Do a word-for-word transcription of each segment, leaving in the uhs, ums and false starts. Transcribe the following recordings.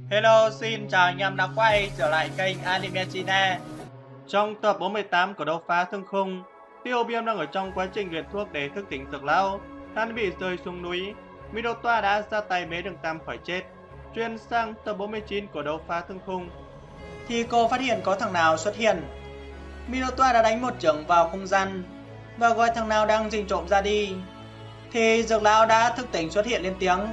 Hello, xin chào anh em đã quay trở lại kênh Anime China. Trong tập bốn mươi tám của đấu phá thương khung, Tiêu Viêm đang ở trong quá trình luyện thuốc để thức tỉnh Dược Lão. Hắn bị rơi xuống núi, Minotaur đã ra tay bế Đường Tam khỏi chết. Chuyển sang tập bốn mươi chín của đấu phá thương khung, thì cô phát hiện có thằng nào xuất hiện. Minotaur đã đánh một chưởng vào không gian và gọi thằng nào đang rình trộm ra đi. Thì Dược Lão đã thức tỉnh xuất hiện lên tiếng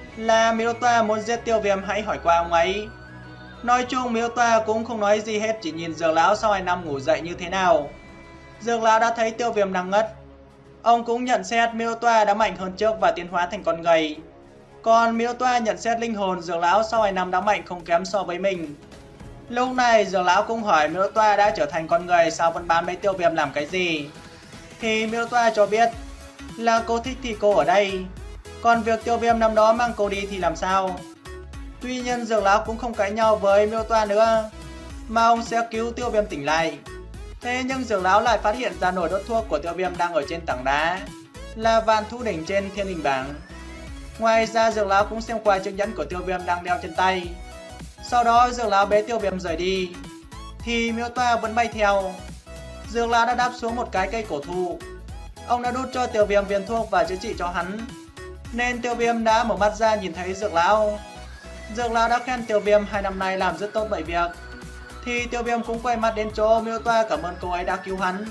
là Minotaur muốn giết Tiêu Viêm, hãy hỏi qua ông ấy. Nói chung Minotaur cũng không nói gì hết, chỉ nhìn Dược Lão sau hai năm ngủ dậy như thế nào. Dược Lão đã thấy Tiêu Viêm đang ngất. Ông cũng nhận xét Minotaur đã mạnh hơn trước và tiến hóa thành con gầy. Còn Minotaur nhận xét linh hồn Dược Lão sau hai năm đã mạnh không kém so với mình. Lúc này Dược Lão cũng hỏi Minotaur đã trở thành con người sao vẫn bám lấy Tiêu Viêm làm cái gì. Thì Minotaur cho biết là cô thích thì cô ở đây, còn việc Tiêu Viêm năm đó mang cô đi thì làm sao. Tuy nhiên Dược Lão cũng không cãi nhau với Minotaur nữa, mà ông sẽ cứu Tiêu Viêm tỉnh lại. Thế nhưng Dược Lão lại phát hiện ra nồi đốt thuốc của Tiêu Viêm đang ở trên tảng đá, là vạn thú đỉnh trên thiên đình bảng. Ngoài ra Dược Lão cũng xem qua chiếc nhẫn của Tiêu Viêm đang đeo trên tay. Sau đó Dược Lão bế Tiêu Viêm rời đi, thì Minotaur vẫn bay theo. Dược Lão đã đáp xuống một cái cây cổ thụ. Ông đã đút cho Tiêu Viêm viên thuốc và chữa trị cho hắn, nên Tiêu Viêm đã mở mắt ra nhìn thấy Dược Lão. Dược Lão đã khen Tiêu Viêm hai năm nay làm rất tốt mọi việc. Thì Tiêu Viêm cũng quay mặt đến chỗ Minotaur cảm ơn cô ấy đã cứu hắn.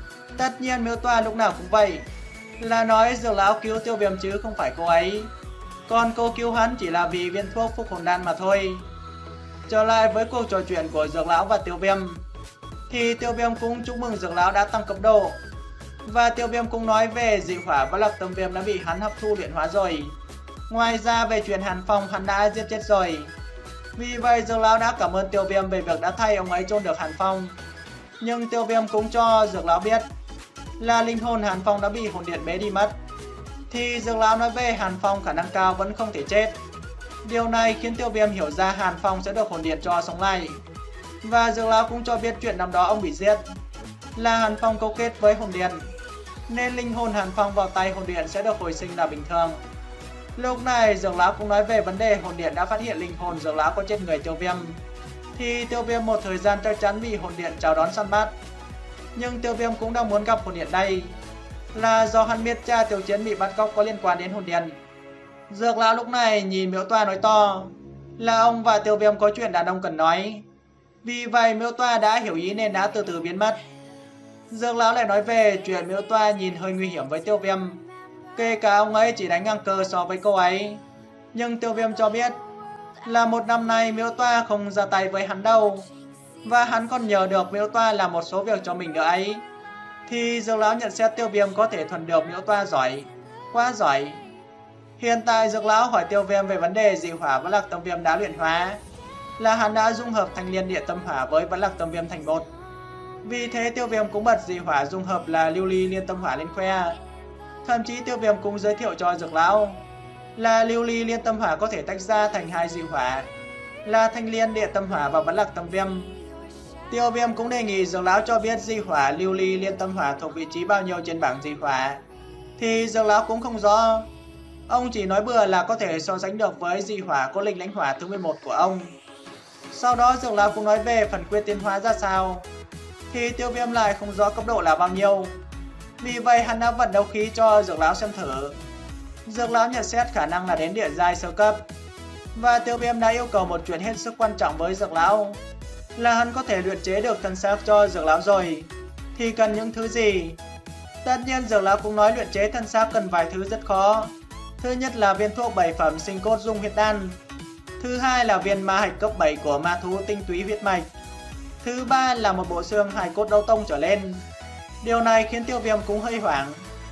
Tất nhiên Minotaur lúc nào cũng vậy, là nói Dược Lão cứu Tiêu Viêm chứ không phải cô ấy. Còn cô cứu hắn chỉ là vì viên thuốc phúc hồn đan mà thôi. Trở lại với cuộc trò chuyện của Dược Lão và Tiêu Viêm, thì Tiêu Viêm cũng chúc mừng Dược Lão đã tăng cấp độ. Và Tiêu Viêm cũng nói về dị hỏa và Lạc Tâm Viêm đã bị hắn hấp thu luyện hóa rồi. Ngoài ra về chuyện Hàn Phong hắn đã giết chết rồi. Vì vậy Dược Lão đã cảm ơn Tiêu Viêm về việc đã thay ông ấy chôn được Hàn Phong. Nhưng Tiêu Viêm cũng cho Dược Lão biết là linh hồn Hàn Phong đã bị hồn điện bế đi mất. Thì Dược Lão nói về Hàn Phong khả năng cao vẫn không thể chết. Điều này khiến Tiêu Viêm hiểu ra Hàn Phong sẽ được hồn điện cho sống lại. Và Dược Lão cũng cho biết chuyện năm đó ông bị giết là Hàn Phong câu kết với hồn điện, nên linh hồn Hàn Phong vào tay hồn điện sẽ được hồi sinh là bình thường. Lúc này Dược Lão cũng nói về vấn đề hồn điện đã phát hiện linh hồn Dược Lão có trên người Tiêu Viêm. Thì Tiêu Viêm một thời gian chắc chắn bị hồn điện chào đón săn bắt. Nhưng Tiêu Viêm cũng đang muốn gặp hồn điện đây, là do hắn biết cha Tiêu Chiến bị bắt cóc có liên quan đến hồn điện. Dược Lão lúc này nhìn Minotaur nói to là ông và Tiêu Viêm có chuyện đàn ông cần nói. Vì vậy Minotaur đã hiểu ý nên đã từ từ biến mất. Dược Lão lại nói về chuyện Minotaur nhìn hơi nguy hiểm với Tiêu Viêm, kể cả ông ấy chỉ đánh ngang cơ so với cô ấy. Nhưng Tiêu Viêm cho biết là một năm nay Minotaur không ra tay với hắn đâu, và hắn còn nhờ được Minotaur làm một số việc cho mình nữa ấy. Thì Dược Lão nhận xét Tiêu Viêm có thể thuần được Minotaur giỏi, quá giỏi. Hiện tại Dược Lão hỏi Tiêu Viêm về vấn đề dị hỏa và Lạc Tâm Viêm đã luyện hóa, là hắn đã dung hợp Thanh Liên Địa Tâm Hỏa với Vẫn Lạc Tâm Viêm thành một. Vì thế Tiêu Viêm cũng bật dị hỏa dung hợp là Lưu Ly Liên Tâm Hỏa lên khoe. Thậm chí Tiêu Viêm cũng giới thiệu cho Dược Lão là Lưu Ly Liên Tâm Hỏa có thể tách ra thành hai dị hỏa, là Thanh Liên Địa Tâm Hỏa và Vẫn Lạc Tâm Viêm. Tiêu Viêm cũng đề nghị Dược Lão cho biết dị hỏa Lưu Ly Liên Tâm Hỏa thuộc vị trí bao nhiêu trên bảng dị hỏa. Thì Dược Lão cũng không rõ. Ông chỉ nói bừa là có thể so sánh được với dị hỏa Cốt Linh Lãnh Hỏa thứ mười một của ông. Sau đó Dược Lão cũng nói về phần quyết tiến hóa ra sao. Thì Tiêu Viêm lại không rõ cấp độ là bao nhiêu. Vì vậy hắn đã vận đấu khí cho Dược Lão xem thử. Dược Lão nhận xét khả năng là đến địa giai sơ cấp. Và Tiêu Viêm đã yêu cầu một chuyện hết sức quan trọng với Dược Lão, là hắn có thể luyện chế được thân xác cho Dược Lão rồi, thì cần những thứ gì. Tất nhiên Dược Lão cũng nói luyện chế thân xác cần vài thứ rất khó. Thứ nhất là viên thuốc bảy phẩm sinh cốt dung huyết đan. Thứ hai là viên ma hạch cấp bảy của ma thú tinh túy huyết mạch. Thứ ba là một bộ xương hài cốt đấu tông trở lên. Điều này khiến Tiêu Viêm cũng hơi hoảng.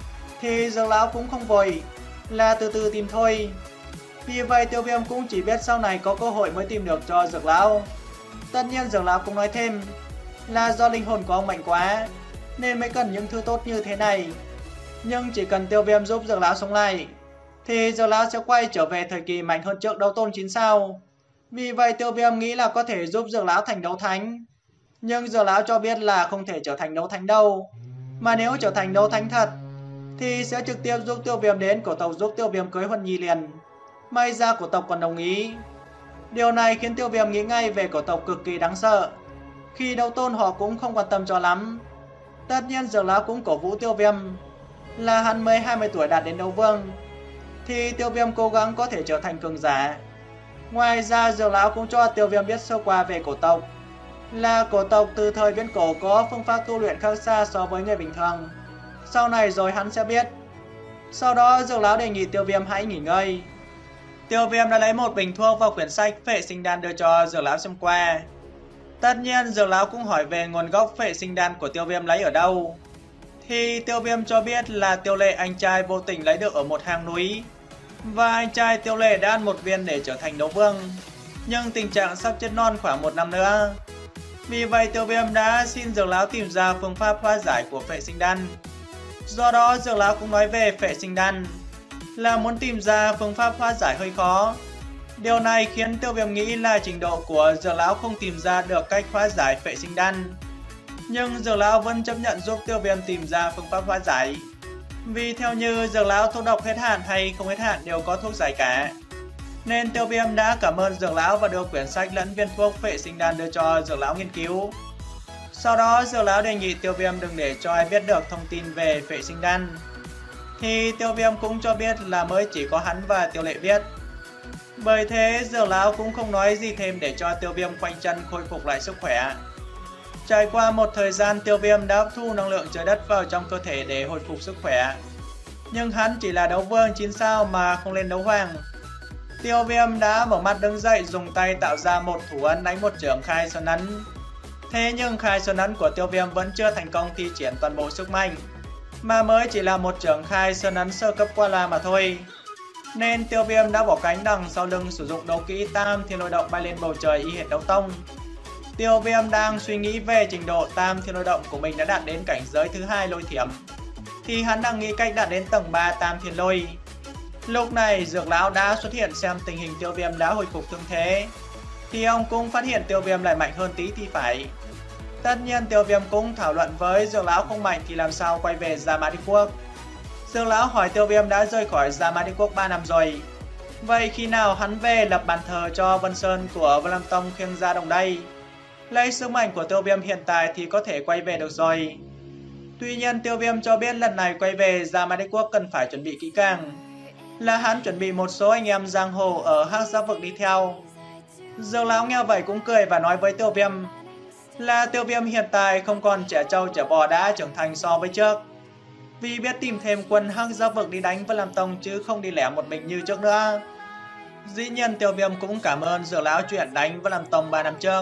Thì Dược Lão cũng không vội, là từ từ tìm thôi. Vì vậy Tiêu Viêm cũng chỉ biết sau này có cơ hội mới tìm được cho Dược Lão. Tất nhiên Dược Lão cũng nói thêm là do linh hồn của ông mạnh quá nên mới cần những thứ tốt như thế này. Nhưng chỉ cần Tiêu Viêm giúp Dược Lão sống lại, thì Dược Lão sẽ quay trở về thời kỳ mạnh hơn trước đấu tôn chín sao. Vì vậy Tiêu Viêm nghĩ là có thể giúp Dược Lão thành đấu thánh. Nhưng Dược Lão cho biết là không thể trở thành đấu thánh đâu, mà nếu trở thành đấu thánh thật thì sẽ trực tiếp giúp Tiêu Viêm đến cổ tộc giúp Tiêu Viêm cưới Huân Nhi liền. May ra cổ tộc còn đồng ý. Điều này khiến Tiêu Viêm nghĩ ngay về cổ tộc cực kỳ đáng sợ. Khi đấu tôn họ cũng không quan tâm cho lắm. Tất nhiên Dược Lão cũng cổ vũ Tiêu Viêm, là hắn mới hai mươi tuổi đạt đến đấu vương, thì Tiêu Viêm cố gắng có thể trở thành cường giả. Ngoài ra Dược Lão cũng cho Tiêu Viêm biết sơ qua về cổ tộc, là cổ tộc từ thời viễn cổ có phương pháp tu luyện khác xa so với người bình thường. Sau này rồi hắn sẽ biết. Sau đó Dược Lão đề nghị Tiêu Viêm hãy nghỉ ngơi. Tiêu Viêm đã lấy một bình thuốc và quyển sách Phệ Sinh Đan đưa cho Dược Lão xem qua. Tất nhiên Dược Lão cũng hỏi về nguồn gốc Phệ Sinh Đan của Tiêu Viêm lấy ở đâu. Thì Tiêu Viêm cho biết là Tiêu Lệ anh trai vô tình lấy được ở một hang núi, và anh trai Tiêu Lệ đã ăn một viên để trở thành đấu vương, nhưng tình trạng sắp chết non khoảng một năm nữa. Vì vậy Tiêu Viêm đã xin Dược Lão tìm ra phương pháp hóa giải của Phệ Sinh Đan. Do đó Dược Lão cũng nói về Phệ Sinh Đan, là muốn tìm ra phương pháp hóa giải hơi khó. Điều này khiến Tiêu Viêm nghĩ là trình độ của Dược Lão không tìm ra được cách hóa giải Phệ Sinh Đan. Nhưng Dược Lão vẫn chấp nhận giúp Tiêu Viêm tìm ra phương pháp hóa giải. Vì theo như Dược Lão thuốc độc hết hạn hay không hết hạn đều có thuốc giải cả. Nên Tiêu Viêm đã cảm ơn Dược Lão và đưa quyển sách lẫn viên thuốc Phệ Sinh Đan đưa cho Dược Lão nghiên cứu. Sau đó Dược Lão đề nghị Tiêu Viêm đừng để cho ai biết được thông tin về Phệ Sinh Đan. Thì Tiêu Viêm cũng cho biết là mới chỉ có hắn và Tiêu Lệ biết. Bởi thế Dược Lão cũng không nói gì thêm để cho Tiêu Viêm khoanh chân khôi phục lại sức khỏe. Trải qua một thời gian, Tiêu Viêm đã hấp thu năng lượng trời đất vào trong cơ thể để hồi phục sức khỏe. Nhưng hắn chỉ là đấu vương chín sao mà không lên đấu hoàng. Tiêu Viêm đã mở mắt đứng dậy, dùng tay tạo ra một thủ ấn đánh một chưởng khai sơn ấn. Thế nhưng khai sơn ấn của Tiêu Viêm vẫn chưa thành công thi triển toàn bộ sức mạnh, mà mới chỉ là một chưởng khai sơn ấn sơ cấp qua la mà thôi. Nên Tiêu Viêm đã bỏ cánh đằng sau lưng, sử dụng đấu kỹ Tam Thiên Lôi Động bay lên bầu trời y hệt đấu tông. Tiêu Viêm đang suy nghĩ về trình độ Tam Thiên Lôi Động của mình đã đạt đến cảnh giới thứ hai lôi thiểm, thì hắn đang nghĩ cách đạt đến tầng ba Tam Thiên Lôi. Lúc này Dược Lão đã xuất hiện xem tình hình Tiêu Viêm đã hồi phục thương thế, thì ông cũng phát hiện Tiêu Viêm lại mạnh hơn tí thì phải. Tất nhiên Tiêu Viêm cũng thảo luận với Dược Lão không mạnh thì làm sao quay về Gia Mã Đế Quốc. Dược Lão hỏi Tiêu Viêm đã rời khỏi Gia Mã Đế Quốc ba năm rồi, vậy khi nào hắn về lập bàn thờ cho Vân Sơn của Vân Lâm Tông khiêng ra đồng đây? Lấy sức mạnh của Tiêu Viêm hiện tại thì có thể quay về được rồi. Tuy nhiên Tiêu Viêm cho biết lần này quay về Gia Mã Đế Quốc cần phải chuẩn bị kỹ càng, là hắn chuẩn bị một số anh em giang hồ ở Hắc Giáp Vực đi theo. Dược Lão nghe vậy cũng cười và nói với Tiêu Viêm là Tiêu Viêm hiện tại không còn trẻ trâu trẻ bò, đã trưởng thành so với trước, vì biết tìm thêm quân Hắc Giáp Vực đi đánh Vân Lam Tông chứ không đi lẻ một mình như trước nữa. Dĩ nhiên Tiêu Viêm cũng cảm ơn Dược Lão chuyện đánh Vân Lam Tông ba năm trước.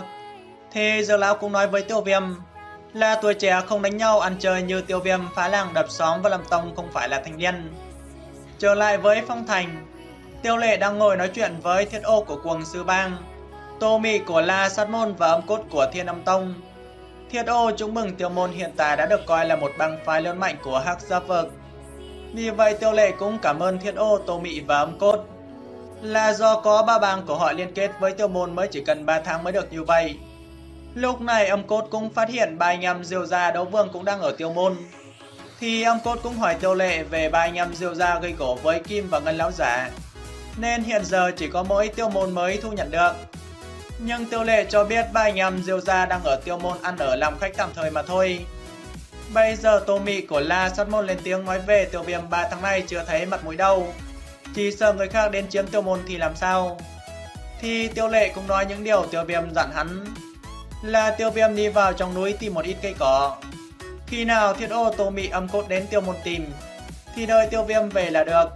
Thì Dược Lão cũng nói với Tiêu Viêm là tuổi trẻ không đánh nhau ăn chơi như Tiêu Viêm phá làng đập xóm Vân Lam Tông không phải là thanh niên. Trở lại với Phong Thành, Tiêu Lệ đang ngồi nói chuyện với Thiết Ô của Cuồng Sư Bang, Tô Mị của La Sát Môn và Âm Cốt của Thiên Âm Tông. Thiết Ô chúc mừng Tiêu Môn hiện tại đã được coi là một bang phái lớn mạnh của Hắc Giáp Vực. Vì vậy Tiêu Lệ cũng cảm ơn Thiết Ô, Tô Mị và Âm Cốt, là do có ba bang của họ liên kết với Tiêu Môn mới chỉ cần ba tháng mới được như vậy. Lúc này Âm Cốt cũng phát hiện ba anh em Diêu gia đấu vương cũng đang ở Tiêu Môn, thì Âm Cốt cũng hỏi Tiêu Lệ về ba anh em Diêu gia gây gổ với Kim và Ngân Lão Giả, nên hiện giờ chỉ có mỗi Tiêu Môn mới thu nhận được. Nhưng Tiêu Lệ cho biết ba anh em Diêu gia đang ở Tiêu Môn ăn ở làm khách tạm thời mà thôi. Bây giờ Tô Mị của La Sát Môn lên tiếng nói về Tiêu Viêm ba tháng nay chưa thấy mặt mũi đâu, chỉ sợ người khác đến chiếm Tiêu Môn thì làm sao. Thì Tiêu Lệ cũng nói những điều Tiêu Viêm dặn hắn, là Tiêu Viêm đi vào trong núi tìm một ít cây cỏ. Khi nào Thiết Ô, Tô Mị, Âm Cốt đến Tiêu Môn tìm thì đợi Tiêu Viêm về là được.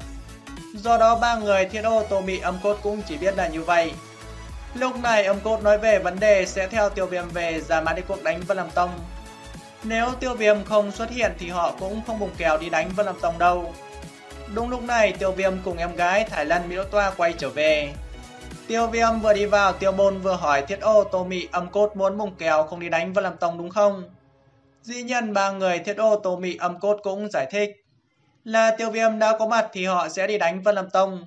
Do đó ba người Thiết Ô, Tô Mị, Âm Cốt cũng chỉ biết là như vậy. Lúc này Âm Cốt nói về vấn đề sẽ theo Tiêu Viêm về Gia Mã Đế Quốc đánh Vân Lam Tông. Nếu Tiêu Viêm không xuất hiện thì họ cũng không bùng kèo đi đánh Vân Lam Tông đâu. Đúng lúc này Tiêu Viêm cùng em gái Thải Lân, Mỹ Đỗ Toa quay trở về. Tiêu Viêm vừa đi vào Tiêu Môn vừa hỏi Thiết Ô, Tô Mị, Âm Cốt muốn bùng kèo không đi đánh Vân Lam Tông đúng không? Dĩ nhiên ba người Thiết Ô, Tô Mị, Âm Cốt cũng giải thích là Tiêu Viêm đã có mặt thì họ sẽ đi đánh Vân Lam Tông.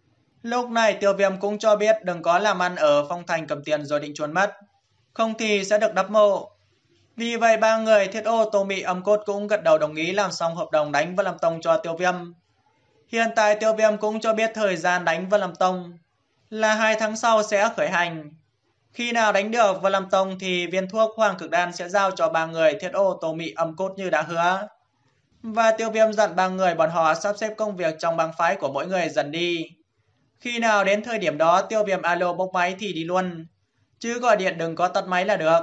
Lúc này Tiêu Viêm cũng cho biết đừng có làm ăn ở Phong Thành cầm tiền rồi định trốn mất, không thì sẽ được đắp mộ. Vì vậy ba người Thiết Ô, Tô Mị, Âm Cốt cũng gật đầu đồng ý làm xong hợp đồng đánh Vân Lam Tông cho Tiêu Viêm. Hiện tại Tiêu Viêm cũng cho biết thời gian đánh Vân Lam Tông là hai tháng sau sẽ khởi hành. Khi nào đánh được Vân Lâm Tông thì viên thuốc Hoàng Cực Đan sẽ giao cho ba người Thiết Ô, Tô Mị, Âm Cốt như đã hứa. Và Tiêu Viêm dặn ba người bọn họ sắp xếp công việc trong bang phái của mỗi người dần đi. Khi nào đến thời điểm đó Tiêu Viêm alo bốc máy thì đi luôn, chứ gọi điện đừng có tắt máy là được.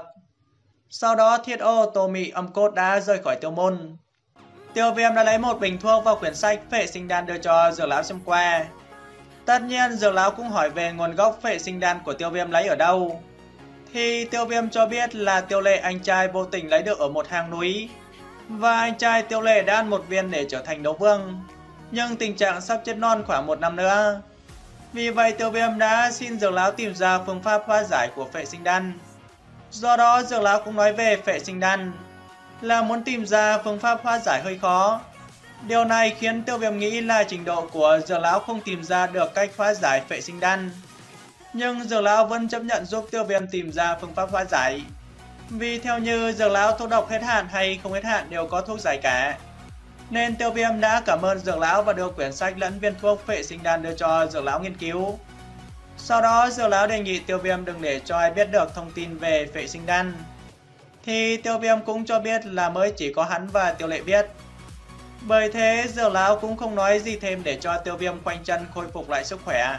Sau đó Thiết Ô, Tô Mị, Âm Cốt đã rời khỏi Tiêu Môn. Tiêu Viêm đã lấy một bình thuốc vào quyển sách Phệ Sinh Đan đưa cho Dược Lão xem qua. Tất nhiên Dược Lão cũng hỏi về nguồn gốc Phệ Sinh Đan của Tiêu Viêm lấy ở đâu. Thì Tiêu Viêm cho biết là Tiêu Lệ anh trai vô tình lấy được ở một hang núi, và anh trai Tiêu Lệ đã ăn một viên để trở thành đấu vương, nhưng tình trạng sắp chết non khoảng một năm nữa. Vì vậy Tiêu Viêm đã xin Dược Lão tìm ra phương pháp hóa giải của Phệ Sinh Đan. Do đó Dược Lão cũng nói về Phệ Sinh Đan là muốn tìm ra phương pháp hóa giải hơi khó. Điều này khiến Tiêu Viêm nghĩ là trình độ của Dược Lão không tìm ra được cách hóa giải Phệ Sinh Đan. Nhưng Dược Lão vẫn chấp nhận giúp Tiêu Viêm tìm ra phương pháp hóa giải. Vì theo như Dược Lão thuốc độc hết hạn hay không hết hạn đều có thuốc giải cả. Nên Tiêu Viêm đã cảm ơn Dược Lão và đưa quyển sách lẫn viên thuốc Phệ Sinh Đan đưa cho Dược Lão nghiên cứu. Sau đó Dược Lão đề nghị Tiêu Viêm đừng để cho ai biết được thông tin về Phệ Sinh Đan. Thì Tiêu Viêm cũng cho biết là mới chỉ có hắn và Tiêu Lệ biết. Bởi thế Dược Lão cũng không nói gì thêm để cho Tiêu Viêm khoanh chân khôi phục lại sức khỏe.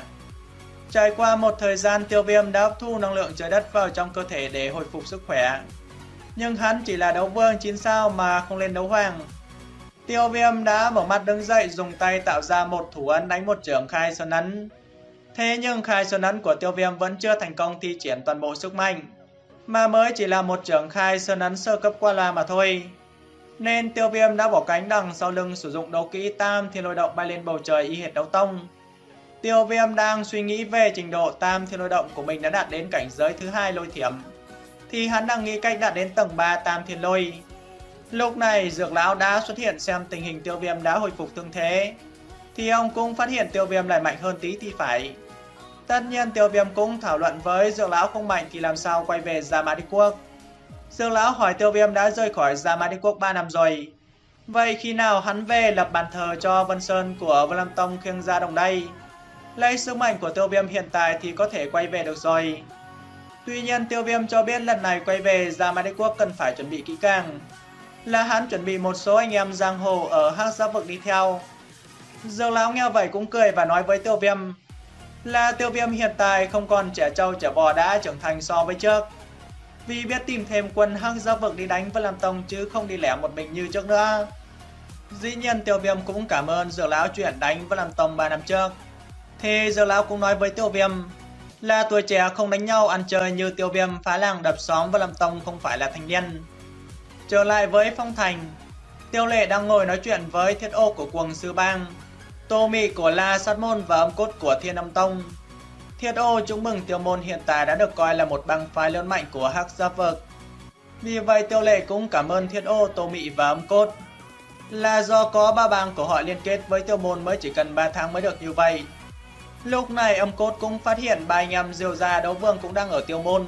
Trải qua một thời gian Tiêu Viêm đã hấp thu năng lượng trời đất vào trong cơ thể để hồi phục sức khỏe. Nhưng hắn chỉ là đấu vương chín sao mà không lên đấu hoàng. Tiêu Viêm đã mở mắt đứng dậy dùng tay tạo ra một thủ ấn đánh một chưởng khai sơn ấn. Thế nhưng khai sơn ấn của Tiêu Viêm vẫn chưa thành công thi triển toàn bộ sức mạnh, mà mới chỉ là một chưởng khai sơn ấn sơ cấp qua loa mà thôi. Nên Tiêu Viêm đã bỏ cánh đằng sau lưng sử dụng đấu kỹ Tam Thiên Lôi Động bay lên bầu trời y hệt đấu tông. Tiêu Viêm đang suy nghĩ về trình độ Tam Thiên Lôi Động của mình đã đạt đến cảnh giới thứ hai lôi thiểm, thì hắn đang nghĩ cách đạt đến tầng ba Tam Thiên Lôi. Lúc này Dược Lão đã xuất hiện xem tình hình Tiêu Viêm đã hồi phục thương thế, thì ông cũng phát hiện Tiêu Viêm lại mạnh hơn tí thì phải. Tất nhiên Tiêu Viêm cũng thảo luận với Dược Lão không mạnh thì làm sao quay về Gia Mã Đế Quốc. Dược Lão hỏi Tiêu Viêm đã rời khỏi Gia Mã Đế Quốc ba năm rồi, vậy khi nào hắn về lập bàn thờ cho Vân Sơn của Vân Lâm Tông khiêng ra đồng đây? Lấy sức mạnh của Tiêu Viêm hiện tại thì có thể quay về được rồi. Tuy nhiên Tiêu Viêm cho biết lần này quay về Gia Mã Đế Quốc cần phải chuẩn bị kỹ càng, là hắn chuẩn bị một số anh em giang hồ ở Hắc Giáp Vực đi theo. Dược Lão nghe vậy cũng cười và nói với Tiêu Viêm là Tiêu Viêm hiện tại không còn trẻ trâu trẻ bò đã trưởng thành so với trước, vì biết tìm thêm quân Hắc Giáp Vực đi đánh Vân Lâm Tông chứ không đi lẻ một mình như trước nữa. Dĩ nhiên Tiêu Viêm cũng cảm ơn Dược Lão chuyện đánh Vân Lâm Tông ba năm trước. Thì Dược Lão cũng nói với Tiêu Viêm là tuổi trẻ không đánh nhau ăn chơi như Tiêu Viêm phá làng đập xóm Vân Lâm Tông không phải là thanh niên. Trở lại với Phong Thành, Tiêu Lệ đang ngồi nói chuyện với Thiết Ô của Cuồng Sư Bang, Tô Mị của La Sát Môn và Âm Cốt của Thiên Âm Tông. Thiết Ô chúc mừng Tiêu Môn hiện tại đã được coi là một bang phái lớn mạnh của Hắc Giáp Vực. Vì vậy Tiêu Lệ cũng cảm ơn Thiết Ô, Tô Mị và Âm Cốt, là do có ba bang của họ liên kết với Tiêu Môn mới chỉ cần ba tháng mới được như vậy. Lúc này Âm Cốt cũng phát hiện ba anh em Diêu Gia đấu vương cũng đang ở Tiêu Môn.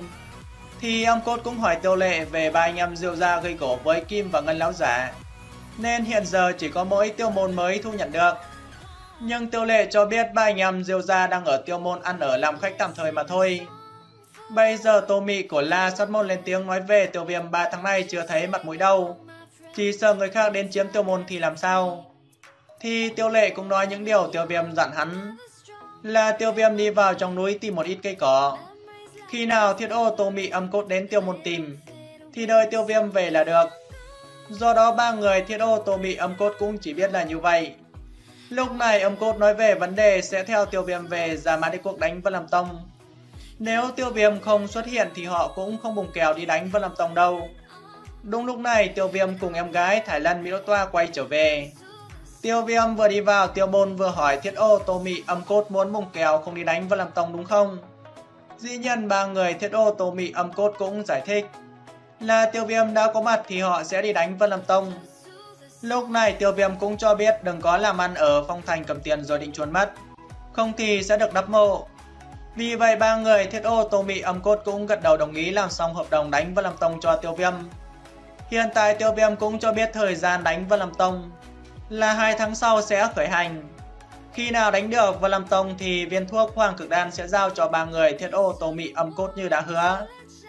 Thì Âm Cốt cũng hỏi Tiêu Lệ về ba anh em Diêu Gia gây gổ với Kim và Ngân Lão Giả, nên hiện giờ chỉ có mỗi Tiêu Môn mới thu nhận được. Nhưng Tiêu Lệ cho biết ba anh em Diêu Gia đang ở Tiêu Môn ăn ở làm khách tạm thời mà thôi. Bây giờ Tô Mị của La Sát Môn lên tiếng nói về Tiêu Viêm ba tháng nay chưa thấy mặt mũi đâu, chỉ sợ người khác đến chiếm Tiêu Môn thì làm sao. Thì Tiêu Lệ cũng nói những điều Tiêu Viêm dặn hắn, là Tiêu Viêm đi vào trong núi tìm một ít cây cỏ. Khi nào Thiết Ô, Tô Mị, Âm Cốt đến Tiêu Môn tìm thì đợi Tiêu Viêm về là được. Do đó ba người Thiết Ô, Tô Mị, Âm Cốt cũng chỉ biết là như vậy. Lúc này Âm Cốt nói về vấn đề sẽ theo Tiêu Viêm về Gia Mã Đế Quốc đánh Vân Lâm Tông. Nếu Tiêu Viêm không xuất hiện thì họ cũng không bùng kèo đi đánh Vân Lâm Tông đâu. Đúng lúc này Tiêu Viêm cùng em gái Thái Lân Mỹ Đỗ Toa quay trở về. Tiêu Viêm vừa đi vào Tiêu Môn vừa hỏi Thiết Ô, Tô Mị, Âm Cốt muốn bùng kèo không đi đánh Vân Lâm Tông đúng không? Dĩ nhiên ba người Thiết Ô, Tô Mị, Âm Cốt cũng giải thích là Tiêu Viêm đã có mặt thì họ sẽ đi đánh Vân Lâm Tông. Lúc này Tiêu Viêm cũng cho biết đừng có làm ăn ở Phong Thành cầm tiền rồi định trốn mất, không thì sẽ được đắp mộ. Vì vậy ba người Thiết Ô, Tô Mị, Âm Cốt cũng gật đầu đồng ý làm xong hợp đồng đánh Vân Lâm Tông cho Tiêu Viêm. Hiện tại Tiêu Viêm cũng cho biết thời gian đánh Vân Lâm Tông là hai tháng sau sẽ khởi hành. Khi nào đánh được Vân Lâm Tông thì viên thuốc Hoàng Cực Đan sẽ giao cho ba người Thiết Ô, Tô Mị, Âm Cốt như đã hứa.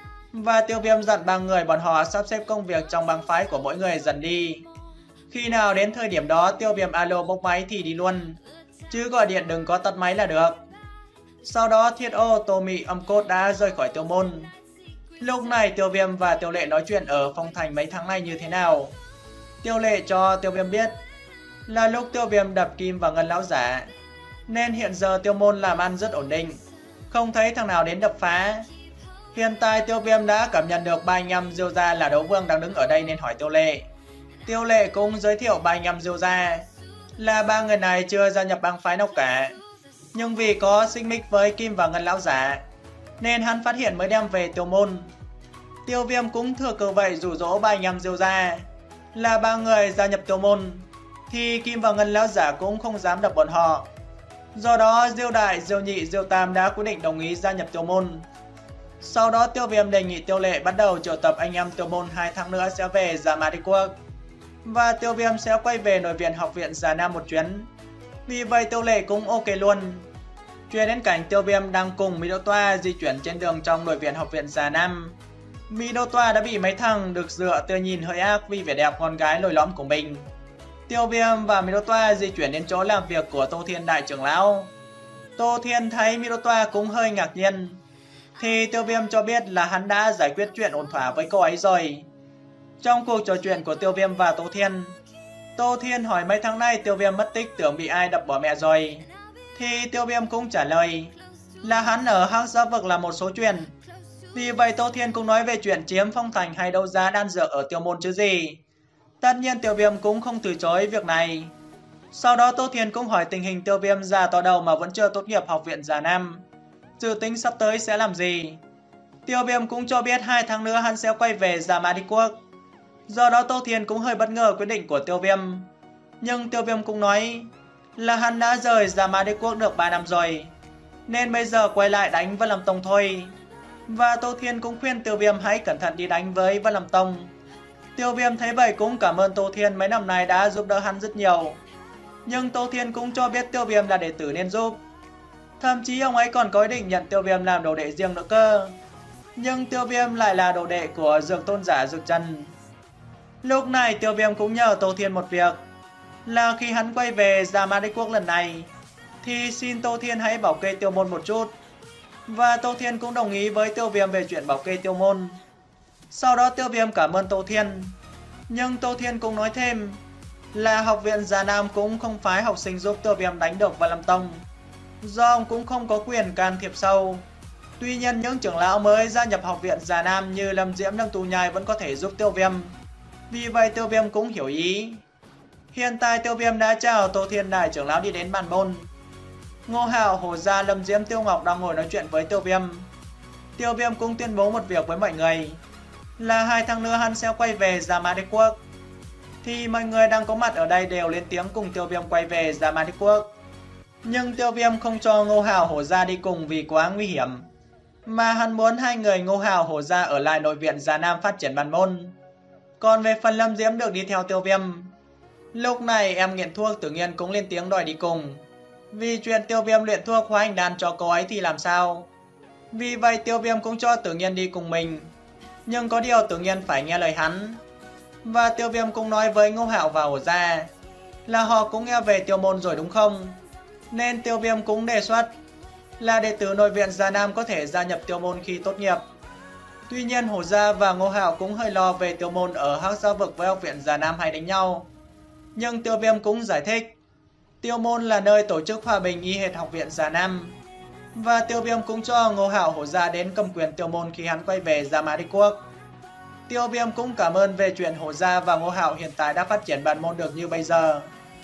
Và Tiêu Viêm dặn ba người bọn họ sắp xếp công việc trong bang phái của mỗi người dần đi. Khi nào đến thời điểm đó Tiêu Viêm alo bốc máy thì đi luôn, chứ gọi điện đừng có tắt máy là được. Sau đó Thiết Ô, Tô Mị, Âm Cốt đã rời khỏi Tiêu Môn. Lúc này Tiêu Viêm và Tiêu Lệ nói chuyện ở Phong Thành mấy tháng nay như thế nào. Tiêu Lệ cho Tiêu Viêm biết là lúc Tiêu Viêm đập kim vào Ngân lão giả, nên hiện giờ Tiêu Môn làm ăn rất ổn định, không thấy thằng nào đến đập phá. Hiện tại Tiêu Viêm đã cảm nhận được ba anh em Diêu gia là đấu vương đang đứng ở đây nên hỏi Tiêu Lệ. Tiêu Lệ cũng giới thiệu ba anh em Diêu gia là ba người này chưa gia nhập bang phái nào cả, nhưng vì có xích mích với Kim và Ngân lão giả nên hắn phát hiện mới đem về Tiêu Môn. Tiêu Viêm cũng thừa cơ vậy rủ dỗ ba anh em Diêu gia là ba người gia nhập Tiêu Môn thì Kim và Ngân lão giả cũng không dám đập bọn họ. Do đó Diêu Đại, Diêu Nhị, Diêu Tam đã quyết định đồng ý gia nhập Tiêu Môn. Sau đó Tiêu Viêm đề nghị Tiêu Lệ bắt đầu triệu tập anh em Tiêu Môn hai tháng nữa sẽ về Gia Ma Đế Quốc, và Tiêu Viêm sẽ quay về nội viện học viện Già Nam một chuyến. Vì vậy Tiêu Lệ cũng ok luôn. Chuyển đến cảnh Tiêu Viêm đang cùng Mỹ Đô Toa di chuyển trên đường trong nội viện học viện Già Nam. Mỹ Đô Toa đã bị mấy thằng được dựa tia nhìn hơi ác vì vẻ đẹp con gái lồi lõm của mình. Tiêu Viêm và Mỹ Đô Toa di chuyển đến chỗ làm việc của Tô Thiên đại trưởng lão. Tô Thiên thấy Mỹ Đô Toa cũng hơi ngạc nhiên, thì Tiêu Viêm cho biết là hắn đã giải quyết chuyện ổn thỏa với cô ấy rồi. Trong cuộc trò chuyện của Tiêu Viêm và Tô Thiên, Tô Thiên hỏi mấy tháng nay Tiêu Viêm mất tích tưởng bị ai đập bỏ mẹ rồi, thì Tiêu Viêm cũng trả lời là hắn ở Hắc Giáp Vực là một số chuyện. Vì vậy Tô Thiên cũng nói về chuyện chiếm Phong Thành hay đấu giá đan dược ở Tiêu Môn chứ gì. Tất nhiên Tiêu Viêm cũng không từ chối việc này. Sau đó Tô Thiên cũng hỏi tình hình Tiêu Viêm già to đầu mà vẫn chưa tốt nghiệp học viện Già Nam, dự tính sắp tới sẽ làm gì. Tiêu Viêm cũng cho biết hai tháng nữa hắn sẽ quay về Gia Ma Đế Quốc. Do đó Tô Thiên cũng hơi bất ngờ quyết định của Tiêu Viêm. Nhưng Tiêu Viêm cũng nói là hắn đã rời Gia Ma Đế Quốc được ba năm rồi, nên bây giờ quay lại đánh Vân Lâm Tông thôi. Và Tô Thiên cũng khuyên Tiêu Viêm hãy cẩn thận đi đánh với Vân Lâm Tông. Tiêu Viêm thấy vậy cũng cảm ơn Tô Thiên mấy năm nay đã giúp đỡ hắn rất nhiều. Nhưng Tô Thiên cũng cho biết Tiêu Viêm là đệ tử nên giúp. Thậm chí ông ấy còn có ý định nhận Tiêu Viêm làm đồ đệ riêng nữa cơ. Nhưng Tiêu Viêm lại là đồ đệ của Dược Tôn giả Dược Trần. Lúc này Tiêu Viêm cũng nhờ Tô Thiên một việc, là khi hắn quay về Gia Ma Đế Quốc lần này thì xin Tô Thiên hãy bảo kê Tiêu Môn một chút. Và Tô Thiên cũng đồng ý với Tiêu Viêm về chuyện bảo kê Tiêu Môn. Sau đó Tiêu Viêm cảm ơn Tô Thiên. Nhưng Tô Thiên cũng nói thêm là học viện Già Nam cũng không phái học sinh giúp Tiêu Viêm đánh được Vân Lâm Tông, do ông cũng không có quyền can thiệp sâu. Tuy nhiên những trưởng lão mới gia nhập học viện Già Nam như Lâm Diễm, Lâm Tù Nhai vẫn có thể giúp Tiêu Viêm. Vì vậy Tiêu Viêm cũng hiểu ý. Hiện tại Tiêu Viêm đã chào Tô Thiên đại trưởng lão đi đến bàn môn. Ngô Hạo, Hồ Gia, Lâm Diễm, Tiêu Ngọc đang ngồi nói chuyện với Tiêu Viêm. Tiêu Viêm cũng tuyên bố một việc với mọi người, là hai tháng nữa hắn sẽ quay về Gia Ma Đế Quốc. Thì mọi người đang có mặt ở đây đều lên tiếng cùng Tiêu Viêm quay về Gia Ma Đế Quốc. Nhưng Tiêu Viêm không cho Ngô Hạo, Hổ Gia đi cùng vì quá nguy hiểm, mà hắn muốn hai người Ngô Hạo, Hổ Gia ở lại nội viện Già Nam phát triển bản môn. Còn về phần Lâm Diễm được đi theo Tiêu Viêm. Lúc này em nghiện thuốc Tử Nghiên cũng lên tiếng đòi đi cùng, vì chuyện Tiêu Viêm luyện thuốc hóa hình đan cho cô ấy thì làm sao. Vì vậy Tiêu Viêm cũng cho Tử Nghiên đi cùng mình, nhưng có điều Tử Nghiên phải nghe lời hắn. Và Tiêu Viêm cũng nói với Ngô Hạo và Hổ Gia là họ cũng nghe về Tiêu Môn rồi đúng không, nên Tiêu Viêm cũng đề xuất là đệ tử nội viện Già Nam có thể gia nhập Tiêu Môn khi tốt nghiệp. Tuy nhiên Hổ Gia và Ngô Hạo cũng hơi lo về Tiêu Môn ở Hắc Giao Vực với học viện Già Nam hay đánh nhau. Nhưng Tiêu Viêm cũng giải thích Tiêu Môn là nơi tổ chức hòa bình y hệt học viện Già Nam. Và Tiêu Viêm cũng cho Ngô Hạo, Hổ Gia đến cầm quyền Tiêu Môn khi hắn quay về Gia Ma Đế Quốc. Tiêu Viêm cũng cảm ơn về chuyện Hổ Gia và Ngô Hạo hiện tại đã phát triển bản môn được như bây giờ.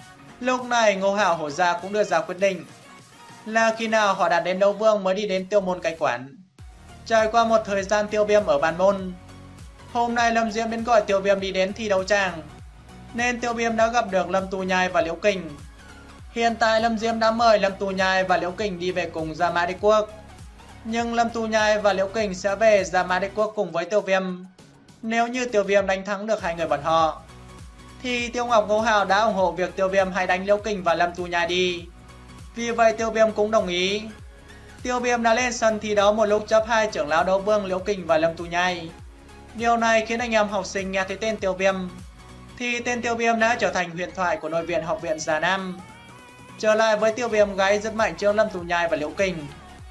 Lúc này Ngô Hạo, Hổ Gia cũng đưa ra quyết định là khi nào họ đạt đến đấu vương mới đi đến Tiêu Môn cai quản. Trải qua một thời gian Tiêu Viêm ở bản môn, hôm nay Lâm Diễm đến gọi Tiêu Viêm đi đến thi đấu tràng, nên Tiêu Viêm đã gặp được Lâm Tù Nhai và Liễu Kình. Hiện tại Lâm Diễm đã mời Lâm Tù Nhai và Liễu Kình đi về cùng Gia Ma Đế Quốc. Nhưng Lâm Tù Nhai và Liễu Kình sẽ về Gia Ma Đế Quốc cùng với Tiêu Viêm nếu như Tiêu Viêm đánh thắng được hai người bọn họ. Thì Tiêu Ngọc, Ngô Hạo đã ủng hộ việc Tiêu Viêm hãy đánh Liễu Kình và Lâm Tù Nhai đi. Vì vậy Tiêu Viêm cũng đồng ý. Tiêu Viêm đã lên sân thi đấu một lúc chấp hai trưởng lão đấu vương Liễu Kình và Lâm Tu Nhai. Điều này khiến anh em học sinh nghe thấy tên Tiêu Viêm thì tên Tiêu Viêm đã trở thành huyền thoại của nội viện học viện Già Nam. Trở lại với Tiêu Viêm gáy rất mạnh trước Lâm Tu Nhai và Liễu Kình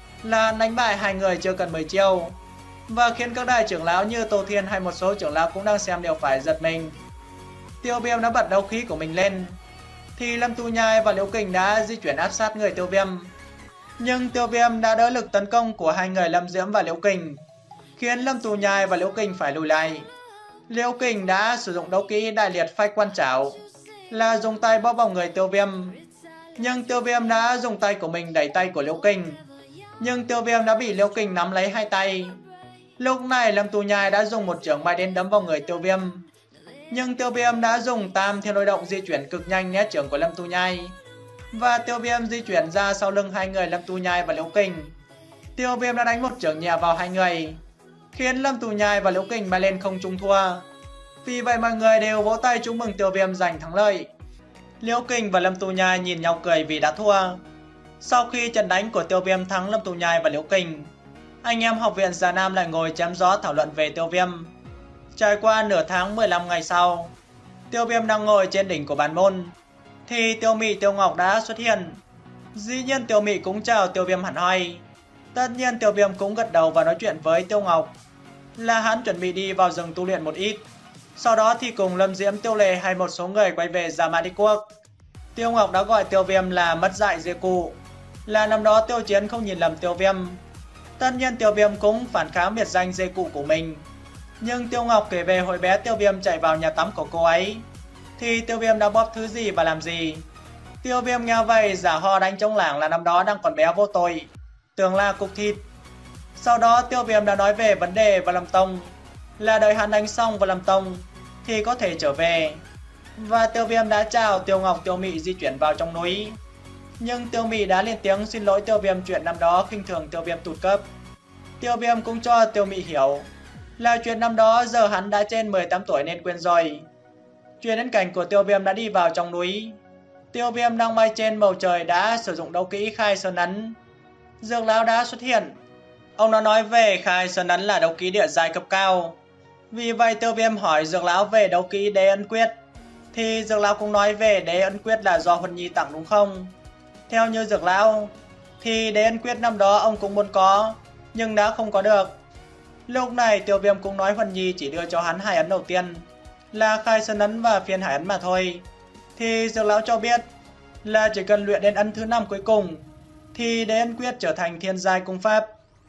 là đánh bại hai người chưa cần mười chiêu, và khiến các đại trưởng lão như Tô Thiên hay một số trưởng lão cũng đang xem đều phải giật mình. Tiêu Viêm đã bật đấu khí của mình lên thì Lâm Tu Nhai và Liễu Kình đã di chuyển áp sát người Tiêu Viêm. Nhưng Tiêu Viêm đã đỡ lực tấn công của hai người Lâm Diễm và Liễu Kình, khiến Lâm Tu Nhai và Liễu Kình phải lùi lại. Liễu Kình đã sử dụng đấu kỹ Đại Liệt Phách Quan Trảo là dùng tay bóp vào người Tiêu Viêm. Nhưng Tiêu Viêm đã dùng tay của mình đẩy tay của Liễu Kình, nhưng Tiêu Viêm đã bị Liễu Kình nắm lấy hai tay. Lúc này Lâm Tu Nhai đã dùng một chưởng bay đến đấm vào người Tiêu Viêm, nhưng Tiêu Viêm đã dùng Tam Thiên Lôi Động di chuyển cực nhanh né chưởng của Lâm Tu Nhai, và Tiêu Viêm di chuyển ra sau lưng hai người Lâm Tu Nhai và Liễu Kình. Tiêu Viêm đã đánh một chưởng nhẹ vào hai người, khiến Lâm Tu Nhai và Liễu Kình bay lên không trung thua. Vì vậy mọi người đều vỗ tay chúc mừng Tiêu Viêm giành thắng lợi. Liễu Kình và Lâm Tu Nhai nhìn nhau cười vì đã thua. Sau khi trận đánh của Tiêu Viêm thắng Lâm Tu Nhai và Liễu Kình, anh em học viện Già Nam lại ngồi chém gió thảo luận về Tiêu Viêm. Trải qua nửa tháng mười lăm ngày sau, Tiêu Viêm đang ngồi trên đỉnh của bản môn thì Tiêu Mị Tiêu Ngọc đã xuất hiện. Dĩ nhiên Tiêu Mị cũng chào Tiêu Viêm hẳn hoi. Tất nhiên Tiêu Viêm cũng gật đầu và nói chuyện với Tiêu Ngọc là hắn chuẩn bị đi vào rừng tu luyện một ít, sau đó thì cùng Lâm Diễm, Tiêu Lệ hay một số người quay về Gia Ma Đế Quốc. Tiêu Ngọc đã gọi Tiêu Viêm là mất dạy dê cụ, là năm đó Tiêu Chiến không nhìn lầm Tiêu Viêm. Tất nhiên Tiêu Viêm cũng phản kháng biệt danh dê cụ của mình. Nhưng Tiêu Ngọc kể về hồi bé Tiêu Viêm chạy vào nhà tắm của cô ấy thì Tiêu Viêm đã bóp thứ gì và làm gì. Tiêu Viêm nghe vậy giả ho đánh trống lảng là năm đó đang còn bé vô tội, tưởng là cục thịt. Sau đó Tiêu Viêm đã nói về vấn đề Vân Lâm Tông, là đợi hắn đánh xong Vân Lâm Tông thì có thể trở về. Và Tiêu Viêm đã chào Tiêu Ngọc, Tiêu Mị di chuyển vào trong núi. Nhưng Tiêu Mị đã lên tiếng xin lỗi Tiêu Viêm chuyện năm đó khinh thường Tiêu Viêm tụt cấp. Tiêu Viêm cũng cho Tiêu Mị hiểu là chuyện năm đó giờ hắn đã trên mười tám tuổi nên quên rồi. Chuyện đến cảnh của Tiêu Viêm đã đi vào trong núi. Tiêu Viêm đang bay trên bầu trời đã sử dụng đấu kỹ Khai Sơn Ấn. Dược lão đã xuất hiện. Ông đã nói về Khai Sơn Ấn là đấu kỹ địa giai cấp cao. Vì vậy Tiêu Viêm hỏi Dược lão về đấu kỹ Đế Ấn Quyết, thì Dược lão cũng nói về Đế Ấn Quyết là do Huân Nhi tặng đúng không? Theo như Dược lão thì Đế Ấn Quyết năm đó ông cũng muốn có nhưng đã không có được. Lúc này Tiêu Viêm cũng nói Huân Nhi chỉ đưa cho hắn hai ấn đầu tiên là Khai Sơn Ấn và Phiên Hải Ấn mà thôi. Thì Dược lão cho biết là chỉ cần luyện đến ấn thứ năm cuối cùng thì Đế Ấn Quyết trở thành thiên giai cung pháp.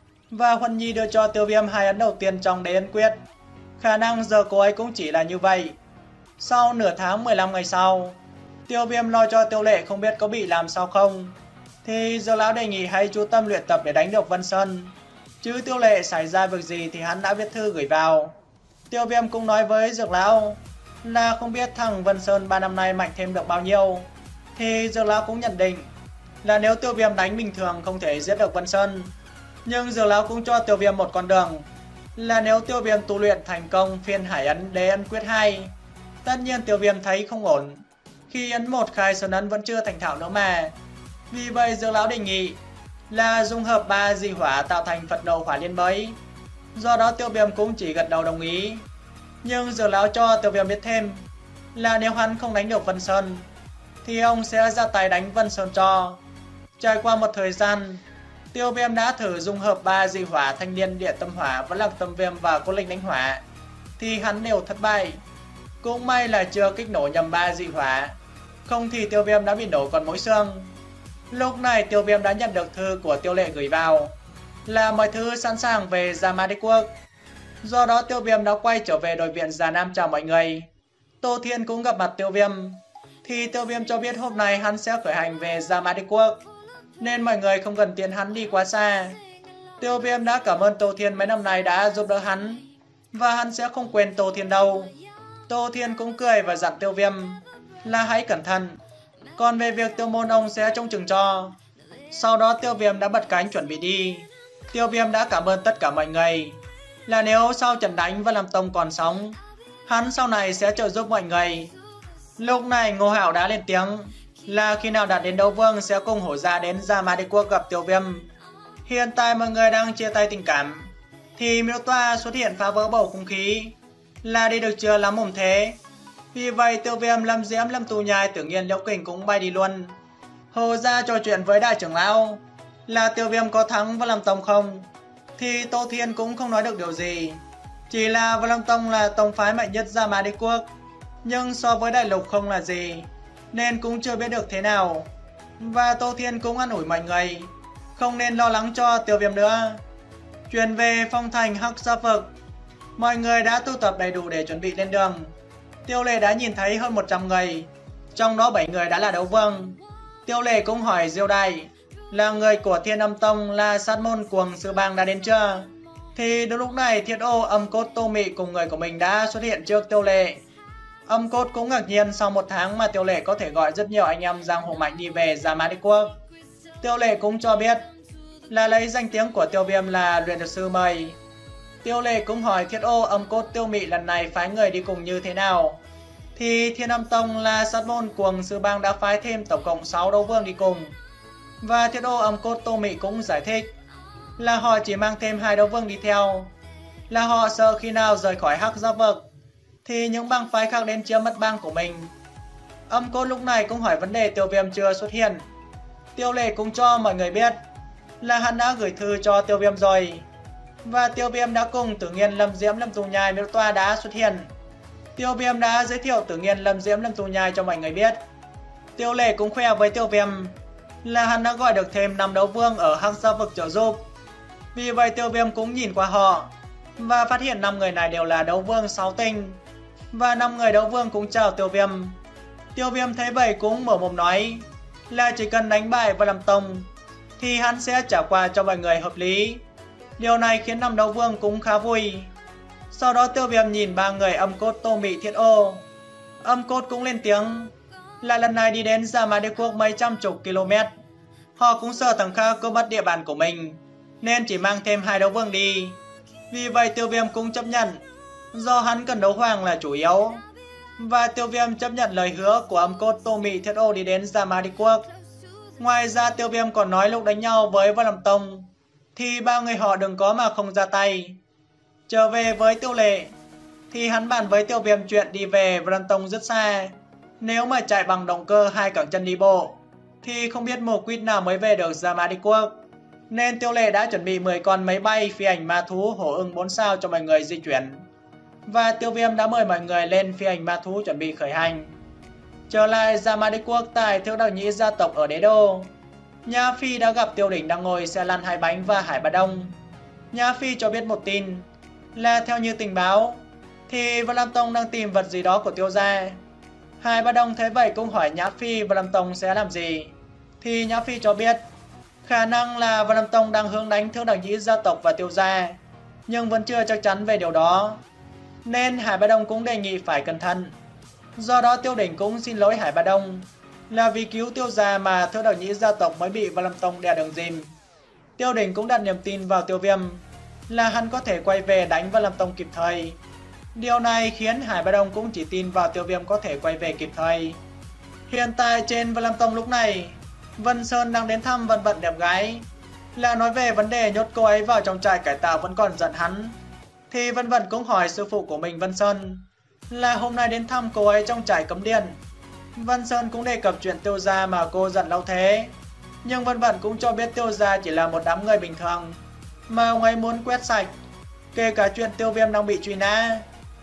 Và Huân Nhi đưa cho Tiêu Viêm hai ấn đầu tiên trong Đế Ấn Quyết. Khả năng giờ cô ấy cũng chỉ là như vậy. Sau nửa tháng mười lăm ngày sau, Tiêu Viêm lo cho Tiêu Lệ không biết có bị làm sao không, thì Dược lão đề nghị hãy chú tâm luyện tập để đánh được Vân Sơn. Chứ Tiêu Lệ xảy ra việc gì thì hắn đã viết thư gửi vào. Tiêu Viêm cũng nói với Dược lão là không biết thằng Vân Sơn ba năm nay mạnh thêm được bao nhiêu. Thì Dược lão cũng nhận định là nếu Tiêu Viêm đánh bình thường không thể giết được Vân Sơn. Nhưng Dược lão cũng cho Tiêu Viêm một con đường là nếu Tiêu Viêm tu luyện thành công Phiên Hải Ấn Đế Ấn Quyết hai. Tất nhiên Tiêu Viêm thấy không ổn khi ấn một Khai Sơn Ấn vẫn chưa thành thạo nữa mà. Vì vậy Dược lão đề nghị là dung hợp ba dị hỏa tạo thành Phật Nộ Hỏa Liên mới. Do đó Tiêu Viêm cũng chỉ gật đầu đồng ý. Nhưng Dược lão cho Tiêu Viêm biết thêm là nếu hắn không đánh được Vân Sơn thì ông sẽ ra tay đánh Vân Sơn cho. Trải qua một thời gian, Tiêu Viêm đã thử dung hợp ba dị hỏa Thanh Niên Địa Tâm Hỏa, Vẫn Lạc Tâm Viêm và Cốt Linh Đánh Hỏa thì hắn đều thất bại. Cũng may là chưa kích nổ nhầm ba dị hỏa, không thì Tiêu Viêm đã bị nổ còn mỗi xương. Lúc này Tiêu Viêm đã nhận được thư của Tiêu Lệ gửi vào là mọi thứ sẵn sàng về Gia Ma Đế Quốc. Do đó Tiêu Viêm đã quay trở về đội viện Già Nam chào mọi người. Tô Thiên cũng gặp mặt Tiêu Viêm thì Tiêu Viêm cho biết hôm nay hắn sẽ khởi hành về Gia Ma Đế Quốc, nên mọi người không cần tiện hắn đi quá xa. Tiêu Viêm đã cảm ơn Tô Thiên mấy năm nay đã giúp đỡ hắn, và hắn sẽ không quên Tô Thiên đâu. Tô Thiên cũng cười và dặn Tiêu Viêm là hãy cẩn thận, còn về việc Tiêu Môn ông sẽ trông chừng cho. Sau đó Tiêu Viêm đã bật cánh chuẩn bị đi. Tiêu Viêm đã cảm ơn tất cả mọi người là nếu sau trận đánh Vân Lâm Tông còn sống, hắn sau này sẽ trợ giúp mọi người. Lúc này Ngô Hạo đã lên tiếng là khi nào đạt đến đấu vương sẽ cùng Hổ Gia đến Gia Mã Đế Quốc gặp Tiêu Viêm. Hiện tại mọi người đang chia tay tình cảm, thì Miêu Toa xuất hiện phá vỡ bầu không khí, là đi được chưa lắm mồm thế. Vì vậy Tiêu Viêm, Lâm Diễm, Lâm Tu Nhai, Tử Nghiên, Liễu Kình cũng bay đi luôn. Hồ Gia trò chuyện với đại trưởng lão là Tiêu Viêm có thắng Vân Lâm Tông không, thì Tô Thiên cũng không nói được điều gì. Chỉ là Vân Lâm Tông là tông phái mạnh nhất Gia Mã Đế Quốc, nhưng so với đại lục không là gì, nên cũng chưa biết được thế nào. Và Tô Thiên cũng an ủi mọi người không nên lo lắng cho Tiêu Viêm nữa. Chuyển về phong thành Hắc Sa Vực, mọi người đã tụ tập đầy đủ để chuẩn bị lên đường. Tiêu Lệ đã nhìn thấy hơn một trăm người, trong đó bảy người đã là đấu vương. Tiêu Lệ cũng hỏi Diêu Đại là người của Thiên Âm Tông, là sát môn cuồng sư bang đã đến chưa. Thì đúng lúc này Thiết Ô, Âm Cốt, Tô Mị cùng người của mình đã xuất hiện trước Tiêu Lệ. Âm Cốt cũng ngạc nhiên sau một tháng mà Tiêu Lệ có thể gọi rất nhiều anh em giang hồ mạnh đi về Gia Mã Đế Quốc. Tiêu Lệ cũng cho biết là lấy danh tiếng của Tiêu Viêm là luyện dược sư mời. Tiêu Lệ cũng hỏi Thiết Ô, Âm Cốt, Tiêu Mị lần này phái người đi cùng như thế nào. Thì Thiên Âm Tông là sát môn cuồng sư bang đã phái thêm tổng cộng sáu đấu vương đi cùng. Và Thiết Ô, Âm Cốt, Tô Mị cũng giải thích là họ chỉ mang thêm hai đấu vương đi theo, là họ sợ khi nào rời khỏi Hắc Sa Vực thì những bang phái khác đến chiếm mất bang của mình. Âm Cốt lúc này cũng hỏi vấn đề Tiêu Viêm chưa xuất hiện. Tiêu Lệ cũng cho mọi người biết là hắn đã gửi thư cho Tiêu Viêm rồi, và Tiêu Viêm đã cùng Tử Nghiên, Lâm Diễm, Lâm Tu Nhai, Miêu Toa đã xuất hiện. Tiêu Viêm đã giới thiệu Tử Nghiên, Lâm Diễm, Lâm Tu Nhai cho mọi người biết. Tiêu Lệ cũng khoe với Tiêu Viêm là hắn đã gọi được thêm năm đấu vương ở Hắc Sa Vực trợ giúp. Vì vậy Tiêu Viêm cũng nhìn qua họ và phát hiện năm người này đều là đấu vương sáu tinh, và năm người đấu vương cũng chào Tiêu Viêm. Tiêu Viêm thấy vậy cũng mở mồm nói là chỉ cần đánh bại Vân Lâm Tông thì hắn sẽ trả quà cho mọi người hợp lý. Điều này khiến năm đấu vương cũng khá vui. Sau đó Tiêu Viêm nhìn ba người Âm Cốt, Tô Mị, Thiết Ô. Âm Cốt cũng lên tiếng là lần này đi đến Gia Mã Đế Quốc mấy trăm chục km, họ cũng sợ thằng khác cướp mất địa bàn của mình, nên chỉ mang thêm hai đấu vương đi. Vì vậy Tiêu Viêm cũng chấp nhận, do hắn cần đấu hoàng là chủ yếu. Và Tiêu Viêm chấp nhận lời hứa của Âm Cốt, Tô Mị, Thiết Ô đi đến Gia Mã Đế Quốc. Ngoài ra Tiêu Viêm còn nói lúc đánh nhau với Vân Lâm Tông thì ba người họ đừng có mà không ra tay. Trở về với Tiêu Lệ thì hắn bàn với Tiêu Viêm chuyện đi về Vân Lâm Tông rất xa, nếu mà chạy bằng động cơ hai cẳng chân đi bộ thì không biết mồ quýt nào mới về được Gia Mã Đế Quốc. Nên Tiêu Lệ đã chuẩn bị mười con máy bay phi hành ma thú hổ ưng bốn sao cho mọi người di chuyển. Và Tiêu Viêm đã mời mọi người lên phi hành ma thú chuẩn bị khởi hành. Trở lại Gia Mã Đế Quốc tại Thượng Đẳng Nhĩ gia tộc ở Đế Đô, Nhã Phi đã gặp Tiêu Đỉnh đang ngồi xe lăn hai bánh và Hải Bá Đông. Nhã Phi cho biết một tin là theo như tình báo thì Vân Lâm Tông đang tìm vật gì đó của Tiêu gia. Hải Bá Đông thấy vậy cũng hỏi Nhã Phi Vân Lâm Tông sẽ làm gì. Thì Nhã Phi cho biết khả năng là Vân Lâm Tông đang hướng đánh Thượng Đẳng Nhĩ gia tộc và Tiêu gia, nhưng vẫn chưa chắc chắn về điều đó. Nên Hải Bá Đông cũng đề nghị phải cẩn thận. Do đó Tiêu Đỉnh cũng xin lỗi Hải Bá Đông là vì cứu Tiêu gia mà Thượng Đẳng Nhĩ gia tộc mới bị Vân Lâm Tông đè đường dìm. Tiêu Đỉnh cũng đặt niềm tin vào Tiêu Viêm là hắn có thể quay về đánh Vân Lâm Tông kịp thời. Điều này khiến Hải Bá Đông cũng chỉ tin vào Tiêu Viêm có thể quay về kịp thời. Hiện tại trên Vân Lâm Tông lúc này, Vân Sơn đang đến thăm Vân Vận đẹp gái, là nói về vấn đề nhốt cô ấy vào trong trại cải tạo vẫn còn giận hắn. Thì Vân Vận cũng hỏi sư phụ của mình Vân Sơn là hôm nay đến thăm cô ấy trong trại cấm điện. Vân Sơn cũng đề cập chuyện Tiêu gia mà cô giận lâu thế, nhưng Vân Vận cũng cho biết Tiêu gia chỉ là một đám người bình thường mà ông ấy muốn quét sạch, kể cả chuyện Tiêu Viêm đang bị truy nã.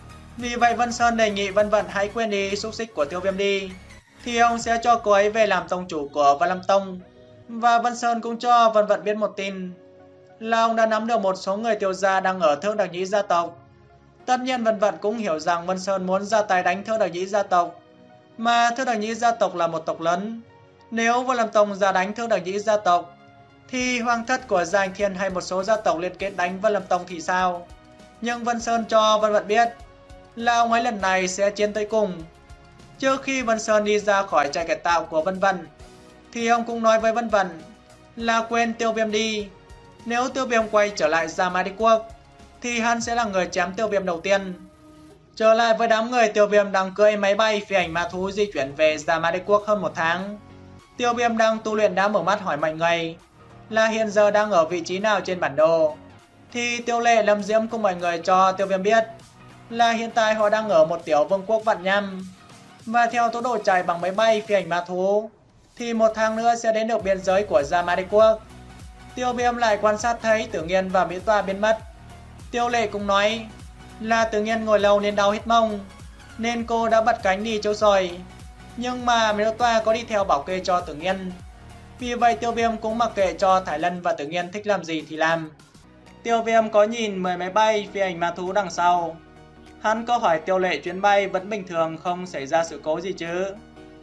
Vì vậy Vân Sơn đề nghị Vân Vận hãy quên đi xúc xích của Tiêu Viêm đi, thì ông sẽ cho cô ấy về làm tông chủ của Vân Lâm Tông. Và Vân Sơn cũng cho Vân Vận biết một tin là ông đã nắm được một số người Tiêu gia đang ở Thượng Đẳng Nhĩ gia tộc. Tất nhiên Vân Vận cũng hiểu rằng Vân Sơn muốn ra tay đánh Thượng Đẳng Nhĩ gia tộc, mà Thượng Đẳng Nhĩ gia tộc là một tộc lớn. Nếu Vân Lâm Tông ra đánh Thượng Đẳng Nhĩ gia tộc thì hoàng thất của Gia Anh Thiên hay một số gia tộc liên kết đánh Vân Lâm Tông thì sao? Nhưng Vân Sơn cho Vân Vận biết là ông ấy lần này sẽ chiến tới cùng. Trước khi Vân Sơn đi ra khỏi trại cải tạo của Vân Vận thì ông cũng nói với Vân Vận là quên Tiêu Viêm đi. Nếu Tiêu Viêm quay trở lại Gia Mã Đế Quốc thì hắn sẽ là người chém Tiêu Viêm đầu tiên. Trở lại với đám người, Tiêu Viêm đang cưỡi máy bay phi hành ma thú di chuyển về Gia Mã Đế Quốc hơn một tháng. Tiêu Viêm đang tu luyện đã mở mắt hỏi mọi người là hiện giờ đang ở vị trí nào trên bản đồ. Thì Tiêu Lệ, Lâm Diễm cùng mọi người cho Tiêu Viêm biết là hiện tại họ đang ở một tiểu vương quốc vạn nham. Và theo tốc độ chạy bằng máy bay phi hành ma thú thì một tháng nữa sẽ đến được biên giới của Gia Ma Đế Quốc. Tiêu Viêm lại quan sát thấy Tử Nghiên và Mỹ Toa biến mất. Tiêu Lệ cũng nói là Tử Nghiên ngồi lâu nên đau hết mông, nên cô đã bật cánh đi trâu sồi. Nhưng mà Mỹ Toa có đi theo bảo kê cho Tử Nghiên. Vì vậy Tiêu Viêm cũng mặc kệ cho Thái Lân và Tử Nghiên thích làm gì thì làm. Tiêu Viêm có nhìn mười máy bay phi hành ma thú đằng sau. Hắn có hỏi Tiêu Lệ chuyến bay vẫn bình thường, không xảy ra sự cố gì chứ.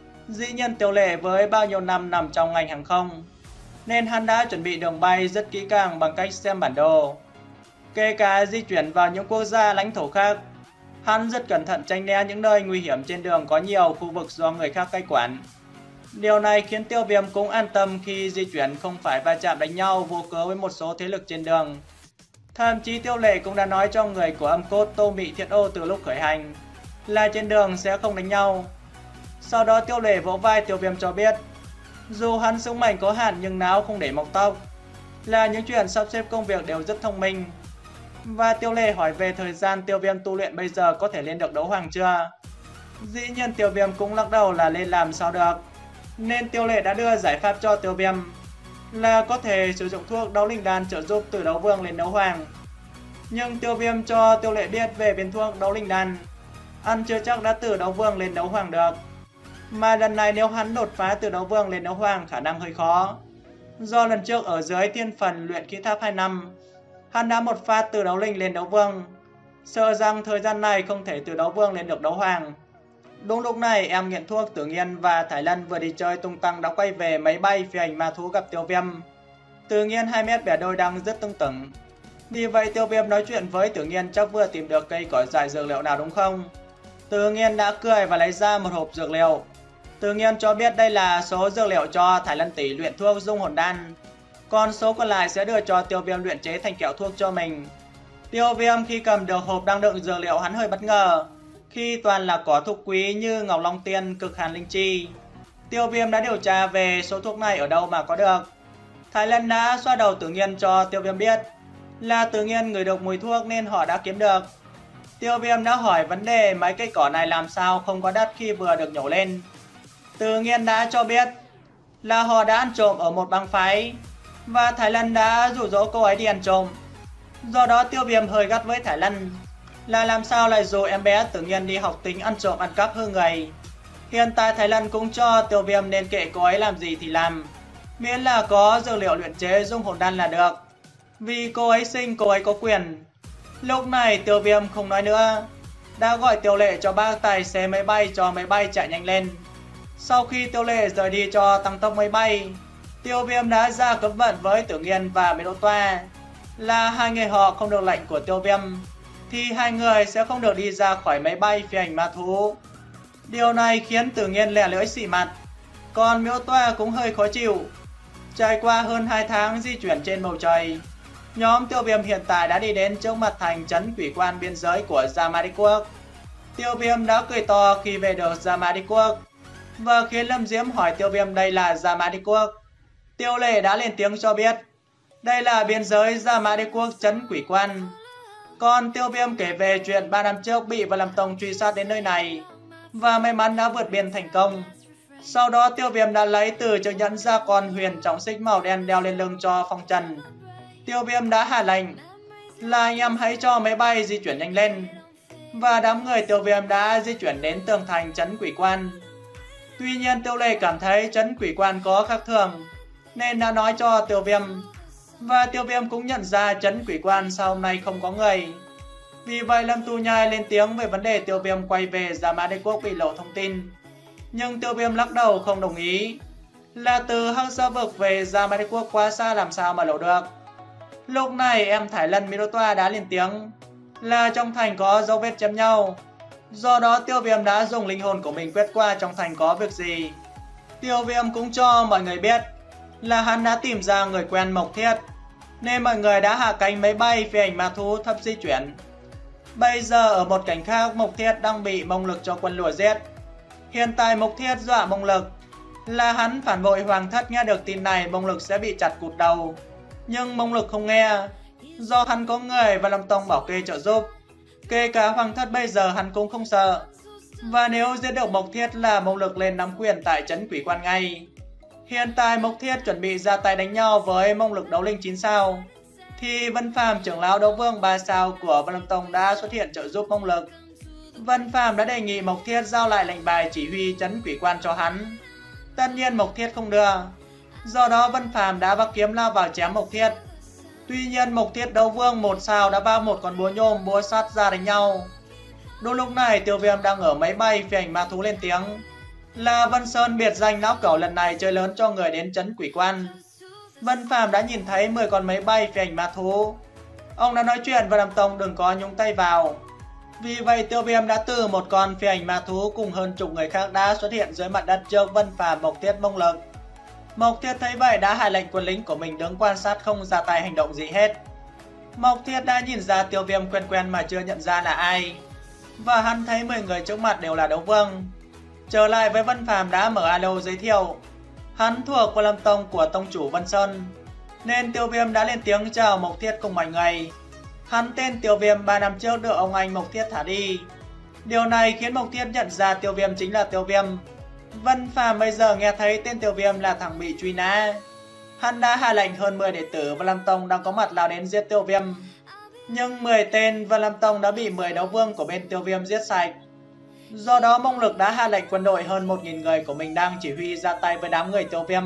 Dĩ nhiên Tiêu Lệ với bao nhiêu năm nằm trong ngành hàng không, nên hắn đã chuẩn bị đường bay rất kỹ càng bằng cách xem bản đồ. Kể cả di chuyển vào những quốc gia lãnh thổ khác, hắn rất cẩn thận tránh né những nơi nguy hiểm trên đường có nhiều khu vực do người khác cai quản. Điều này khiến Tiêu Viêm cũng an tâm khi di chuyển, không phải va chạm đánh nhau vô cớ với một số thế lực trên đường. Thậm chí Tiêu Lệ cũng đã nói cho người của Âm Cốt Tô Mị Thiện Ô từ lúc khởi hành là trên đường sẽ không đánh nhau. Sau đó Tiêu Lệ vỗ vai Tiêu Viêm cho biết dù hắn sức mạnh có hạn nhưng não không để mọc tóc, là những chuyện sắp xếp công việc đều rất thông minh. Và Tiêu Lệ hỏi về thời gian Tiêu Viêm tu luyện bây giờ có thể lên được đấu hoàng chưa. Dĩ nhiên Tiêu Viêm cũng lắc đầu là lên làm sao được, nên Tiêu Lệ đã đưa giải pháp cho Tiêu Viêm là có thể sử dụng thuốc đấu linh đan trợ giúp từ đấu vương lên đấu hoàng. Nhưng Tiêu Viêm cho Tiêu Lệ biết về viên thuốc đấu linh đan ăn chưa chắc đã từ đấu vương lên đấu hoàng được, mà lần này nếu hắn đột phá từ đấu vương lên đấu hoàng khả năng hơi khó. Do lần trước ở dưới thiên phần luyện khí tháp hai năm, hắn đã một phát từ đấu linh lên đấu vương, sợ rằng thời gian này không thể từ đấu vương lên được đấu hoàng. Đúng lúc này em nghiện thuốc Tử Nghiên và Thái Lân vừa đi chơi tung tăng đã quay về máy bay phi hành ma thú gặp Tiêu Viêm. Tử Nghiên hai mét bẻ đôi đang rất tưng tửng. Vì vậy Tiêu Viêm nói chuyện với Tử Nghiên chắc vừa tìm được cây cỏ dại dược liệu nào đúng không? Tử Nghiên đã cười và lấy ra một hộp dược liệu. Tử Nghiên cho biết đây là số dược liệu cho Thái Lân tỷ luyện thuốc dung hồn đan, còn số còn lại sẽ đưa cho Tiêu Viêm luyện chế thành kẹo thuốc cho mình. Tiêu Viêm khi cầm được hộp đang đựng dược liệu hắn hơi bất ngờ, khi toàn là cỏ thuốc quý như Ngọc Long Tiên, Cực Hàn Linh Chi. Tiêu Viêm đã điều tra về số thuốc này ở đâu mà có được. Thái Lân đã xoa đầu Tử Nghiên cho Tiêu Viêm biết là Tử Nghiên ngửi được mùi thuốc nên họ đã kiếm được. Tiêu Viêm đã hỏi vấn đề mấy cây cỏ này làm sao không có đất khi vừa được nhổ lên. Tử Nghiên đã cho biết là họ đã ăn trộm ở một bang phái, và Thái Lân đã dụ dỗ cô ấy đi ăn trộm. Do đó Tiêu Viêm hơi gắt với Thái Lân là làm sao lại dụ em bé Tử Nghiên đi học tính ăn trộm ăn cắp hư người. Hiện tại Thái Lân cũng cho Tiêu Viêm nên kệ cô ấy làm gì thì làm, miễn là có dược liệu luyện chế dung hồn đan là được, vì cô ấy sinh cô ấy có quyền. Lúc này Tiêu Viêm không nói nữa, đã gọi Tiêu Lệ cho bác tài xế máy bay cho máy bay chạy nhanh lên. Sau khi Tiêu Lệ rời đi cho tăng tốc máy bay, Tiêu Viêm đã ra cấm vận với Tử Nghiên và Mỹ Đỗ Toa là hai người họ không được lệnh của Tiêu Viêm thì hai người sẽ không được đi ra khỏi máy bay phi hành ma thú. Điều này khiến Tử Nghiên lẻ lưỡi xị mặt, còn Mỹ Đỗ Toa cũng hơi khó chịu. Trải qua hơn hai tháng di chuyển trên bầu trời, nhóm Tiêu Viêm hiện tại đã đi đến trước mặt thành trấn quỷ quan biên giới của Gia Ma Đế Quốc. Tiêu Viêm đã cười to khi về được Gia Ma Đế Quốc, và khiến Lâm Diễm hỏi Tiêu Viêm đây là Gia Ma Đế Quốc. Tiêu Lệ đã lên tiếng cho biết đây là biên giới Gia Ma Đế Quốc trấn quỷ quan. Còn Tiêu Viêm kể về chuyện ba năm trước bị Vân Lam Tông truy sát đến nơi này và may mắn đã vượt biên thành công. Sau đó Tiêu Viêm đã lấy từ chiếc nhẫn ra con huyền trọng xích màu đen đeo lên lưng cho Phong Trần. Tiêu Viêm đã hạ lệnh là anh em hãy cho máy bay di chuyển nhanh lên, và đám người Tiêu Viêm đã di chuyển đến tường thành trấn quỷ quan. Tuy nhiên Tiêu Lệ cảm thấy trấn quỷ quan có khác thường nên đã nói cho Tiêu Viêm, và Tiêu Viêm cũng nhận ra trấn quỷ quan sau hôm nay không có người. Vì vậy Lâm Tu Nhai lên tiếng về vấn đề Tiêu Viêm quay về Gia Ma Đế Quốc bị lộ thông tin, nhưng Tiêu Viêm lắc đầu không đồng ý, là từ Hắc Sa Vực về Gia Ma Đế Quốc quá xa làm sao mà lộ được. Lúc này em Thái Lân Mỹ Đỗ Toa đã lên tiếng là trong thành có dấu vết chém nhau, do đó Tiêu Viêm đã dùng linh hồn của mình quét qua trong thành có việc gì. Tiêu Viêm cũng cho mọi người biết là hắn đã tìm ra người quen Mộc Thiết, nên mọi người đã hạ cánh máy bay phi hành ma thú thấp di chuyển. Bây giờ ở một cảnh khác, Mộc Thiết đang bị Mông Lực cho quân lùa giết. Hiện tại Mộc Thiết dọa Mông Lực là hắn phản bội hoàng thất. Nghe được tin này, Mông Lực sẽ bị chặt cụt đầu, nhưng Mông Lực không nghe, do hắn có người và Lâm Tông bảo kê trợ giúp. Kể cả hoàng thất bây giờ hắn cũng không sợ, và nếu giết được Mộc Thiết là Mông Lực lên nắm quyền tại trấn Quỷ Quan ngay. Hiện tại Mộc Thiết chuẩn bị ra tay đánh nhau với Mông Lực đấu linh chín sao, thì Vân Phàm trưởng lão đấu vương ba sao của Vân Lâm Tông đã xuất hiện trợ giúp Mông Lực. Vân Phàm đã đề nghị Mộc Thiết giao lại lệnh bài chỉ huy trấn Quỷ Quan cho hắn. Tất nhiên Mộc Thiết không đưa, do đó Vân Phàm đã vác kiếm lao vào chém Mộc Thiết. Tuy nhiên Mộc Thiết đấu vương một sao đã bao một con búa nhôm búa sắt ra đánh nhau. Đúng lúc này Tiêu Viêm đang ở máy bay phi hành ma thú lên tiếng là Vân Sơn biệt danh lão cẩu lần này chơi lớn cho người đến trấn Quỷ Quan. Vân Phàm đã nhìn thấy mười con máy bay phi hành ma thú. Ông đã nói chuyện và Lâm Tông đừng có nhúng tay vào. Vì vậy Tiêu Viêm đã từ một con phi hành ma thú cùng hơn chục người khác đã xuất hiện dưới mặt đất trước Vân Phàm, Mộc Thiết, Mông Lực. Mộc Thiết thấy vậy đã hạ lệnh quân lính của mình đứng quan sát không ra tay hành động gì hết. Mộc Thiết đã nhìn ra Tiêu Viêm quen quen mà chưa nhận ra là ai, và hắn thấy mười người trước mặt đều là đấu vương. Trở lại với Vân Phàm đã mở alo giới thiệu hắn thuộc Vân Lâm Tông của tông chủ Vân Sơn, nên Tiêu Viêm đã lên tiếng chào Mộc Thiết cùng mọi người. Hắn tên Tiêu Viêm ba năm trước được ông anh Mộc Thiết thả đi. Điều này khiến Mộc Thiết nhận ra Tiêu Viêm chính là Tiêu Viêm. Vân Phàm bây giờ nghe thấy tên Tiêu Viêm là thằng bị truy nã. Hắn đã hạ lệnh hơn mười đệ tử Vân Lâm Tông đang có mặt lao đến giết Tiêu Viêm. Nhưng mười tên Vân Lâm Tông đã bị mười đấu vương của bên Tiêu Viêm giết sạch. Do đó Mông Lực đã hạ lệnh quân đội hơn một nghìn người của mình đang chỉ huy ra tay với đám người Tiêu Viêm.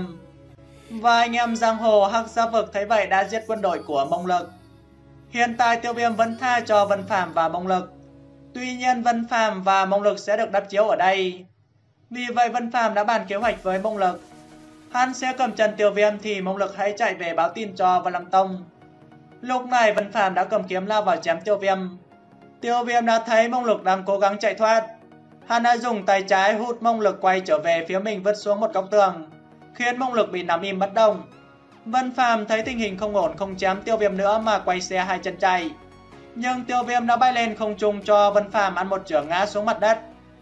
Và anh em giang hồ Hắc Gia Vực thấy vậy đã giết quân đội của Mông Lực. Hiện tại Tiêu Viêm vẫn tha cho Vân Phàm và Mông Lực. Tuy nhiên Vân Phàm và Mông Lực sẽ được đắp chiếu ở đây. Vì vậy Vân Phàm đã bàn kế hoạch với Mông Lực. Hắn sẽ cầm chân Tiêu Viêm thì Mông Lực hãy chạy về báo tin cho Vân Lâm Tông. Lúc này Vân Phàm đã cầm kiếm lao vào chém Tiêu Viêm. Tiêu Viêm đã thấy Mông Lực đang cố gắng chạy thoát. Hắn đã dùng tay trái hút Mông Lực quay trở về phía mình, vứt xuống một góc tường, khiến Mông Lực bị nằm im bất động. Vân Phàm thấy tình hình không ổn không chém Tiêu Viêm nữa mà quay xe hai chân chạy. Nhưng Tiêu Viêm đã bay lên không trung cho Vân Phàm ăn một chưởng ngã xuống mặt đất.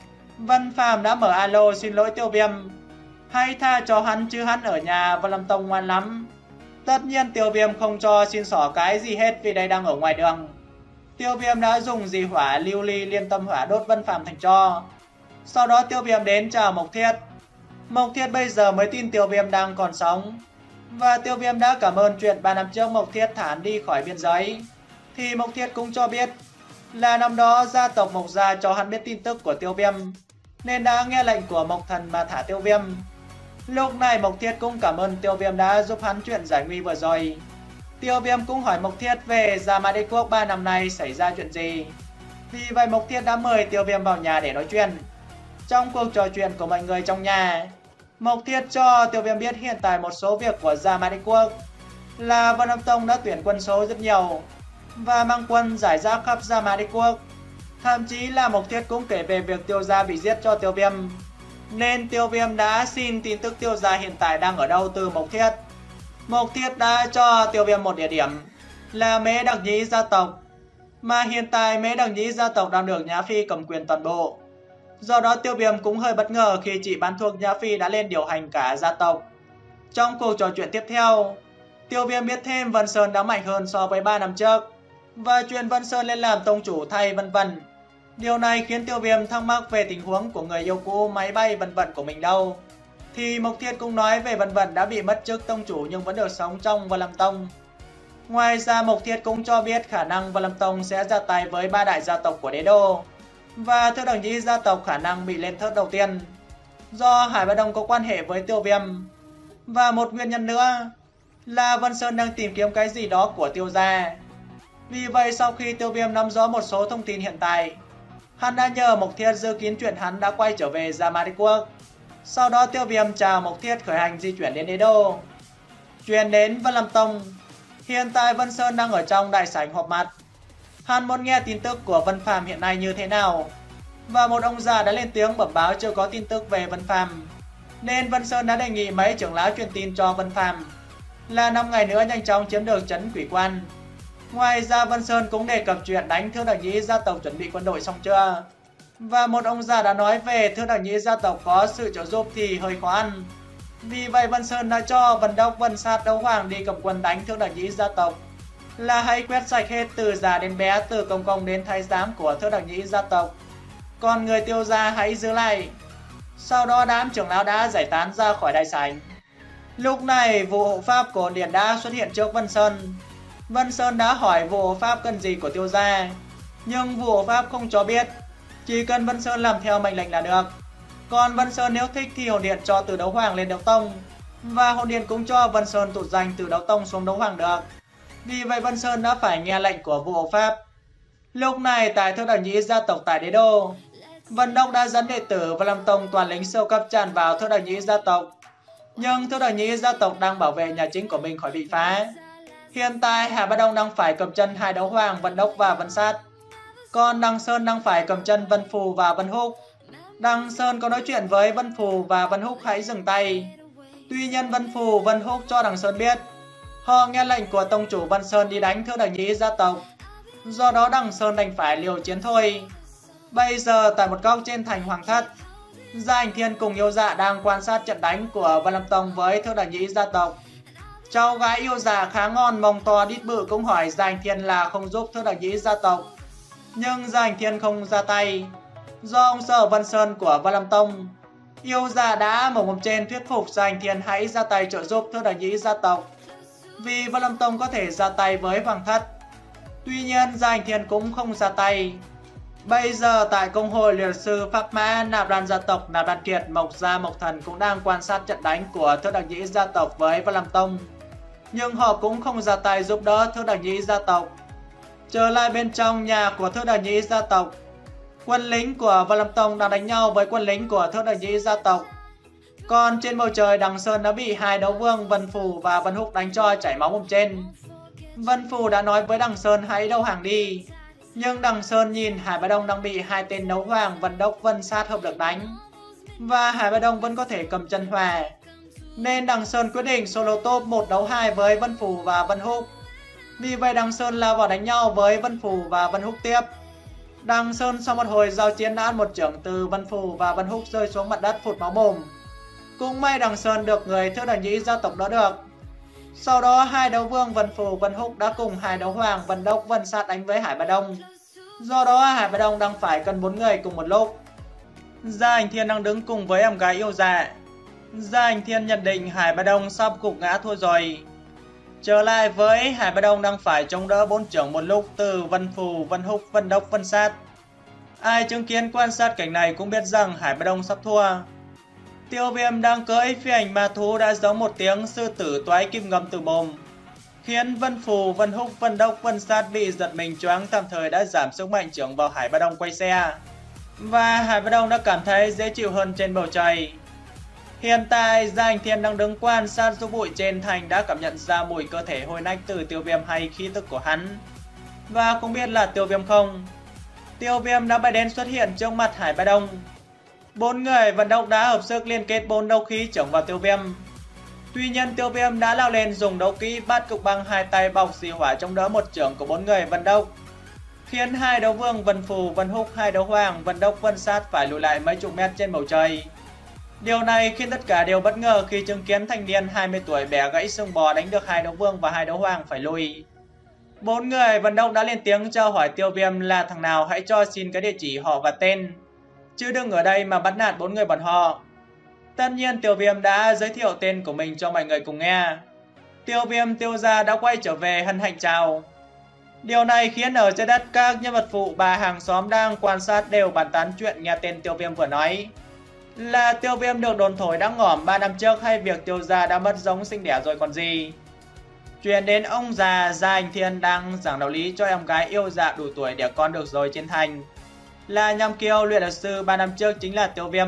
Vân Phàm đã mở alo xin lỗi Tiêu Viêm, hãy tha cho hắn chứ hắn ở nhà Vân Lâm Tông ngoan lắm. Tất nhiên Tiêu Viêm không cho xin xỏ cái gì hết vì đây đang ở ngoài đường. Tiêu Viêm đã dùng dị hỏa lưu ly liên tâm hỏa đốt Vân Phàm thành tro. Sau đó Tiêu Viêm đến chào Mộc Thiết. Mộc Thiết bây giờ mới tin Tiêu Viêm đang còn sống. Và Tiêu Viêm đã cảm ơn chuyện ba năm trước Mộc Thiết thả hắn đi khỏi biên giới. Thì Mộc Thiết cũng cho biết là năm đó gia tộc Mộc Gia cho hắn biết tin tức của Tiêu Viêm, nên đã nghe lệnh của Mộc Thần mà thả Tiêu Viêm. Lúc này Mộc Thiết cũng cảm ơn Tiêu Viêm đã giúp hắn chuyện giải nguy vừa rồi. Tiêu Viêm cũng hỏi Mộc Thiết về Gia Mã Đế Quốc ba năm nay xảy ra chuyện gì. Vì vậy Mộc Thiết đã mời Tiêu Viêm vào nhà để nói chuyện. Trong cuộc trò chuyện của mọi người trong nhà, Mộc Thiết cho Tiêu Viêm biết hiện tại một số việc của Gia Mã Đế Quốc là Vân Lâm Tông đã tuyển quân số rất nhiều và mang quân giải rác khắp Gia Mã Đế Quốc. Thậm chí là Mộc Thiết cũng kể về việc Tiêu Gia bị giết cho Tiêu Viêm, nên Tiêu Viêm đã xin tin tức Tiêu Gia hiện tại đang ở đâu từ Mộc Thiết. Mộc Thiết đã cho Tiêu Viêm một địa điểm là Mễ Đặc Nhĩ gia tộc, mà hiện tại Mễ Đặc Nhĩ gia tộc đang được Nhã Phi cầm quyền toàn bộ. Do đó Tiêu Viêm cũng hơi bất ngờ khi chị bán thuốc Nhã Phi đã lên điều hành cả gia tộc. Trong cuộc trò chuyện tiếp theo, Tiêu Viêm biết thêm Vân Sơn đã mạnh hơn so với ba năm trước và chuyện Vân Sơn lên làm tông chủ thay vân vân. Điều này khiến Tiêu Viêm thắc mắc về tình huống của người yêu cũ máy bay vân vân của mình đâu. Thì Mộc Thiết cũng nói về vân vân đã bị mất chức tông chủ nhưng vẫn được sống trong Vân Lâm Tông. Ngoài ra Mộc Thiết cũng cho biết khả năng Vân Lâm Tông sẽ ra tay với ba đại gia tộc của đế đô, và Thước Đẳng Nhĩ gia tộc khả năng bị lên thớt đầu tiên do Hải Bá Đông có quan hệ với Tiêu Viêm. Và một nguyên nhân nữa là Vân Sơn đang tìm kiếm cái gì đó của Tiêu gia. Vì vậy sau khi Tiêu Viêm nắm rõ một số thông tin hiện tại, hắn đã nhờ Mộc Thiết dự kiến chuyện hắn đã quay trở về Gia Mã Đế Quốc. Sau đó Tiêu Viêm chào Mộc Thiết khởi hành di chuyển đến đế đô. Chuyển đến Vân Lâm Tông, hiện tại Vân Sơn đang ở trong đại sảnh họp mặt. Hắn muốn nghe tin tức của Vân Phàm hiện nay như thế nào, và một ông già đã lên tiếng bẩm báo chưa có tin tức về Vân Phàm, nên Vân Sơn đã đề nghị mấy trưởng lão truyền tin cho Vân Phàm là năm ngày nữa nhanh chóng chiếm được trấn Quỷ Quan. Ngoài ra Vân Sơn cũng đề cập chuyện đánh Thước Đẳng Nhĩ gia tộc chuẩn bị quân đội xong chưa. Và một ông già đã nói về Thước Đẳng Nhĩ gia tộc có sự trợ giúp thì hơi khó ăn, Vì vậy Vân Sơn đã cho Vân Đốc, Vân Sát, Đấu Hoàng đi cầm quân đánh Thượng Đẳng Nhĩ gia tộc, là hãy quét sạch hết từ già đến bé, từ công công đến thái giám của Thượng Đẳng Nhĩ gia tộc, còn người Tiêu gia hãy giữ lại. Sau đó đám trưởng lão đã giải tán ra khỏi đại sảnh. Lúc này vụ hộ pháp của Điền đã xuất hiện trước Vân Sơn. Vân Sơn đã hỏi vụ hộ pháp cần gì của Tiêu gia, nhưng vụ hộ pháp không cho biết, chỉ cần Vân Sơn làm theo mệnh lệnh là được. Còn Vân Sơn nếu thích thì hồn điện cho từ Đấu Hoàng lên Đấu Tông, và hồn điện cũng cho Vân Sơn tụt danh từ Đấu Tông xuống Đấu Hoàng được. Vì vậy Vân Sơn đã phải nghe lệnh của vụ hộ pháp. Lúc này tại Thượng Đẳng Nhĩ gia tộc tại đế đô, Vân Đốc đã dẫn đệ tử và Lâm Tông toàn lính siêu cấp tràn vào Thượng Đẳng Nhĩ gia tộc. Nhưng Thượng Đẳng Nhĩ gia tộc đang bảo vệ nhà chính của mình khỏi bị phá. Hiện tại Hà Bá Đông đang phải cầm chân hai Đấu Hoàng, Vân Đốc và Vân Sát, còn Đằng Sơn đang phải cầm chân Vân Phù và Vân Húc. Đằng Sơn có nói chuyện với Vân Phù và Vân Húc hãy dừng tay. Tuy nhiên Vân Phù, Vân Húc cho Đằng Sơn biết họ nghe lệnh của tông chủ Vân Sơn đi đánh Thượng Đẳng Nhĩ gia tộc, do đó Đằng Sơn đành phải liều chiến thôi. Bây giờ tại một góc trên thành Hoàng Thất, Gia Ảnh Thiên cùng Yêu Dạ đang quan sát trận đánh của Vân Lâm Tông với Thượng Đẳng Nhĩ gia tộc. Cháu gái Yêu Dạ khá ngon, mông to đít bự cũng hỏi Gia Ảnh Thiên là không giúp Thượng Đẳng Nhĩ gia tộc, nhưng Gia Ảnh Thiên không ra tay. Do ông Sở Vân Sơn của Vân Lâm Tông, Yêu Dạ đã mở mồm trên thuyết phục Gia Ảnh Thiên hãy ra tay trợ giúp Thượng Đẳng Nhĩ gia tộc, vì Vân Lâm Tông có thể ra tay với Hoàng Thất. Tuy nhiên Gia Ảnh Thiên cũng không ra tay. Bây giờ tại công hội liệt sư Pháp Mã, Nạp Đan gia tộc, Nạp Đan Kiệt, Mộc Gia, Mộc Thần cũng đang quan sát trận đánh của Thượng Đẳng Nhĩ gia tộc với Vân Lâm Tông, nhưng họ cũng không ra tay giúp đỡ Thượng Đẳng Nhĩ gia tộc. Trở lại bên trong nhà của Thượng Đẳng Nhĩ gia tộc, quân lính của Vân Lâm Tông đang đánh nhau với quân lính của Thượng Đẳng Nhĩ gia tộc. Còn trên bầu trời, Đằng Sơn đã bị hai đấu vương Vân Phù và Vân Húc đánh cho chảy máu mồm trên. Vân Phù đã nói với Đằng Sơn hãy đầu hàng đi, nhưng Đằng Sơn nhìn Hải Bá Đông đang bị hai tên đấu hoàng Vân Đốc, Vân Sát hợp lực đánh, và Hải Bá Đông vẫn có thể cầm chân hòa, nên Đằng Sơn quyết định solo top một đấu hai với Vân Phù và Vân Húc. Vì vậy Đằng Sơn lao vào đánh nhau với Vân Phù và Vân Húc tiếp. Đằng Sơn sau một hồi giao chiến đã ăn một chưởng từ Vân Phù và Vân Húc rơi xuống mặt đất phụt máu mồm. Cũng may Đằng Sơn được người Thượng Đẳng Nhĩ gia tộc đỡ được. Sau đó hai đấu vương Vân Phù, Vân Húc đã cùng hai đấu hoàng Vân Đốc, Vân Sát đánh với Hải Bá Đông. Do đó Hải Bá Đông đang phải cần bốn người cùng một lúc. Gia Ảnh Thiên đang đứng cùng với em gái Yêu Dạ. Gia Ảnh Thiên nhận định Hải Bá Đông sắp gục ngã thua rồi. Trở lại với Hải Bá Đông đang phải chống đỡ bốn chưởng một lúc từ Vân Phù, Vân Húc, Vân Đốc, Vân Sát. Ai chứng kiến quan sát cảnh này cũng biết rằng Hải Bá Đông sắp thua. Tiêu Viêm đang cưỡi phi hành ma thú đã giống một tiếng sư tử toái kim ngầm từ mồm, khiến Vân Phù, Vân Húc, Vân Đốc, Vân Sát bị giật mình choáng, tạm thời đã giảm sức mạnh chưởng vào Hải Bá Đông quay xe, và Hải Bá Đông đã cảm thấy dễ chịu hơn trên bầu trời. Hiện tại Gia Ảnh Thiên đang đứng quan sát giúp bụi trên thành đã cảm nhận ra mùi cơ thể hôi nách từ Tiêu Viêm hay khí tức của hắn, và không biết là Tiêu Viêm không. Tiêu Viêm đã bay đến xuất hiện trước mặt Hải Bá Đông. Bốn người vận động đã hợp sức liên kết bốn đấu khí chưởng vào Tiêu Viêm. Tuy nhiên Tiêu Viêm đã lao lên dùng đấu kỹ Bát Cực Băng, hai tay bọc xì hỏa chống đỡ một chưởng của bốn người vận động, khiến hai đấu vương Vân Phù, Vân Húc, hai đấu hoàng Vân Đốc, Vân Sát phải lùi lại mấy chục mét trên bầu trời. Điều này khiến tất cả đều bất ngờ khi chứng kiến thanh niên hai mươi tuổi bẻ gãy xương bò đánh được hai đấu vương và hai đấu hoàng phải lùi. Bốn người vận động đã lên tiếng cho hỏi Tiêu Viêm là thằng nào hãy cho xin cái địa chỉ họ và tên, chứ đừng ở đây mà bắt nạt bốn người bọn họ. Tất nhiên Tiêu Viêm đã giới thiệu tên của mình cho mọi người cùng nghe. Tiêu Viêm, Tiêu gia đã quay trở về hân hạnh chào. Điều này khiến ở trên đất các nhân vật phụ bà hàng xóm đang quan sát đều bàn tán chuyện nghe tên Tiêu Viêm vừa nói. Là Tiêu Viêm được đồn thổi đã ngỏm ba năm trước hay việc Tiêu gia đã mất giống sinh đẻ rồi còn gì. Chuyện đến ông già Gia Ảnh Thiên đang giảng đạo lý cho em gái Yêu Dạ đủ tuổi đẻ con được rồi trên thành. Là Nham Kiêu luyện dược sư ba năm trước chính là Tiêu Viêm.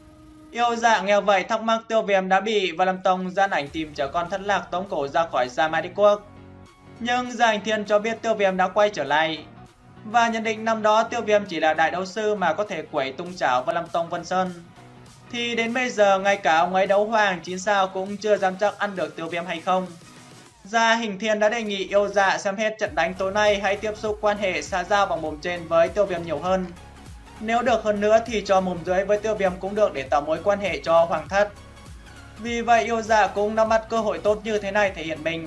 Yêu Dạ nghe vậy thắc mắc Tiêu Viêm đã bị Vân Lâm Tông gian ảnh tìm chở con thất lạc tống cổ ra khỏi Gia Mai Đế Quốc. Nhưng Gia Ảnh Thiên cho biết Tiêu Viêm đã quay trở lại, và nhận định năm đó Tiêu Viêm chỉ là đại đấu sư mà có thể quẩy tung chảo Vân Lâm Tông Vân Sơn, thì đến bây giờ ngay cả ông ấy đấu hoàng chín sao cũng chưa dám chắc ăn được Tiêu Viêm hay không. Gia Ảnh Thiên đã đề nghị Yêu Dạ xem hết trận đánh tối nay hãy tiếp xúc quan hệ xã giao bằng mồm trên với Tiêu Viêm nhiều hơn. Nếu được hơn nữa thì cho mồm dưới với Tiêu Viêm cũng được để tạo mối quan hệ cho Hoàng Thất. Vì vậy yêu dạ cũng nắm bắt cơ hội tốt như thế này thể hiện mình,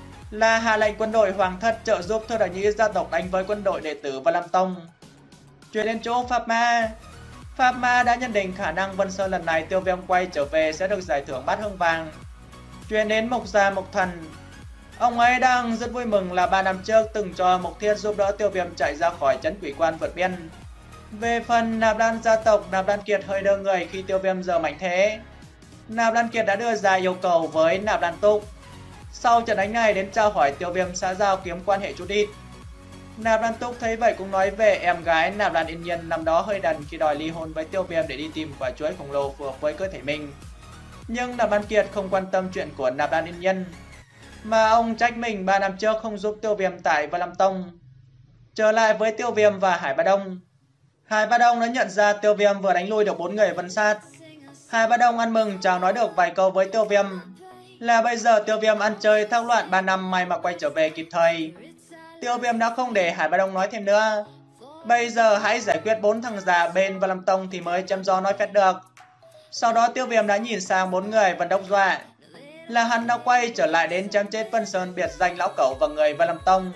là hạ lệnh quân đội hoàng thất trợ giúp Thơ Đà Nhĩ gia tộc đánh với quân đội đệ tử Vân Lam Tông. Chuyển đến chỗ Pháp Ma. Pháp Ma đã nhận định khả năng Vân Sơn lần này Tiêu Viêm quay trở về sẽ được giải thưởng bát hương vàng. Chuyển đến Mộc Gia Mộc Thần. Ông ấy đang rất vui mừng là ba năm trước từng cho Mộc Thiên giúp đỡ Tiêu Viêm chạy ra khỏi trấn quỷ quan vượt biên. Về phần Nạp Lan gia tộc, Nạp Lan Kiệt hơi đơ người khi Tiêu Viêm giờ mạnh thế. Nạp Lan Kiệt đã đưa ra yêu cầu với Nạp Lan Túc. Sau trận đánh này đến trao hỏi Tiêu Viêm xã giao kiếm quan hệ chút ít. Nạp Lan Túc thấy vậy cũng nói về em gái Nạp Lan Yên Nhiên năm đó hơi đần khi đòi ly hôn với Tiêu Viêm để đi tìm quả chuối khổng lồ phù hợp với cơ thể mình. Nhưng Nạp Lan Kiệt không quan tâm chuyện của Nạp Lan Yên Nhiên, mà ông trách mình ba năm trước không giúp Tiêu Viêm tại Vân Lam Tông. Trở lại với Tiêu Viêm và Hải Ba Đông. Hải Ba Đông đã nhận ra Tiêu Viêm vừa đánh lui được bốn người Vân Sát. Hải Ba Đông ăn mừng chào nói được vài câu với Tiêu Viêm, là bây giờ Tiêu Viêm ăn chơi thác loạn ba năm may mà quay trở về kịp thời. Tiêu Viêm đã không để Hải Ba Đông nói thêm nữa. Bây giờ hãy giải quyết bốn thằng già bên Vân Lam Tông thì mới chăm gió nói phét được. Sau đó Tiêu Viêm đã nhìn sang bốn người Vân Đốc dọa, là hắn đã quay trở lại đến chém chết Vân Sơn biệt danh lão cẩu và người Vân Lam Tông.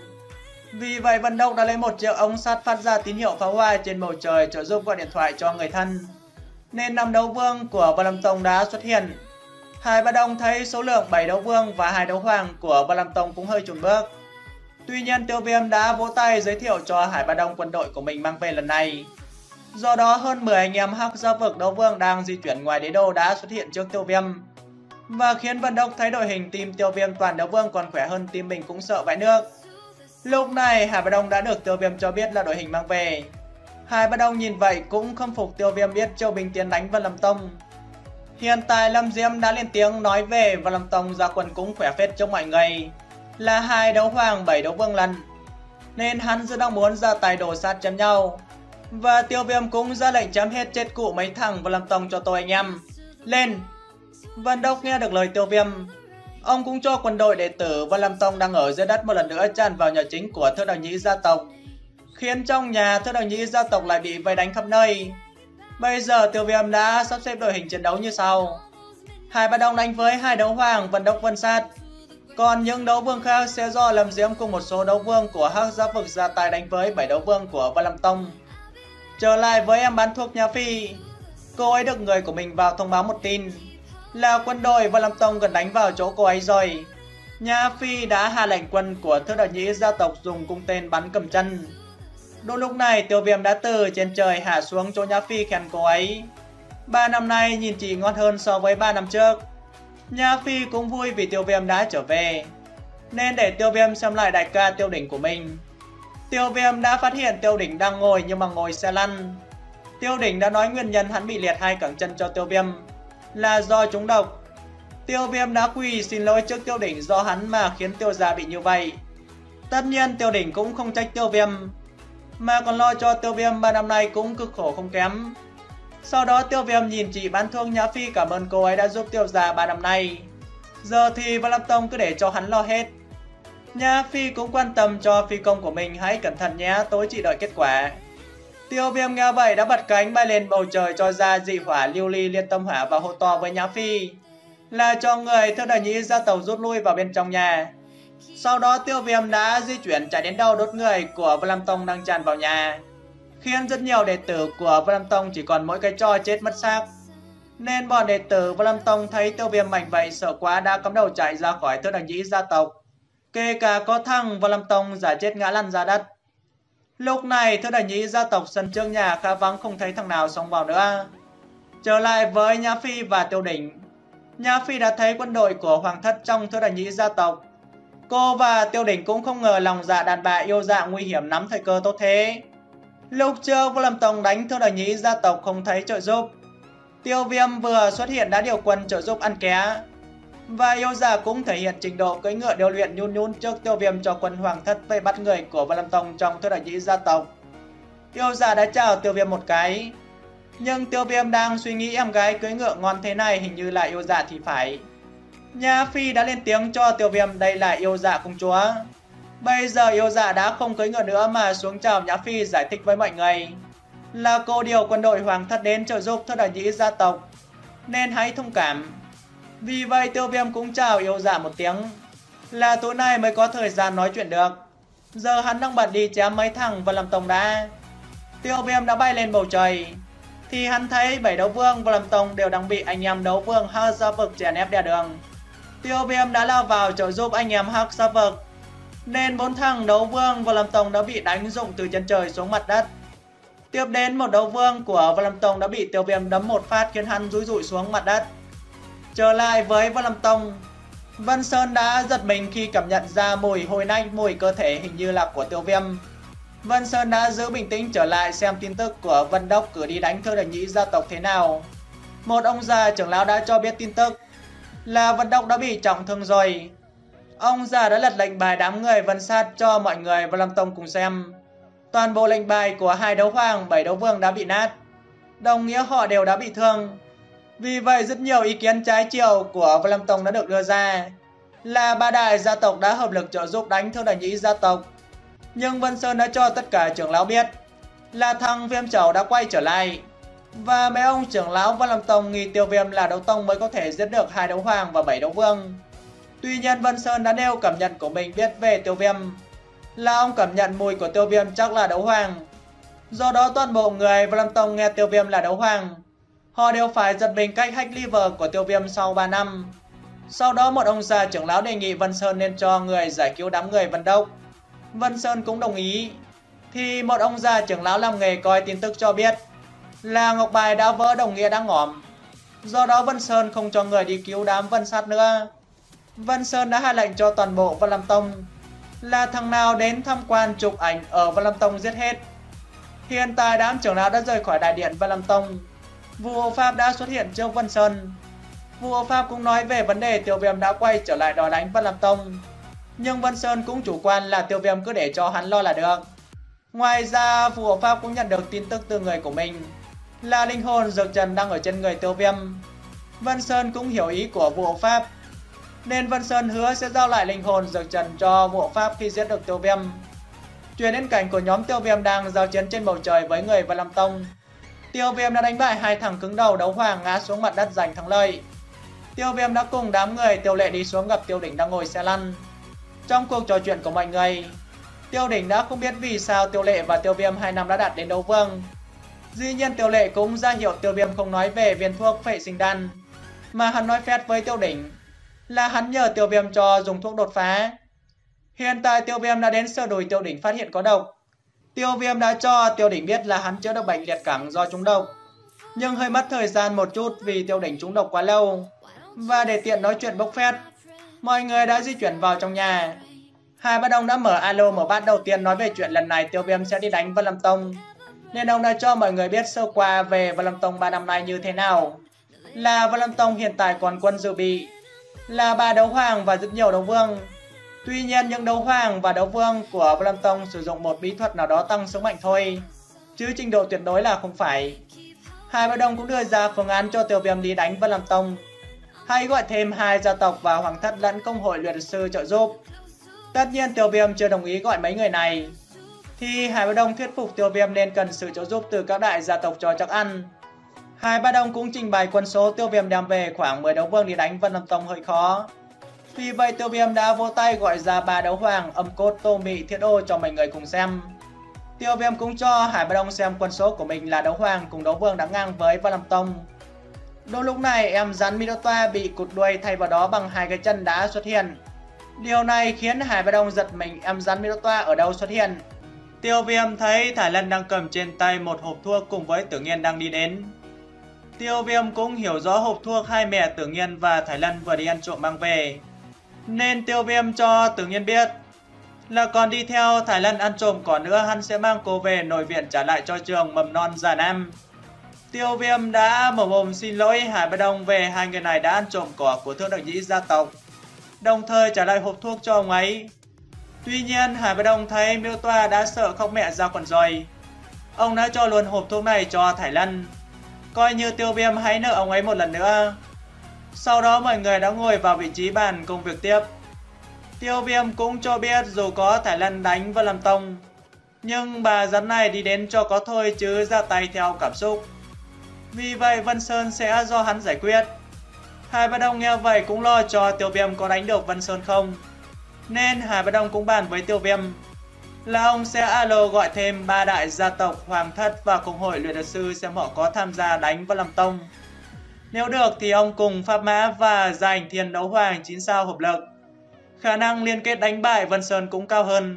Vì vậy Vân Đốc đã lấy một chiếc ống sắt phát ra tín hiệu pháo hoa trên bầu trời trợ giúp gọi điện thoại cho người thân. Nên năm đấu vương của Vân Lam Tông đã xuất hiện. Hải Ba Đông thấy số lượng bảy đấu vương và hai đấu hoàng của Vân Lam Tông cũng hơi chùn bước. Tuy nhiên Tiêu Viêm đã vỗ tay giới thiệu cho Hải Ba Đông quân đội của mình mang về lần này. Do đó hơn mười anh em Hắc Gia Vực đấu vương đang di chuyển ngoài đế đô đã xuất hiện trước Tiêu Viêm, và khiến Vân Đốc thấy đội hình team Tiêu Viêm toàn đấu vương còn khỏe hơn team mình cũng sợ vãi nước. Lúc này Hải Ba Đông đã được Tiêu Viêm cho biết là đội hình mang về. Hải Ba Đông nhìn vậy cũng khâm phục Tiêu Viêm biết Châu Bình tiến đánh Vân Lam Tông. Hiện tại Lâm Diễm đã lên tiếng nói về Vân Lam Tông ra quân cũng khỏe phết trong mọi người, là hai đấu hoàng bảy đấu vương lần, nên hắn rất đang muốn ra tay đổ sát chém nhau. Và Tiêu Viêm cũng ra lệnh chém hết chết cụ mấy thằng Vân Lam Tông cho tôi anh em. Lên! Vân Đốc nghe được lời Tiêu Viêm, ông cũng cho quân đội đệ tử Vân Lam Tông đang ở dưới đất một lần nữa tràn vào nhà chính của Thơ Đào Nhĩ gia tộc, khiến trong nhà Thơ Đào Nhĩ gia tộc lại bị vây đánh khắp nơi. Bây giờ Tiêu Viêm đã sắp xếp đội hình chiến đấu như sau: Hải Ba Đông đánh với hai đấu hoàng Vân Đốc Vân Sát, còn những đấu vương khác sẽ do Lâm Diễm cùng một số đấu vương của Hắc Gia Vực ra tay đánh với bảy đấu vương của Vân Lam Tông. Trở lại với em bán thuốc Nhã Phi, cô ấy được người của mình vào thông báo một tin là quân đội Vân Lam Tông gần đánh vào chỗ cô ấy rồi. Nhã Phi đã hạ lệnh quân của Thơ Đào Nhĩ gia tộc dùng cung tên bắn cầm chân. Đúng lúc này Tiêu Viêm đã từ trên trời hạ xuống chỗ Nhã Phi khen cô ấy: Ba năm nay nhìn chị ngon hơn so với ba năm trước. Nhã Phi cũng vui vì Tiêu Viêm đã trở về, nên để Tiêu Viêm xem lại đại ca Tiêu Đỉnh của mình. Tiêu Viêm đã phát hiện Tiêu Đỉnh đang ngồi nhưng mà ngồi xe lăn. Tiêu Đỉnh đã nói nguyên nhân hắn bị liệt hai cẳng chân cho Tiêu Viêm là do trúng độc. Tiêu Viêm đã quỳ xin lỗi trước Tiêu Đỉnh do hắn mà khiến Tiêu gia bị như vậy. Tất nhiên Tiêu Đỉnh cũng không trách Tiêu Viêm, mà còn lo cho Tiêu Viêm ba năm nay cũng cực khổ không kém. Sau đó Tiêu Viêm nhìn chị bán thuốc Nhã Phi cảm ơn cô ấy đã giúp Tiêu gia ba năm nay. Giờ thì Vân Lam Tông cứ để cho hắn lo hết. Nhã Phi cũng quan tâm cho phi công của mình hãy cẩn thận nhé, tối chị đợi kết quả. Tiêu Viêm nghe vậy đã bật cánh bay lên bầu trời cho ra dị hỏa lưu ly liên tâm hỏa và hô to với Nhã Phi là cho người Thơ Đào Nhĩ gia tộc rút lui vào bên trong nhà. Sau đó Tiêu Viêm đã di chuyển chạy đến đâu đốt người của Vân Lam Tông đang tràn vào nhà, khiến rất nhiều đệ tử của Vân Lam Tông chỉ còn mỗi cái tro chết mất xác. Nên bọn đệ tử Vân Lam Tông thấy Tiêu Viêm mạnh vậy sợ quá đã cắm đầu chạy ra khỏi Thơ Đào Nhĩ gia tộc, kể cả có thằng Vân Lam Tông giả chết ngã lăn ra đất. Lúc này Thơ Đào Nhĩ gia tộc sân trước nhà khá vắng, không thấy thằng nào xông vào nữa. Trở lại với Nhã Phi và Tiêu Đỉnh. Nhã Phi đã thấy quân đội của hoàng thất trong Thơ Đào Nhĩ gia tộc. Cô và Tiêu Đỉnh cũng không ngờ lòng dạ đàn bà yêu dạ nguy hiểm nắm thời cơ tốt thế. Lúc trước Vân Lam Tông đánh Thơ Đào Nhĩ gia tộc không thấy trợ giúp, Tiêu Viêm vừa xuất hiện đã điều quân trợ giúp ăn ké. Và yêu dạ cũng thể hiện trình độ cưỡi ngựa điều luyện nhún nhún trước Tiêu Viêm cho quân hoàng thất vây bắt người của Vân Lam Tông trong Thơ Đào Nhĩ gia tộc. Yêu dạ đã chào Tiêu Viêm một cái, nhưng Tiêu Viêm đang suy nghĩ em gái cưỡi ngựa ngon thế này hình như là yêu dạ thì phải. Nhã Phi đã lên tiếng cho Tiêu Viêm đây là yêu dạ công chúa. Bây giờ yêu dạ đã không cưỡi ngựa nữa mà xuống chào Nhã Phi, giải thích với mọi người là cô điều quân đội hoàng thất đến trợ giúp Thơ Đào Nhĩ gia tộc, nên hãy thông cảm. Vì vậy Tiêu Viêm cũng chào Yêu Dạ một tiếng, là tối nay mới có thời gian nói chuyện được. Giờ hắn đang bận đi chém mấy thằng Vân Lâm Tông đã. Tiêu Viêm đã bay lên bầu trời, thì hắn thấy bảy đấu vương Vân Lâm Tông đều đang bị anh em đấu vương Hắc Giáp Vực chèn ép đè đường. Tiêu Viêm đã lao vào trợ giúp anh em Hắc Giáp Vực, nên bốn thằng đấu vương Vân Lâm Tông đã bị đánh rụng từ chân trời xuống mặt đất. Tiếp đến một đấu vương của Vân Lâm Tông đã bị Tiêu Viêm đấm một phát khiến hắn rúi rụi xuống mặt đất. Trở lại với Vân Lâm Tông, Vân Sơn đã giật mình khi cảm nhận ra mùi hôi nách, mùi cơ thể hình như là của Tiêu Viêm. Vân Sơn đã giữ bình tĩnh trở lại xem tin tức của Vân Đốc cử đi đánh Thơ Đỉnh Nhĩ gia tộc thế nào. Một ông già trưởng lão đã cho biết tin tức là Vân Đốc đã bị trọng thương rồi. Ông già đã lật lệnh bài đám người Vân Sát cho mọi người Vân Lâm Tông cùng xem. Toàn bộ lệnh bài của hai đấu hoàng, bảy đấu vương đã bị nát, đồng nghĩa họ đều đã bị thương. Vì vậy rất nhiều ý kiến trái chiều của Vân Lâm Tông đã được đưa ra, là ba đại gia tộc đã hợp lực trợ giúp đánh Thơ Đỉnh Nhĩ gia tộc. Nhưng Vân Sơn đã cho tất cả trưởng lão biết là thằng Viêm Chẩu đã quay trở lại, và mấy ông trưởng lão Vân Lâm Tông nghi Tiêu Viêm là đấu tông mới có thể giết được hai đấu hoàng và bảy đấu vương. Tuy nhiên Vân Sơn đã nêu cảm nhận của mình biết về Tiêu Viêm, là ông cảm nhận mùi của Tiêu Viêm chắc là đấu hoàng. Do đó toàn bộ người Vân Lâm Tông nghe Tiêu Viêm là đấu hoàng, họ đều phải giật mình cách hack liver của Tiêu Viêm sau ba năm. Sau đó một ông già trưởng lão đề nghị Vân Sơn nên cho người giải cứu đám người Vân Đốc. Vân Sơn cũng đồng ý. Thì một ông già trưởng lão làm nghề coi tin tức cho biết là ngọc bài đã vỡ đồng nghĩa đã ngỏm. Do đó Vân Sơn không cho người đi cứu đám Vân Sát nữa. Vân Sơn đã hạ lệnh cho toàn bộ Vân Lâm Tông là thằng nào đến tham quan chụp ảnh ở Vân Lâm Tông giết hết. Hiện tại đám trưởng lão đã rời khỏi đại điện Vân Lâm Tông. Vu Hộ Pháp đã xuất hiện trước Vân Sơn. Vu Hộ Pháp cũng nói về vấn đề Tiêu Viêm đã quay trở lại đòi đánh Vân Lâm Tông. Nhưng Vân Sơn cũng chủ quan là Tiêu Viêm cứ để cho hắn lo là được. Ngoài ra Vu Hộ Pháp cũng nhận được tin tức từ người của mình là linh hồn dược trần đang ở trên người Tiêu Viêm. Vân Sơn cũng hiểu ý của Vu Hộ Pháp, nên Vân Sơn hứa sẽ giao lại linh hồn dược trần cho Vu Hộ Pháp khi giết được Tiêu Viêm. Chuyển đến cảnh của nhóm Tiêu Viêm đang giao chiến trên bầu trời với người Vân Lâm Tông. Tiêu Viêm đã đánh bại hai thằng cứng đầu đấu hoàng ngã xuống mặt đất giành thắng lợi. Tiêu Viêm đã cùng đám người Tiêu Lệ đi xuống gặp Tiêu Đỉnh đang ngồi xe lăn. Trong cuộc trò chuyện của mọi người, Tiêu Đỉnh đã không biết vì sao Tiêu Lệ và Tiêu Viêm hai năm đã đạt đến đấu vương. Dĩ nhiên Tiêu Lệ cũng ra hiệu Tiêu Viêm không nói về viên thuốc phệ sinh đan, mà hắn nói phét với Tiêu Đỉnh là hắn nhờ Tiêu Viêm cho dùng thuốc đột phá. Hiện tại Tiêu Viêm đã đến sơ đùi Tiêu Đỉnh phát hiện có độc. Tiêu Viêm đã cho Tiêu Đỉnh biết là hắn chữa được bệnh liệt cẳng do trúng độc, nhưng hơi mất thời gian một chút vì Tiêu Đỉnh trúng độc quá lâu. Và để tiện nói chuyện bốc phét, mọi người đã di chuyển vào trong nhà. Hai Bá Đông đã mở alo mở bát đầu tiên nói về chuyện lần này Tiêu Viêm sẽ đi đánh Vân Lâm Tông, nên ông đã cho mọi người biết sơ qua về Vân Lâm Tông ba năm nay như thế nào. Là Vân Lâm Tông hiện tại còn quân dự bị là ba đấu hoàng và rất nhiều đấu vương. Tuy nhiên những đấu hoàng và đấu vương của Vân Lâm Tông sử dụng một bí thuật nào đó tăng sức mạnh thôi, chứ trình độ tuyệt đối là không phải. Hai Bá Đông cũng đưa ra phương án cho Tiêu Viêm đi đánh Vân Lâm Tông, hay gọi thêm hai gia tộc và hoàng thất lẫn công hội luyện sư trợ giúp. Tất nhiên Tiêu Viêm chưa đồng ý gọi mấy người này, thì Hai Bá Đông thuyết phục Tiêu Viêm nên cần sự trợ giúp từ các đại gia tộc cho chắc ăn. Hai Bá Đông cũng trình bày quân số Tiêu Viêm đem về khoảng mười đấu vương đi đánh Vân Lâm Tông hơi khó. Vì vậy Tiêu Viêm đã vỗ tay gọi ra ba đấu hoàng Âm Cốt, Tô Mị, Thiết Ô cho mọi người cùng xem. Tiêu Viêm cũng cho Hải Bá Đông xem quân số của mình là đấu hoàng cùng đấu vương đáng ngang với Vân Lâm Tông. Đôi lúc này em rắn Minotaur bị cụt đuôi thay vào đó bằng hai cái chân đã xuất hiện. Điều này khiến Hải Bá Đông giật mình em rắn Minotaur ở đâu xuất hiện. Tiêu Viêm thấy Thái Lân đang cầm trên tay một hộp thuốc cùng với Tử Nghiên đang đi đến. Tiêu Viêm cũng hiểu rõ hộp thuốc hai mẹ Tử Nghiên và Thái Lân vừa đi ăn trộm mang về, nên Tiêu Viêm cho Tử Nghiên biết là còn đi theo Thái Lân ăn trộm cỏ nữa hắn sẽ mang cô về nội viện trả lại cho trường mầm non Già Nam. Tiêu Viêm đã mở mồm xin lỗi Hải Bá Đông về hai người này đã ăn trộm cỏ của Thơ Đỉnh Nhĩ gia tộc, đồng thời trả lại hộp thuốc cho ông ấy. Tuy nhiên Hải Bá Đông thấy Miêu Toa đã sợ khóc mẹ ra quần rồi, ông đã cho luôn hộp thuốc này cho Thái Lân, coi như Tiêu Viêm hãy nợ ông ấy một lần nữa. Sau đó mọi người đã ngồi vào vị trí bàn công việc tiếp. Tiêu Viêm cũng cho biết dù có Thái Lân đánh Vân Lâm Tông, nhưng bà rắn này đi đến cho có thôi chứ ra tay theo cảm xúc. Vì vậy Vân Sơn sẽ do hắn giải quyết. Hải Bá Đông nghe vậy cũng lo cho Tiêu Viêm có đánh được Vân Sơn không, nên Hải Bá Đông cũng bàn với Tiêu Viêm là ông sẽ alo gọi thêm ba đại gia tộc Hoàng Thất và Công hội Luyện Dược Sư xem họ có tham gia đánh Vân Lâm Tông. Nếu được thì ông cùng Pháp Mã và giành Thiên Đấu Hoàng chín sao hợp lực, khả năng liên kết đánh bại Vân Sơn cũng cao hơn.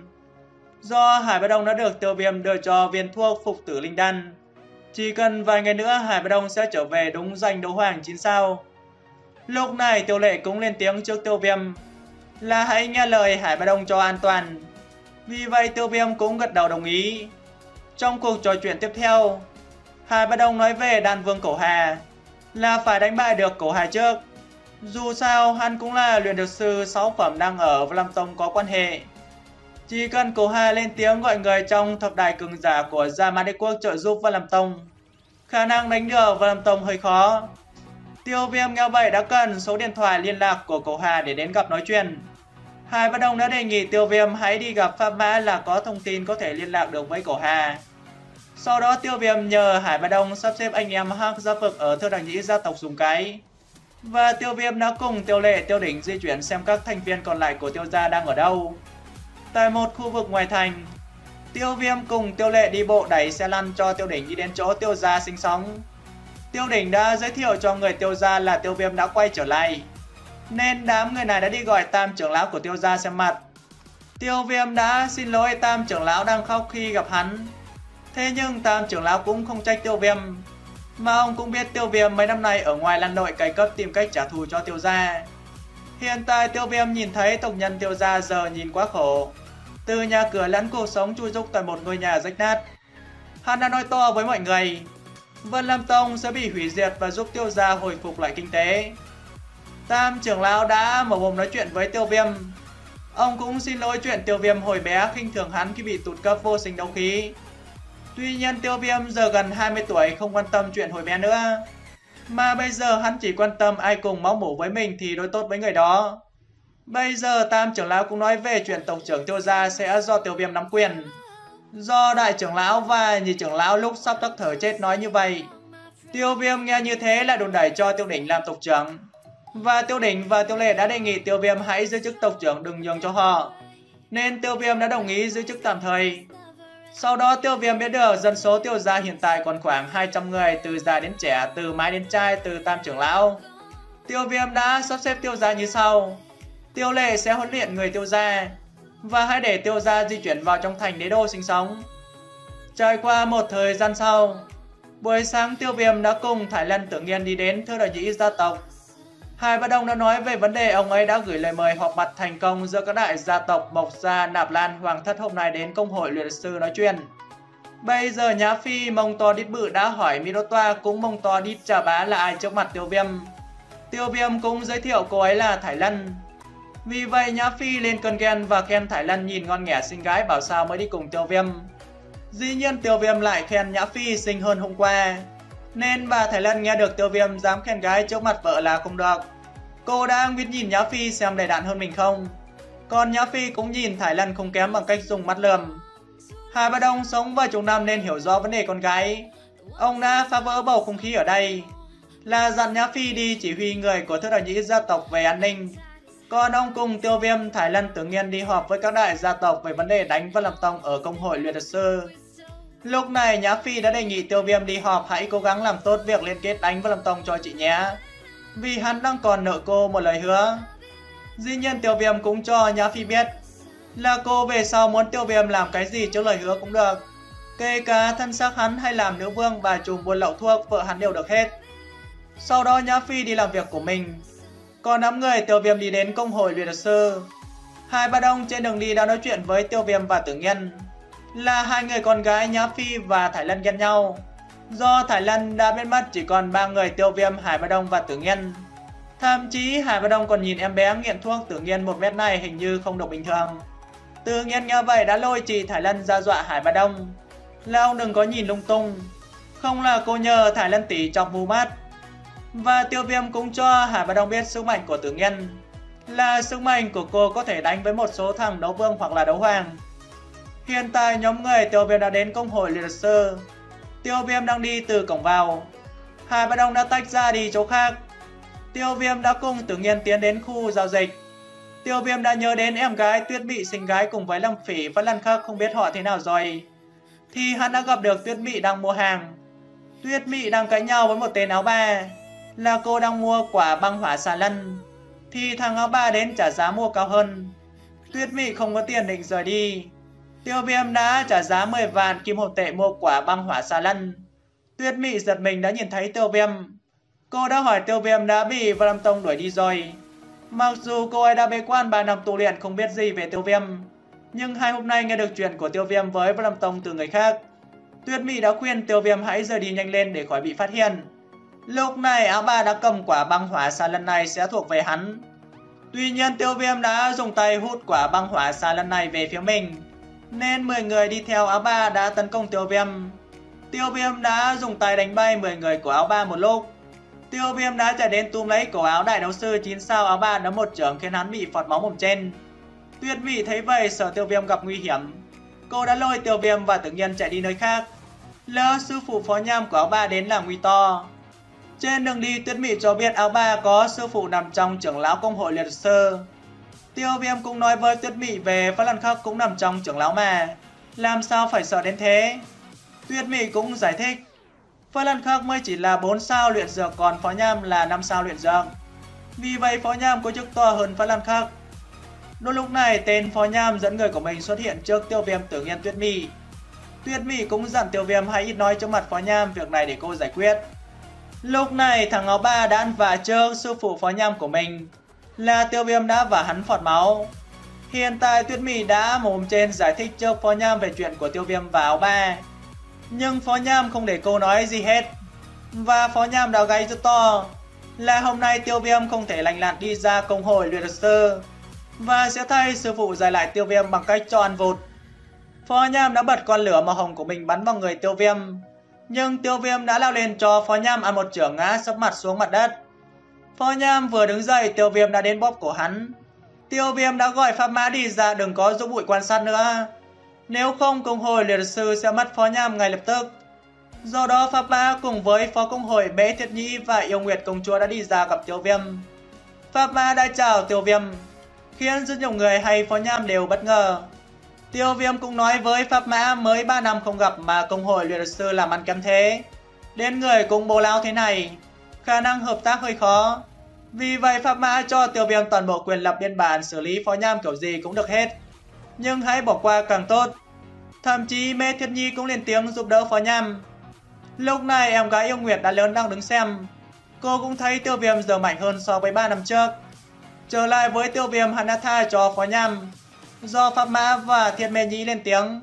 Do Hải Bá Đông đã được Tiêu Viêm đưa cho viên thuốc phục tử linh đan, chỉ cần vài ngày nữa Hải Bá Đông sẽ trở về đúng danh Đấu Hoàng chín sao. Lúc này Tiêu Lệ cũng lên tiếng trước Tiêu Viêm là hãy nghe lời Hải Bá Đông cho an toàn. Vì vậy Tiêu Viêm cũng gật đầu đồng ý. Trong cuộc trò chuyện tiếp theo, Hải Bá Đông nói về Đan Vương Cổ Hà là phải đánh bại được Cổ Hà trước. Dù sao hắn cũng là luyện dược sư sáu phẩm đang ở Vân Lâm Tông có quan hệ. Chỉ cần Cổ Hà lên tiếng gọi người trong thập đại cường giả của Gia Mã Đế Quốc trợ giúp Vân Lâm Tông, khả năng đánh được Vân Lâm Tông hơi khó. Tiêu Viêm nghe vậy đã cần số điện thoại liên lạc của Cổ Hà để đến gặp nói chuyện. Hải Bá Đông đã đề nghị Tiêu Viêm hãy đi gặp Pháp Mã là có thông tin có thể liên lạc được với Cổ Hà. Sau đó Tiêu Viêm nhờ Hải Bá Đông sắp xếp anh em Hắc Giáp Vực ở Thượng Đẳng Nhĩ gia tộc dùng cái. Và Tiêu Viêm đã cùng Tiêu Lệ, Tiêu Đỉnh di chuyển xem các thành viên còn lại của Tiêu gia đang ở đâu. Tại một khu vực ngoài thành, Tiêu Viêm cùng Tiêu Lệ đi bộ đẩy xe lăn cho Tiêu Đỉnh đi đến chỗ Tiêu gia sinh sống. Tiêu Đỉnh đã giới thiệu cho người Tiêu gia là Tiêu Viêm đã quay trở lại, nên đám người này đã đi gọi Tam trưởng lão của Tiêu gia xem mặt. Tiêu Viêm đã xin lỗi Tam trưởng lão đang khóc khi gặp hắn. Thế nhưng Tam trưởng lão cũng không trách Tiêu Viêm, mà ông cũng biết Tiêu Viêm mấy năm nay ở ngoài lăn lội cày cấp tìm cách trả thù cho Tiêu gia. Hiện tại Tiêu Viêm nhìn thấy tộc nhân Tiêu gia giờ nhìn quá khổ, từ nhà cửa lẫn cuộc sống chui rúc tại một ngôi nhà rách nát. Hắn đã nói to với mọi người Vân Lâm Tông sẽ bị hủy diệt và giúp Tiêu gia hồi phục lại kinh tế. Tam trưởng lão đã mở mồm nói chuyện với Tiêu Viêm. Ông cũng xin lỗi chuyện Tiêu Viêm hồi bé khinh thường hắn khi bị tụt cấp vô sinh đấu khí. Tuy nhiên Tiêu Viêm giờ gần hai mươi tuổi không quan tâm chuyện hồi bé nữa, mà bây giờ hắn chỉ quan tâm ai cùng máu mủ với mình thì đối tốt với người đó. Bây giờ Tam trưởng lão cũng nói về chuyện tộc trưởng Tiêu gia sẽ do Tiêu Viêm nắm quyền. Do đại trưởng lão và nhị trưởng lão lúc sắp tắc thở chết nói như vậy, Tiêu Viêm nghe như thế là đồn đẩy cho Tiêu Đỉnh làm tộc trưởng. Và Tiêu Đỉnh và Tiêu Lệ đã đề nghị Tiêu Viêm hãy giữ chức tộc trưởng đừng nhường cho họ, nên Tiêu Viêm đã đồng ý giữ chức tạm thời. Sau đó Tiêu Viêm biết được dân số Tiêu gia hiện tại còn khoảng hai trăm người, từ già đến trẻ, từ mái đến trai, từ Tam trưởng lão. Tiêu Viêm đã sắp xếp Tiêu gia như sau: Tiêu Lệ sẽ huấn luyện người Tiêu gia, và hãy để Tiêu gia di chuyển vào trong thành đế đô sinh sống. Trải qua một thời gian sau, buổi sáng Tiêu Viêm đã cùng Thái Lân Tử Nghiên đi đến Thượng Đẳng Nhĩ gia tộc. Hải Bá Đông đã nói về vấn đề ông ấy đã gửi lời mời họp mặt thành công giữa các đại gia tộc Mộc Gia, Nạp Lan, Hoàng Thất hôm nay đến Công hội Luyện Dược Sư nói chuyện. Bây giờ Nhã Phi mông to đít bự đã hỏi Mirotoa cũng mông to đít Trà Bá là ai trước mặt Tiêu Viêm. Tiêu Viêm cũng giới thiệu cô ấy là Thái Lân. Vì vậy Nhã Phi lên cơn ghen và khen Thái Lân nhìn ngon nghẻ xinh gái bảo sao mới đi cùng Tiêu Viêm. Dĩ nhiên Tiêu Viêm lại khen Nhã Phi xinh hơn hôm qua, nên bà Thái Lân nghe được Tiêu Viêm dám khen gái trước mặt vợ là không được. Cô đang biết nhìn Nhã Phi xem đầy đặn hơn mình không. Còn Nhã Phi cũng nhìn Thái Lân không kém bằng cách dùng mắt lườm. Hải Bá Đông sống vài chục năm nên hiểu rõ vấn đề con gái. Ông đã phá vỡ bầu không khí ở đây, là dặn Nhã Phi đi chỉ huy người của Thượng Đẳng Nhĩ gia tộc về an ninh. Còn ông cùng Tiêu Viêm, Thái Lân Tử Nghiên đi họp với các đại gia tộc về vấn đề đánh Vân Lâm Tông ở Công hội Luyện Dược Sư. Lúc này Nhã Phi đã đề nghị Tiêu Viêm đi họp hãy cố gắng làm tốt việc liên kết đánh Vân Lâm Tông cho chị nhé, vì hắn đang còn nợ cô một lời hứa. Dĩ nhiên Tiêu Viêm cũng cho Nhã Phi biết là cô về sau muốn Tiêu Viêm làm cái gì trước lời hứa cũng được, kể cả thân xác hắn hay làm nữ vương và trùm buôn lậu thuốc vợ hắn đều được hết. Sau đó Nhã Phi đi làm việc của mình, còn đám người Tiêu Viêm đi đến Công hội Luyện Dược Sư. Hải Bá Đông trên đường đi đã nói chuyện với Tiêu Viêm và Tử Nghiên là hai người con gái Nhã Phi và Thái Lân ghen nhau. Do Thái Lân đã biến mất chỉ còn ba người Tiêu Viêm, Hải Bá Đông và Tử Nghiên. Thậm chí Hải Bá Đông còn nhìn em bé nghiện thuốc Tử Nghiên một mét này hình như không được bình thường. Tử Nghiên nghe vậy đã lôi chị Thái Lân ra dọa Hải Bá Đông là ông đừng có nhìn lung tung, không là cô nhờ Thái Lân tỷ chọc mù mắt. Và Tiêu Viêm cũng cho Hải Bá Đông biết sức mạnh của Tử Nghiên là sức mạnh của cô có thể đánh với một số thằng đấu vương hoặc là đấu hoàng. Hiện tại nhóm người Tiêu Viêm đã đến Công hội Luyện Dược Sư. Tiêu Viêm đang đi từ cổng vào, Hải Bá Đông đã tách ra đi chỗ khác. Tiêu Viêm đã cùng Tử Nghiên tiến đến khu giao dịch. Tiêu Viêm đã nhớ đến em gái Tuyết Mị sinh gái cùng với Lâm Phỉ và Lan Khắc không biết họ thế nào rồi. Thì hắn đã gặp được Tuyết Mị đang mua hàng. Tuyết Mị đang cãi nhau với một tên áo ba, là cô đang mua quả băng hỏa xà lân. Thì thằng áo ba đến trả giá mua cao hơn. Tuyết Mị không có tiền định rời đi. Tiêu Viêm đã trả giá mười vạn kim hồn tệ mua quả băng hỏa xà lân. Tuyết Mị giật mình đã nhìn thấy Tiêu Viêm. Cô đã hỏi Tiêu Viêm đã bị Vân Lâm Tông đuổi đi rồi. Mặc dù cô ấy đã bế quan ba năm tu luyện không biết gì về Tiêu Viêm, nhưng hai hôm nay nghe được chuyện của Tiêu Viêm với Vân Lâm Tông từ người khác. Tuyết Mị đã khuyên Tiêu Viêm hãy rời đi nhanh lên để khỏi bị phát hiện. Lúc này áo ba đã cầm quả băng hỏa xà lân này sẽ thuộc về hắn. Tuy nhiên Tiêu Viêm đã dùng tay hút quả băng hỏa xà lân này về phía mình, nên mười người đi theo áo ba đã tấn công Tiêu Viêm. Tiêu Viêm đã dùng tay đánh bay mười người của áo ba một lúc. Tiêu Viêm đã chạy đến túm lấy cổ áo đại đấu sư chín sao áo ba đấm một chưởng khiến hắn bị phọt máu mồm trên. Tuyết Mị thấy vậy sợ Tiêu Viêm gặp nguy hiểm. Cô đã lôi Tiêu Viêm và Tử Nghiên chạy đi nơi khác. Lỡ sư phụ phó nham của áo ba đến làm nguy to. Trên đường đi Tuyết Mị cho biết áo ba có sư phụ nằm trong trưởng lão công hội liệt sư. Tiêu Viêm cũng nói với Tuyết Mị về Phát Lan Khắc cũng nằm trong trưởng lão mà, làm sao phải sợ đến thế. Tuyết Mị cũng giải thích Phát Lan Khắc mới chỉ là bốn sao luyện dược, còn phó nham là năm sao luyện dược. Vì vậy phó nham có chức to hơn Phát Lan Khắc. Đúng lúc này tên phó nham dẫn người của mình xuất hiện trước Tiêu Viêm, Tử Nghiên, Tuyết Mị. Tuyết Mị cũng dặn Tiêu Viêm hãy ít nói trước mặt phó nham việc này để cô giải quyết. Lúc này thằng áo ba đã ăn vạ trước sư phụ phó nham của mình, là Tiêu Viêm đã vả hắn phọt máu. Hiện tại Tuyết Mị đã mồm trên giải thích trước phó nham về chuyện của Tiêu Viêm và áo ba, nhưng phó nham không để cô nói gì hết. Và phó nham đã gáy rất to là hôm nay Tiêu Viêm không thể lành lặn đi ra công hội luyện sư, và sẽ thay sư phụ giải lại Tiêu Viêm bằng cách cho ăn vụt. Phó nham đã bật con lửa màu hồng của mình bắn vào người Tiêu Viêm, nhưng Tiêu Viêm đã lao lên cho phó nham ăn một chưởng ngã sấp mặt xuống mặt đất. Phó nham vừa đứng dậy Tiêu Viêm đã đến bóp cổ hắn. Tiêu Viêm đã gọi Pháp Mã đi ra đừng có giúp bụi quan sát nữa, nếu không công hội liệt sư sẽ mất phó nham ngay lập tức. Do đó Pháp Mã cùng với phó công hội Bế Thiết Nhĩ và Yêu Nguyệt công chúa đã đi ra gặp Tiêu Viêm. Pháp Mã đã chào Tiêu Viêm, khiến rất nhiều người hay phó nham đều bất ngờ. Tiêu Viêm cũng nói với Pháp Mã mới ba năm không gặp mà công hội luyện sư làm ăn kém thế, đến người cũng bố láo thế này, khả năng hợp tác hơi khó. Vì vậy Pháp Mã cho Tiêu Viêm toàn bộ quyền lập biên bản xử lý phó nham kiểu gì cũng được hết, nhưng hãy bỏ qua càng tốt. Thậm chí Mê Thiết Nhi cũng lên tiếng giúp đỡ phó nham. Lúc này em gái Yêu Nguyệt đã lớn đang đứng xem. Cô cũng thấy Tiêu Viêm giờ mạnh hơn so với ba năm trước. Trở lại với Tiêu Viêm, hắn đã tha cho phó nham do Pháp Mã và Thiên Mê Nhĩ lên tiếng.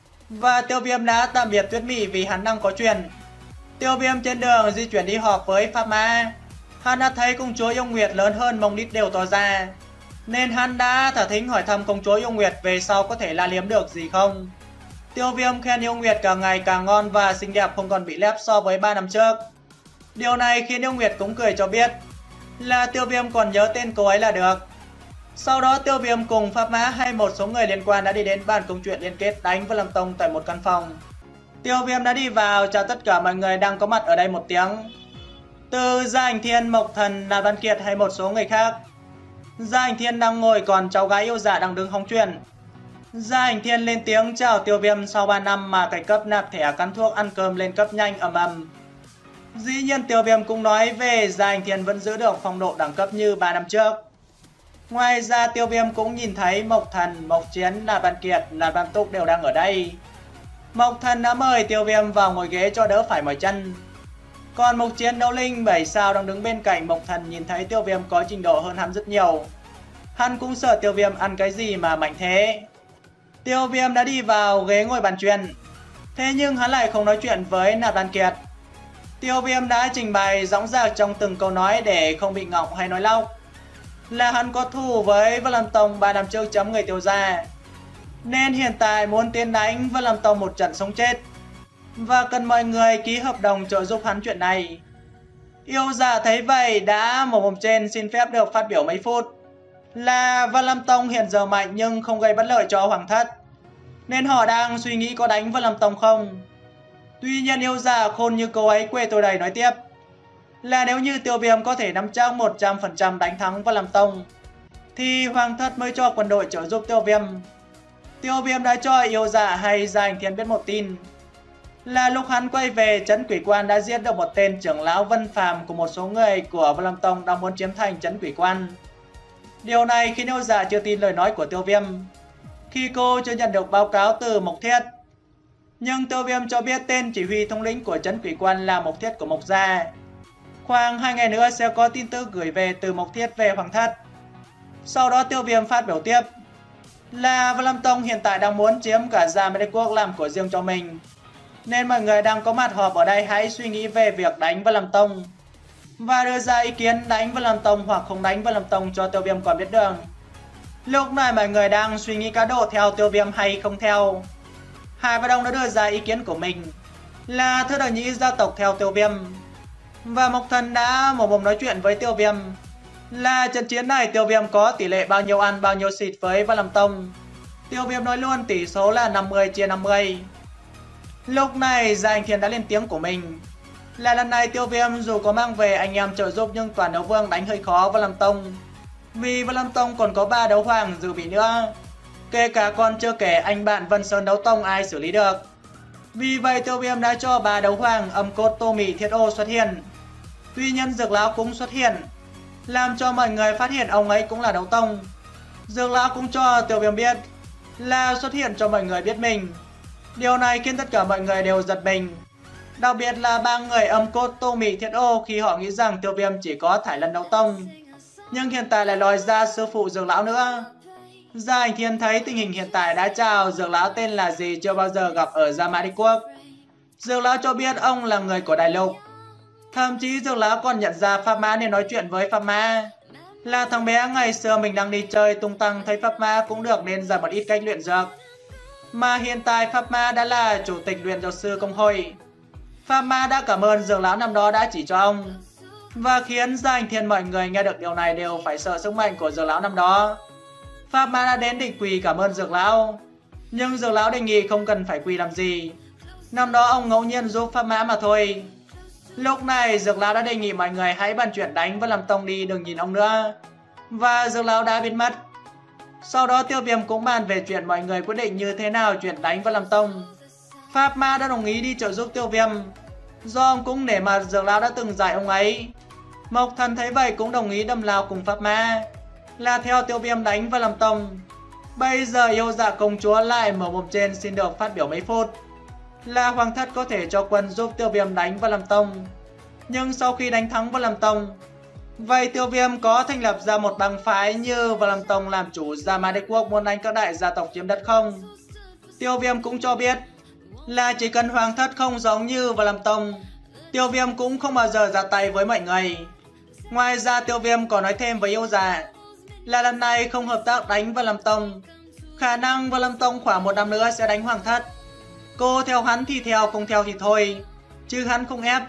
Và Tiêu Viêm đã tạm biệt Tuyết Mị vì hắn đang có chuyện. Tiêu Viêm trên đường di chuyển đi họp với Pháp Mã, hắn đã thấy công chúa Yêu Nguyệt lớn hơn mông đít đều to ra, nên hắn đã thả thính hỏi thăm công chúa Yêu Nguyệt về sau có thể la liếm được gì không. Tiêu Viêm khen Yêu Nguyệt càng ngày càng ngon và xinh đẹp, không còn bị lép so với ba năm trước. Điều này khiến Yêu Nguyệt cũng cười cho biết là Tiêu Viêm còn nhớ tên cô ấy là được. Sau đó Tiêu Viêm cùng Pháp Mã hay một số người liên quan đã đi đến bàn công chuyện liên kết đánh với Lâm Tông tại một căn phòng. Tiêu Viêm đã đi vào chào tất cả mọi người đang có mặt ở đây một tiếng, từ Gia Ảnh Thiên, Mộc Thần, Nạp Văn Kiệt hay một số người khác. Gia Ảnh Thiên đang ngồi còn cháu gái Yêu Dạ đang đứng hóng chuyện. Gia Ảnh Thiên lên tiếng chào Tiêu Viêm sau ba năm mà cải cấp nạp thẻ cắn thuốc ăn cơm lên cấp nhanh ầm ầm. Dĩ nhiên Tiêu Viêm cũng nói về Gia Ảnh Thiên vẫn giữ được phong độ đẳng cấp như ba năm trước. Ngoài ra Tiêu Viêm cũng nhìn thấy Mộc Thần, Mộc Chiến, Nạp Văn Kiệt, Nạp Văn Túc đều đang ở đây. Mộc Thần đã mời Tiêu Viêm vào ngồi ghế cho đỡ phải mỏi chân. Còn Mộc Chiến, Đấu Linh bảy sao đang đứng bên cạnh Mộc Thần nhìn thấy Tiêu Viêm có trình độ hơn hắn rất nhiều. Hắn cũng sợ Tiêu Viêm ăn cái gì mà mạnh thế. Tiêu Viêm đã đi vào ghế ngồi bàn chuyện, thế nhưng hắn lại không nói chuyện với Nạp Văn Kiệt. Tiêu Viêm đã trình bày dõng dạc trong từng câu nói để không bị ngọng hay nói lóc, là hắn có thù với Vân Lâm Tông ba năm trước chấm người Tiêu gia, nên hiện tại muốn tiến đánh Vân Lâm Tông một trận sống chết, và cần mọi người ký hợp đồng trợ giúp hắn chuyện này. Yêu Dạ thấy vậy đã một mồm trên xin phép được phát biểu mấy phút, là Vân Lâm Tông hiện giờ mạnh nhưng không gây bất lợi cho Hoàng thất, nên họ đang suy nghĩ có đánh Vân Lâm Tông không. Tuy nhiên Yêu Dạ khôn như cô ấy quê tôi đầy nói tiếp, là nếu như Tiêu Viêm có thể nắm chắc một trăm phần trăm đánh thắng Vân Lâm Tông thì Hoàng thất mới cho quân đội trợ giúp Tiêu Viêm. Tiêu Viêm đã cho Yêu Dạ hay Gia Ảnh Thiên biết một tin là lúc hắn quay về, Trấn Quỷ Quan đã giết được một tên trưởng lão Vân Phàm cùng một số người của Vân Lâm Tông đang muốn chiếm thành Trấn Quỷ Quan. Điều này khiến Yêu Dạ chưa tin lời nói của Tiêu Viêm khi cô chưa nhận được báo cáo từ Mộc Thiết. Nhưng Tiêu Viêm cho biết tên chỉ huy thống lĩnh của Trấn Quỷ Quan là Mộc Thiết của Mộc Gia. Khoảng hai ngày nữa sẽ có tin tức gửi về từ Mộc Thiết về Hoàng thất. Sau đó Tiêu Viêm phát biểu tiếp là Vân Lâm Tông hiện tại đang muốn chiếm cả Gia Mã Đế Quốc làm của riêng cho mình, nên mọi người đang có mặt họp ở đây hãy suy nghĩ về việc đánh Vân Lâm Tông và đưa ra ý kiến đánh Vân Lâm Tông hoặc không đánh Vân Lâm Tông cho Tiêu Viêm còn biết đường. Lúc này mọi người đang suy nghĩ cá độ theo Tiêu Viêm hay không theo. Hải Bá Đông đã đưa ra ý kiến của mình là Thứ Đờ Nhĩ gia tộc theo Tiêu Viêm, và Mộc Thần đã một mồm nói chuyện với Tiêu Viêm là trận chiến này Tiêu Viêm có tỷ lệ bao nhiêu ăn bao nhiêu xịt với Vân Lâm Tông. Tiêu Viêm nói luôn tỷ số là năm mươi chia năm mươi. Lúc này Gia Ảnh Thiên đã lên tiếng của mình là lần này Tiêu Viêm dù có mang về anh em trợ giúp nhưng toàn đấu vương đánh hơi khó Vân Lâm Tông, vì Vân Lâm Tông còn có ba đấu hoàng dự bị nữa, kể cả còn chưa kể anh bạn Vân Sơn đấu tông ai xử lý được. Vì vậy Tiêu Viêm đã cho ba đấu hoàng Âm Cốt, Tô Mị, Thiết Ô xuất hiện. Tuy nhiên Dược Lão cũng xuất hiện, làm cho mọi người phát hiện ông ấy cũng là đấu tông. Dược Lão cũng cho Tiêu Viêm biết là xuất hiện cho mọi người biết mình. Điều này khiến tất cả mọi người đều giật mình, đặc biệt là ba người Âm Cốt, Tô Mị, Thiết Ô khi họ nghĩ rằng Tiêu Viêm chỉ có Thải Lân đấu tông, nhưng hiện tại lại lòi ra sư phụ Dược Lão nữa. Gia Ảnh Thiên thấy tình hình hiện tại đã chào Dược Lão tên là gì chưa bao giờ gặp ở Gia Mã Đế Quốc. Dược Lão cho biết ông là người của Đại Lục. Thậm chí Dược Lão còn nhận ra Pháp Mã nên nói chuyện với Pháp Mã là thằng bé ngày xưa mình đang đi chơi tung tăng thấy Pháp Mã cũng được nên dạy một ít cách luyện dược, mà hiện tại Pháp Mã đã là chủ tịch luyện dược sư công hội. Pháp Mã đã cảm ơn Dược Lão năm đó đã chỉ cho ông, và khiến Gia Ảnh Thiên mọi người nghe được điều này đều phải sợ sức mạnh của Dược Lão năm đó. Pháp Mã đã đến định quỳ cảm ơn Dược Lão, nhưng Dược Lão đề nghị không cần phải quỳ làm gì, năm đó ông ngẫu nhiên giúp Pháp Mã mà thôi. Lúc này Dược Lão đã đề nghị mọi người hãy bàn chuyện đánh Vân Lâm Tông đi, đừng nhìn ông nữa, và Dược Lão đã biến mất. Sau đó Tiêu Viêm cũng bàn về chuyện mọi người quyết định như thế nào chuyện đánh Vân Lâm Tông. Pháp Mã đã đồng ý đi trợ giúp Tiêu Viêm, do ông cũng nể mặt Dược Lão đã từng dạy ông ấy. Mộc Thần thấy vậy cũng đồng ý đâm lao cùng Pháp Mã là theo Tiêu Viêm đánh Vân Lâm Tông. Bây giờ Yêu Dạ công chúa lại mở mồm trên xin được phát biểu mấy phút là Hoàng thất có thể cho quân giúp Tiêu Viêm đánh Vân Lâm Tông. Nhưng sau khi đánh thắng Vân Lâm Tông, vậy Tiêu Viêm có thành lập ra một bang phái như Vân Lâm Tông làm chủ Gia Mã Đế Quốc muốn đánh các đại gia tộc chiếm đất không? Tiêu Viêm cũng cho biết là chỉ cần Hoàng thất không giống như Vân Lâm Tông, Tiêu Viêm cũng không bao giờ ra tay với mọi người. Ngoài ra Tiêu Viêm còn nói thêm với Yêu Dạ là lần này không hợp tác đánh Vân Lâm Tông, khả năng Vân Lâm Tông khoảng một năm nữa sẽ đánh Hoàng thất. Cô theo hắn thì theo, không theo thì thôi, chứ hắn không ép.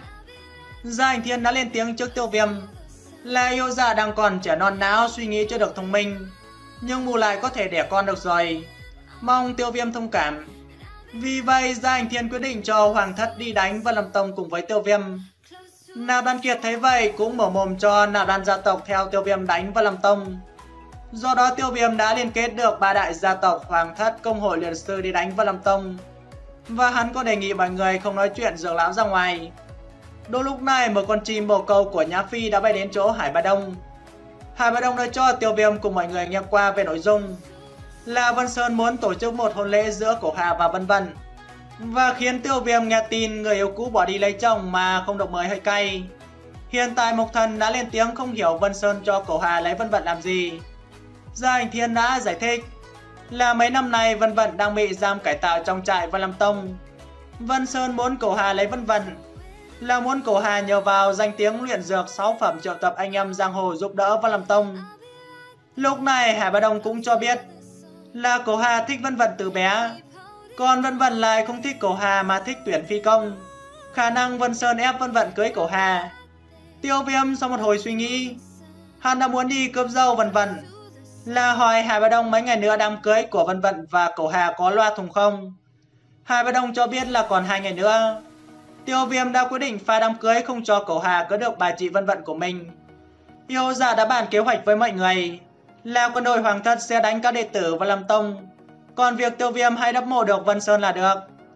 Gia Ảnh Thiên đã lên tiếng trước Tiêu Viêm là Yêu Dạ đang còn trẻ non não, suy nghĩ chưa được thông minh, nhưng bù lại có thể đẻ con được rồi, mong Tiêu Viêm thông cảm. Vì vậy Gia Ảnh Thiên quyết định cho Hoàng thất đi đánh Vân Lâm Tông cùng với Tiêu Viêm. Nạp Đan Kiệt thấy vậy cũng mở mồm cho Nạp Đan gia tộc theo Tiêu Viêm đánh Vân Lâm Tông. Do đó Tiêu Viêm đã liên kết được ba đại gia tộc Hoàng thất, công hội luyện sư đi đánh Vân Lâm Tông, và hắn có đề nghị mọi người không nói chuyện Dược Lão ra ngoài. Đôi lúc này một con chim bồ câu của Nhã Phi đã bay đến chỗ Hải Bá Đông. Hải Bá Đông đã cho Tiêu Viêm cùng mọi người nghe qua về nội dung là Vân Sơn muốn tổ chức một hôn lễ giữa Cổ Hà và Vân Vận, và khiến Tiêu Viêm nghe tin người yêu cũ bỏ đi lấy chồng mà không được mời hơi cay. Hiện tại Mộc Thần đã lên tiếng không hiểu Vân Sơn cho Cổ Hà lấy Vân Vận làm gì. Gia Ảnh Thiên đã giải thích là mấy năm nay Vân Vận đang bị giam cải tạo trong trại Vân Lâm Tông. Vân Sơn muốn Cổ Hà lấy Vân Vận là muốn Cổ Hà nhờ vào danh tiếng luyện dược sáu phẩm triệu tập anh em giang hồ giúp đỡ Vân Lâm Tông. Lúc này Hải Bá Đông cũng cho biết là Cổ Hà thích Vân Vận từ bé, còn Vân Vận lại không thích Cổ Hà mà thích Tuyển Phi Công. Khả năng Vân Sơn ép Vân Vận cưới Cổ Hà. Tiêu Viêm sau một hồi suy nghĩ, hắn đã muốn đi cướp dâu Vân Vận, là hỏi Hải Bá Đông mấy ngày nữa đám cưới của Vân Vận và Cổ Hà có loa thùng không. Hải Bá Đông cho biết là còn hai ngày nữa. Tiêu Viêm đã quyết định phá đám cưới không cho Cổ Hà cưới được bà chị Vân Vận của mình. Yêu Dạ đã bàn kế hoạch với mọi người là quân đội hoàng thất sẽ đánh các đệ tử Vân Lam Tông, còn việc Tiêu Viêm hãy đắp mộ được Vân Sơn là được.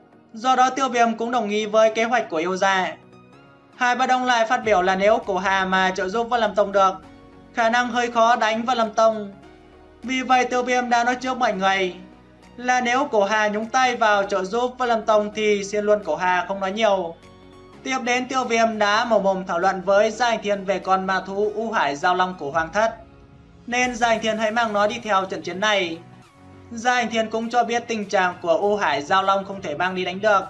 Do đó Tiêu Viêm cũng đồng ý với kế hoạch của Yêu Dạ. Hai Bá Đông lại phát biểu là nếu Cổ Hà mà trợ giúp Vân Lam Tông được, khả năng hơi khó đánh Vân Lam Tông. Vì vậy Tiêu Viêm đã nói trước mọi người là nếu Cổ Hà nhúng tay vào trợ giúp Vân Lam Tông thì xin luôn Cổ Hà không nói nhiều. Tiếp đến Tiêu Viêm đã mồm mồm thảo luận với Gia Hành Thiên về con ma thú U Hải Giao Long của Hoàng Thất, nên Gia Hành Thiên hãy mang nó đi theo trận chiến này. Gia Hành Thiên cũng cho biết tình trạng của U Hải Giao Long không thể mang đi đánh được,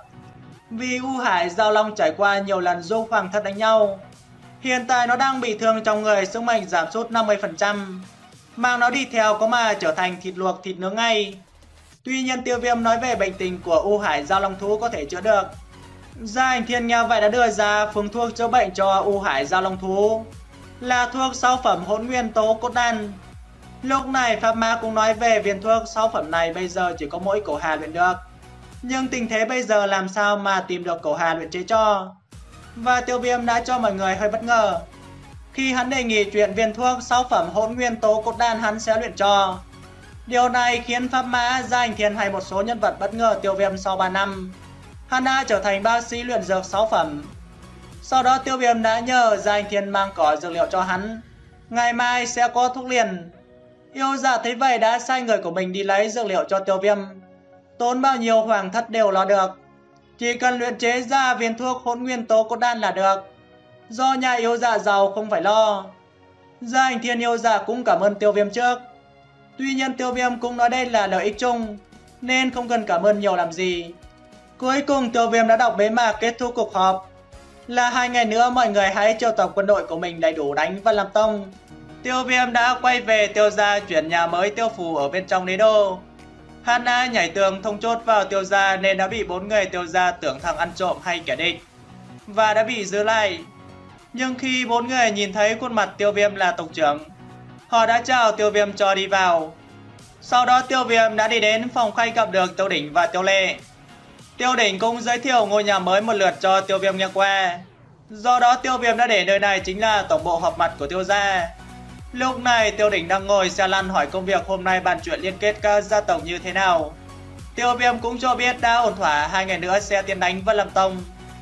vì U Hải Giao Long trải qua nhiều lần giúp Hoàng Thất đánh nhau. Hiện tại nó đang bị thương trong người, sức mạnh giảm sút năm mươi phần trăm. Mang nó đi theo có mà trở thành thịt luộc thịt nướng ngay. Tuy nhiên Tiêu Viêm nói về bệnh tình của U Hải Giao Long thú có thể chữa được. Gia Hành Thiên nghe vậy đã đưa ra phương thuốc chữa bệnh cho U Hải Giao Long thú là thuốc sáu phẩm hỗn nguyên tố cốt đan. Lúc này Pháp Mã cũng nói về viên thuốc sáu phẩm này bây giờ chỉ có mỗi Cổ Hà luyện được. Nhưng tình thế bây giờ làm sao mà tìm được Cổ Hà luyện chế cho. Và Tiêu Viêm đã cho mọi người hơi bất ngờ khi hắn đề nghị chuyện viên thuốc sáu phẩm hỗn nguyên tố cốt đan hắn sẽ luyện cho. Điều này khiến Pháp Mã, Gia Hành Thiên hay một số nhân vật bất ngờ Tiêu Viêm sau ba năm. Hắn đã trở thành bác sĩ luyện dược sáu phẩm. Sau đó Tiêu Viêm đã nhờ Gia Hành Thiên mang cỏ dược liệu cho hắn. Ngày mai sẽ có thuốc liền. Yêu Dạ thấy vậy đã sai người của mình đi lấy dược liệu cho Tiêu Viêm. Tốn bao nhiêu Hoàng Thất đều lo được. Chỉ cần luyện chế ra viên thuốc hỗn nguyên tố cốt đan là được. Do nhà Yêu Dạ giàu không phải lo. Gia Hành Thiên Yêu Dạ cũng cảm ơn Tiêu Viêm trước. Tuy nhiên Tiêu Viêm cũng nói đây là lợi ích chung, nên không cần cảm ơn nhiều làm gì. Cuối cùng Tiêu Viêm đã đọc bế mạc kết thúc cuộc họp là hai ngày nữa mọi người hãy triệu tập quân đội của mình đầy đủ đánh Vân Lam Tông. Tiêu Viêm đã quay về Tiêu gia chuyển nhà mới Tiêu Phủ ở bên trong đế đô. Hắn đã nhảy tường thông chốt vào Tiêu gia nên đã bị bốn người Tiêu gia tưởng thằng ăn trộm hay kẻ địch và đã bị giữ lại. Nhưng khi bốn người nhìn thấy khuôn mặt Tiêu Viêm là tộc trưởng, họ đã chào Tiêu Viêm cho đi vào. Sau đó Tiêu Viêm đã đi đến phòng khách gặp được Tiêu Đỉnh và Tiêu Lệ. Tiêu Đỉnh cũng giới thiệu ngôi nhà mới một lượt cho Tiêu Viêm nghe qua. Do đó Tiêu Viêm đã để nơi này chính là tổng bộ họp mặt của Tiêu gia. Lúc này Tiêu Đỉnh đang ngồi xe lăn hỏi công việc hôm nay bàn chuyện liên kết các gia tộc như thế nào. Tiêu Viêm cũng cho biết đã ổn thỏa hai ngày nữa sẽ tiến đánh Vân Lam Tông.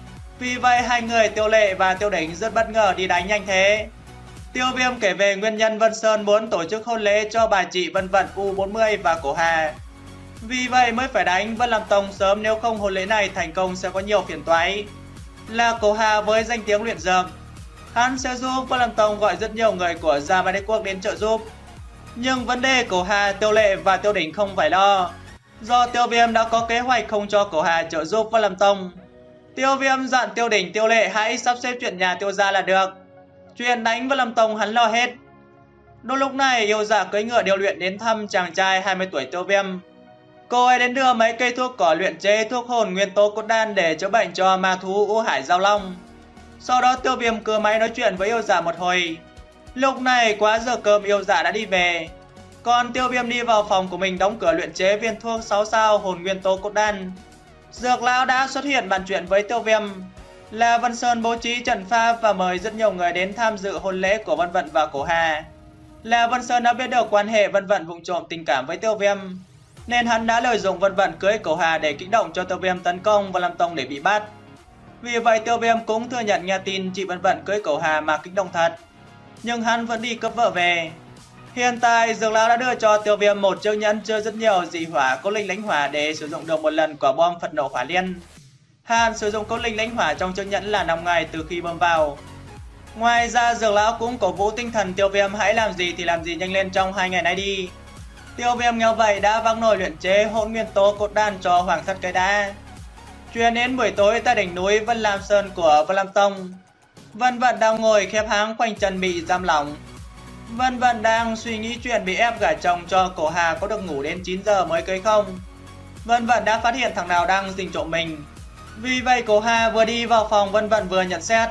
Vì vậy hai người Tiêu Lệ và Tiêu Đỉnh rất bất ngờ đi đánh nhanh thế. Tiêu Viêm kể về nguyên nhân Vân Sơn muốn tổ chức hôn lễ cho bà chị Vân Vận U bốn mươi và Cổ Hà. Vì vậy mới phải đánh Vân Lam Tông sớm, nếu không hôn lễ này thành công sẽ có nhiều phiền toái. Là Cổ Hà với danh tiếng luyện dược, hắn sẽ giúp Vân Lam Tông gọi rất nhiều người của Gia Ba Đế Quốc đến trợ giúp. Nhưng vấn đề Cổ Hà, Tiêu Lệ và Tiêu Đỉnh không phải lo, do Tiêu Viêm đã có kế hoạch không cho Cổ Hà trợ giúp Vân Lam Tông. Tiêu Viêm dặn Tiêu Đỉnh, Tiêu Lệ hãy sắp xếp chuyện nhà Tiêu gia là được. Chuyện đánh Vân Lam Tông hắn lo hết. Đúng lúc này Yêu Dạ cưỡi ngựa điêu luyện đến thăm chàng trai hai mươi tuổi Tiêu Viêm. Cô ấy đến đưa mấy cây thuốc cỏ luyện chế thuốc hồn nguyên tố cốt đan để chữa bệnh cho ma thú U Hải Giao Long. Sau đó Tiêu Viêm cưa máy nói chuyện với Yêu Dạ một hồi. Lúc này quá giờ cơm Yêu Dạ đã đi về. Còn Tiêu Viêm đi vào phòng của mình đóng cửa luyện chế viên thuốc sáu sao hồn nguyên tố cốt đan. Dược lão đã xuất hiện bàn chuyện với Tiêu Viêm là Vân Sơn bố trí trận pháp và mời rất nhiều người đến tham dự hôn lễ của Vân Vận và Cổ Hà. Là Vân Sơn đã biết được quan hệ Vân Vận vụng trộm tình cảm với Tiêu Viêm, nên hắn đã lợi dụng Vân Vận cưới Cổ Hà để kích động cho Tiêu Viêm tấn công Vân Lam Tông để bị bắt. Vì vậy Tiêu Viêm cũng thừa nhận nghe tin chị Vân Vận cưới Cổ Hà mà kích động thật, nhưng hắn vẫn đi cướp vợ về. Hiện tại Dược lão đã đưa cho Tiêu Viêm một chiếc nhẫn chứa rất nhiều dị hỏa cốt linh lãnh hỏa để sử dụng được một lần quả bom Phật nộ hỏa liên. Hạn sử dụng cốt linh lãnh hỏa trong chiếc nhẫn là năm ngày từ khi bơm vào. Ngoài ra Dược lão cũng cổ vũ tinh thần Tiêu Viêm hãy làm gì thì làm gì nhanh lên trong hai ngày nay đi. Tiêu Viêm nghe vậy đã vác nồi luyện chế hỗn nguyên tố cốt đan cho Hoàng Thất cây đa. Chuyển đến buổi tối tại đỉnh núi Vân Lam Sơn của Vân Lam Tông, Vân Vận đang ngồi khép háng quanh chân bị giam lỏng. Vân Vận đang suy nghĩ chuyện bị ép gả chồng cho Cổ Hà có được ngủ đến chín giờ mới cưới không. Vân Vận đã phát hiện thằng nào đang rình trộm mình. Vì vậy Cổ Hà vừa đi vào phòng Vân Vận vừa nhận xét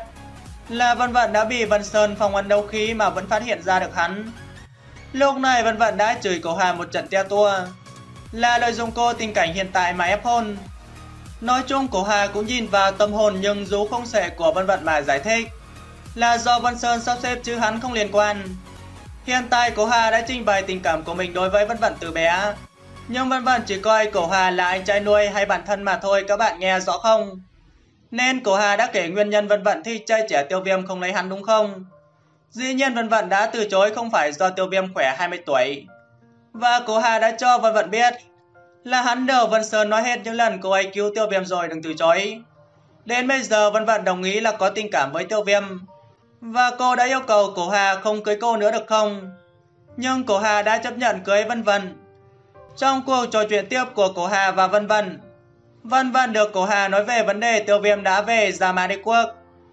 là Vân Vận đã bị Vân Sơn phong ấn đấu khí mà vẫn phát hiện ra được hắn. Lúc này Vân Vận đã chửi Cổ Hà một trận te tua là lợi dụng cô tình cảnh hiện tại mà ép hôn. Nói chung Cổ Hà cũng nhìn vào tâm hồn nhưng dù không sẽ của Vân Vận mà giải thích là do Vân Sơn sắp xếp chứ hắn không liên quan. Hiện tại Cổ Hà đã trình bày tình cảm của mình đối với Vân Vận từ bé, nhưng Vân Vận chỉ coi Cổ Hà là anh trai nuôi hay bạn thân mà thôi, các bạn nghe rõ không? Nên Cổ Hà đã kể nguyên nhân Vân Vận thi trai trẻ Tiêu Viêm không lấy hắn đúng không? Dĩ nhiên Vân Vận đã từ chối không phải do Tiêu Viêm khỏe hai mươi tuổi. Và Cổ Hà đã cho Vân Vận biết là hắn được Vân Sơn nói hết những lần cô ấy cứu Tiêu Viêm rồi, đừng từ chối. Đến bây giờ Vân Vận đồng ý là có tình cảm với Tiêu Viêm, và cô đã yêu cầu Cổ Hà không cưới cô nữa được không? Nhưng Cổ Hà đã chấp nhận cưới Vân Vận. Trong cuộc trò chuyện tiếp của Cổ Hà và Vân Vận, Vân Vận được Cổ Hà nói về vấn đề Tiêu Viêm đã về Gia Mã Đế Quốc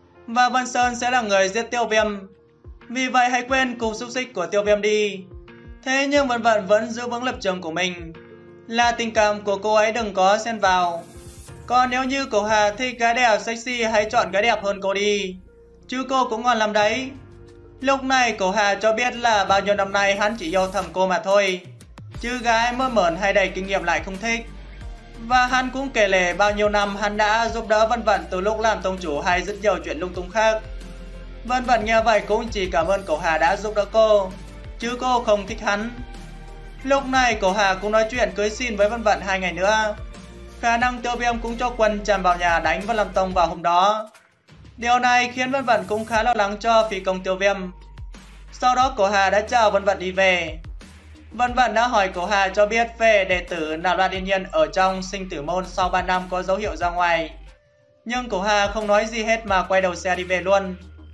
và Vân Sơn sẽ là người giết Tiêu Viêm. Vì vậy hãy quên cục xúc xích của Tiêu Viêm đi. Thế nhưng Vân Vận vẫn giữ vững lập trường của mình là tình cảm của cô ấy đừng có xen vào. Còn nếu như Cổ Hà thích gái đẹp sexy, hãy chọn gái đẹp hơn cô đi, chứ cô cũng ngon lắm đấy. Lúc này Cổ Hà cho biết là bao nhiêu năm nay hắn chỉ yêu thầm cô mà thôi, chứ gái mơ mởn hay đầy kinh nghiệm lại không thích. Và hắn cũng kể lể bao nhiêu năm hắn đã giúp đỡ Vân Vận từ lúc làm tông chủ hay rất nhiều chuyện lung tung khác. Vân Vận nghe vậy cũng chỉ cảm ơn Cổ Hà đã giúp đỡ cô, chứ cô không thích hắn. Lúc này Cổ Hà cũng nói chuyện cưới xin với Vân Vận hai ngày nữa. Khả năng Tiêu Viêm cũng cho quân tràn vào nhà đánh Vân Lam Tông vào hôm đó. Điều này khiến Vân Vận cũng khá lo lắng cho phi công Tiêu Viêm. Sau đó Cổ Hà đã chào Vân Vận đi về. Vân Vận đã hỏi Cổ Hà cho biết về đệ tử Nạp Lan Yên Nhiên ở trong sinh tử môn sau ba năm có dấu hiệu ra ngoài. Nhưng Cổ Hà không nói gì hết mà quay đầu xe đi về luôn.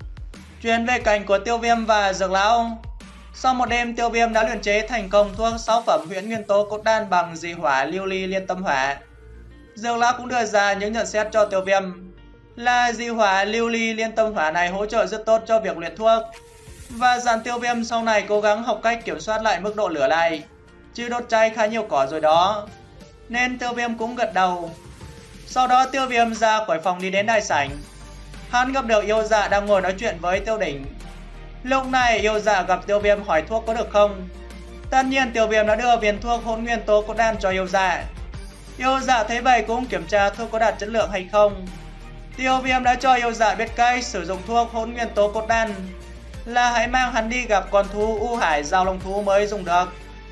Chuyển về cảnh của Tiêu Viêm và Dược Lão. Sau một đêm, Tiêu Viêm đã luyện chế thành công thuốc sáu phẩm huyễn nguyên tố cốt đan bằng dị hỏa lưu ly liên tâm hỏa. Dược Lão cũng đưa ra những nhận xét cho Tiêu Viêm là dị hỏa lưu ly liên tâm hỏa này hỗ trợ rất tốt cho việc luyện thuốc, và dặn Tiêu Viêm sau này cố gắng học cách kiểm soát lại mức độ lửa này, chứ đốt cháy khá nhiều cỏ rồi đó. Nên Tiêu Viêm cũng gật đầu. Sau đó Tiêu Viêm ra khỏi phòng đi đến đại sảnh. Hắn gặp được Yêu Dạ đang ngồi nói chuyện với Tiêu Đỉnh. Lúc này Yêu Dạ gặp Tiêu Viêm hỏi thuốc có được không. Tất nhiên Tiêu Viêm đã đưa viên thuốc hỗn nguyên tố cốt đan cho Yêu Dạ. Yêu Dạ thấy vậy cũng kiểm tra thuốc có đạt chất lượng hay không. Tiêu Viêm đã cho Yêu Dạ biết cách sử dụng thuốc hỗn nguyên tố cốt đan là hãy mang hắn đi gặp con thú U Hải Giao Long thú mới dùng được.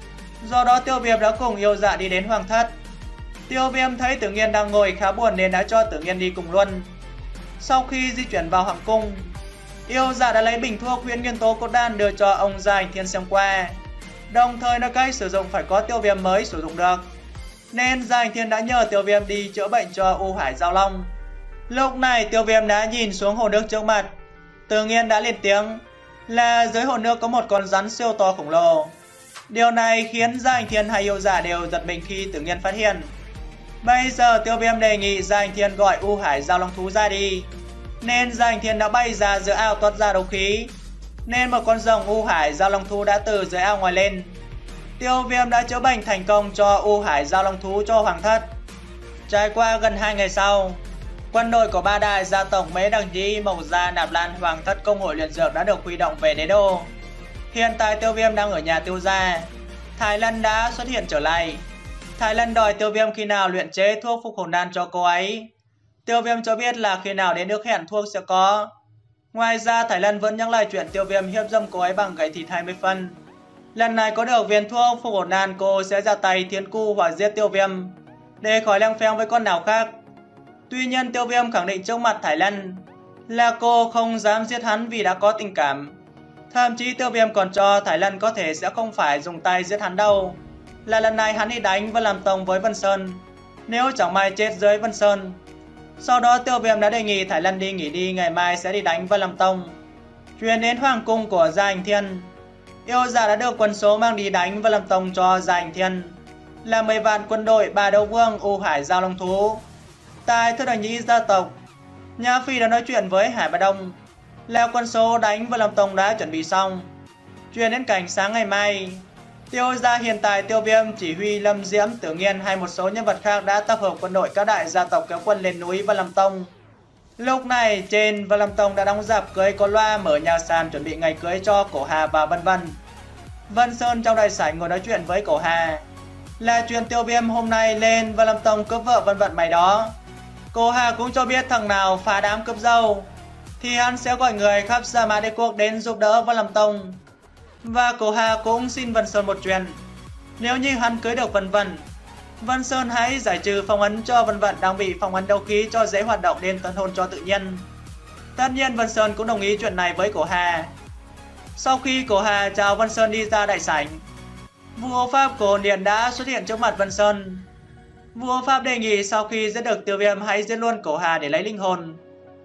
Do đó Tiêu Viêm đã cùng Yêu Dạ đi đến Hoàng Thất. Tiêu Viêm thấy Tử Nghiên đang ngồi khá buồn nên đã cho Tử Nghiên đi cùng luôn. Sau khi di chuyển vào Hoàng Cung, Yêu Dạ đã lấy bình thuốc huyễn nguyên tố cốt đan đưa cho ông Gia Hành Thiên xem qua, đồng thời nói cách sử dụng phải có Tiêu Viêm mới sử dụng được. Nên Gia Hành Thiên đã nhờ Tiêu Viêm đi chữa bệnh cho U Hải Giao Long. Lúc này Tiêu Viêm đã nhìn xuống hồ nước trước mặt. Tử Nghiên đã lên tiếng là dưới hồ nước có một con rắn siêu to khổng lồ. Điều này khiến Gia Hành Thiên hay Yêu Dạ đều giật mình khi Tử Nghiên phát hiện. Bây giờ Tiêu Viêm đề nghị Gia Hành Thiên gọi U Hải Giao Long thú ra đi. Nên Gia Hành Thiên đã bay ra giữa ao toát ra đấu khí. Nên một con rồng U Hải Giao Long thú đã từ dưới ao ngoài lên. Tiêu Viêm đã chữa bệnh thành công cho U Hải Giao Long thú cho Hoàng Thất. Trải qua gần hai ngày sau, quân đội của ba đại gia tộc Mễ Đằng Nhĩ, Mộc Gia, Nạp Lan, Hoàng Thất, Công hội luyện dược đã được huy động về đế đô. Hiện tại Tiêu Viêm đang ở nhà Tiêu gia. Thái Lân đã xuất hiện trở lại. Thái Lân đòi Tiêu Viêm khi nào luyện chế thuốc phục hồn đan cho cô ấy. Tiêu Viêm cho biết là khi nào đến nước hẹn thuốc sẽ có. Ngoài ra Thái Lân vẫn nhắc lại chuyện Tiêu Viêm hiếp dâm cô ấy bằng gãy thịt hai mươi phân. Lần này có được viên thuốc phục hồn đan, cô sẽ ra tay thiên cu hoặc giết Tiêu Viêm để khỏi leng pheng với con nào khác. Tuy nhiên Tiêu Viêm khẳng định trước mặt Thái Lân là cô không dám giết hắn vì đã có tình cảm. Thậm chí Tiêu Viêm còn cho Thái Lân có thể sẽ không phải dùng tay giết hắn đâu, là lần này hắn đi đánh Vân Lam Tông với Vân Sơn, nếu chẳng may chết dưới Vân Sơn. Sau đó Tiêu Viêm đã đề nghị Thái Lân đi nghỉ đi, ngày mai sẽ đi đánh Vân Lam Tông. Chuyển đến Hoàng Cung của Gia Hành Thiên, Yêu Dạ đã đưa quân số mang đi đánh Vân Lam Tông cho Gia Hành Thiên là mười vạn quân đội Bà Đấu Vương, U Hải Giao Long thú. Tại Thất Đằng Nhĩ gia tộc, Nhã Phi đã nói chuyện với Hải Bà Đông là quân số đánh Vân Lam Tông đã chuẩn bị xong. Chuyển đến cảnh sáng ngày mai, Tiêu gia hiện tại Tiêu Viêm chỉ huy Lâm Diễm, Tử Nghiên hay một số nhân vật khác đã tập hợp quân đội các đại gia tộc kéo quân lên núi Vân Lam Tông. Lúc này trên Vân Lam Tông đã đóng dạp cưới có loa, mở nhà sàn chuẩn bị ngày cưới cho Cổ Hà và Vân Vân. Vân Sơn trong đại sảnh ngồi nói chuyện với Cổ Hà là chuyện Tiêu Viêm hôm nay lên Vân Lam Tông cướp vợ Vân Vận mày đó. Cô Hà cũng cho biết thằng nào phá đám cướp dâu thì hắn sẽ gọi người khắp Sa Mã Đế Quốc đến giúp đỡ Vân Lâm Tông. Và cô Hà cũng xin Vân Sơn một chuyện, nếu như hắn cưới được Vân Vận, Vân Sơn hãy giải trừ phong ấn cho Vân Vận đang bị phong ấn đấu khí cho dễ hoạt động đến tân hôn cho tự nhiên. Tất nhiên Vân Sơn cũng đồng ý chuyện này với cổ Hà. Sau khi cổ Hà chào Vân Sơn đi ra đại sảnh, vua Pháp của Hồn Điện đã xuất hiện trước mặt Vân Sơn. Vua Pháp đề nghị sau khi giết được Tiêu Viêm hãy giết luôn cổ Hà để lấy linh hồn.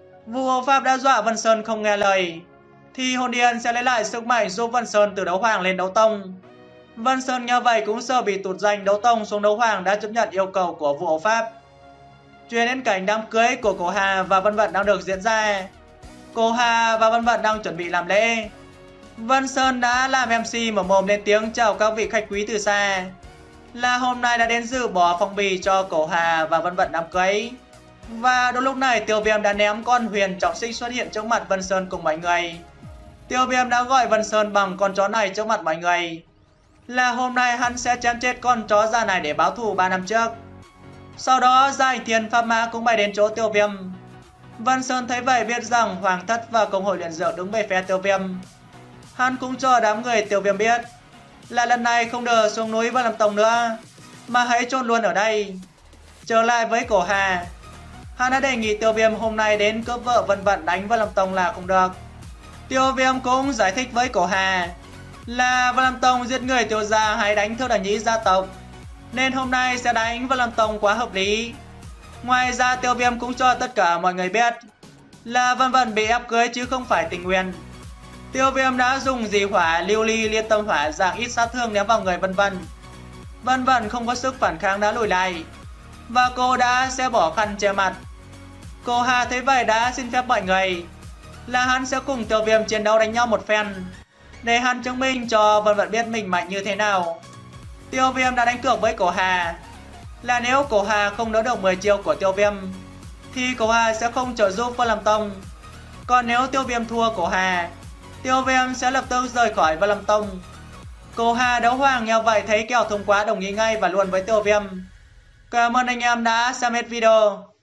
Vua Pháp đã dọa Vân Sơn không nghe lời thì Hồn Điện sẽ lấy lại sức mạnh giúp Vân Sơn từ đấu hoàng lên đấu tông. Vân Sơn nghe vậy cũng sợ bị tụt danh đấu tông xuống đấu hoàng đã chấp nhận yêu cầu của vua Pháp. Chuyển đến cảnh đám cưới của cổ Hà và Vân Vận đang được diễn ra. Cổ Hà và Vân Vận đang chuẩn bị làm lễ. Vân Sơn đã làm em xê mở mồm lên tiếng chào các vị khách quý từ xa, là hôm nay đã đến dự bỏ phong bì cho cổ Hà và Vân Vận đám cưới. Và đúng lúc này Tiêu Viêm đã ném con Huyền Trọng Xích xuất hiện trước mặt Vân Sơn cùng mọi người. Tiêu Viêm đã gọi Vân Sơn bằng con chó này trước mặt mọi người, là hôm nay hắn sẽ chém chết con chó già này để báo thù ba năm trước. Sau đó Gia Hành Thiên Pháp Mã cũng bay đến chỗ Tiêu Viêm. Vân Sơn thấy vậy biết rằng Hoàng Thất và Công hội luyện dược đứng về phe Tiêu Viêm. Hắn cũng cho đám người Tiêu Viêm biết là lần này không được xuống núi Vân Lâm Tông nữa, mà hãy chôn luôn ở đây. Trở lại với cổ Hà, hắn đã đề nghị Tiêu Viêm hôm nay đến cướp vợ Vân Vận đánh Vân Lâm Tông là không được. Tiêu Viêm cũng giải thích với cổ Hà là Vân Lâm Tông giết người Tiêu gia hay đánh Thượng Đẳng Nhĩ gia tộc, nên hôm nay sẽ đánh Vân Lâm Tông quá hợp lý. Ngoài ra Tiêu Viêm cũng cho tất cả mọi người biết là Vân Vận bị ép cưới chứ không phải tình nguyện. Tiêu Viêm đã dùng dị hỏa lưu ly liên tâm hỏa dạng ít sát thương ném vào người Vân Vận. Vân Vận không có sức phản kháng đã lùi lại và cô đã sẽ bỏ khăn che mặt. Cô Hà thấy vậy đã xin phép mọi người là hắn sẽ cùng Tiêu Viêm chiến đấu đánh nhau một phen để hắn chứng minh cho Vân Vận biết mình mạnh như thế nào. Tiêu Viêm đã đánh cược với cổ Hà là nếu cổ Hà không đỡ được mười chiêu của Tiêu Viêm thì cổ Hà sẽ không trợ giúp Vân Lâm Tông. Còn nếu Tiêu Viêm thua cổ Hà, Tiêu Viêm sẽ lập tức rời khỏi Vân Lâm Tông. Cổ Hà đấu hoàng nghe vậy thấy kèo thông quá đồng ý ngay và luôn với Tiêu Viêm. Cảm ơn anh em đã xem hết video.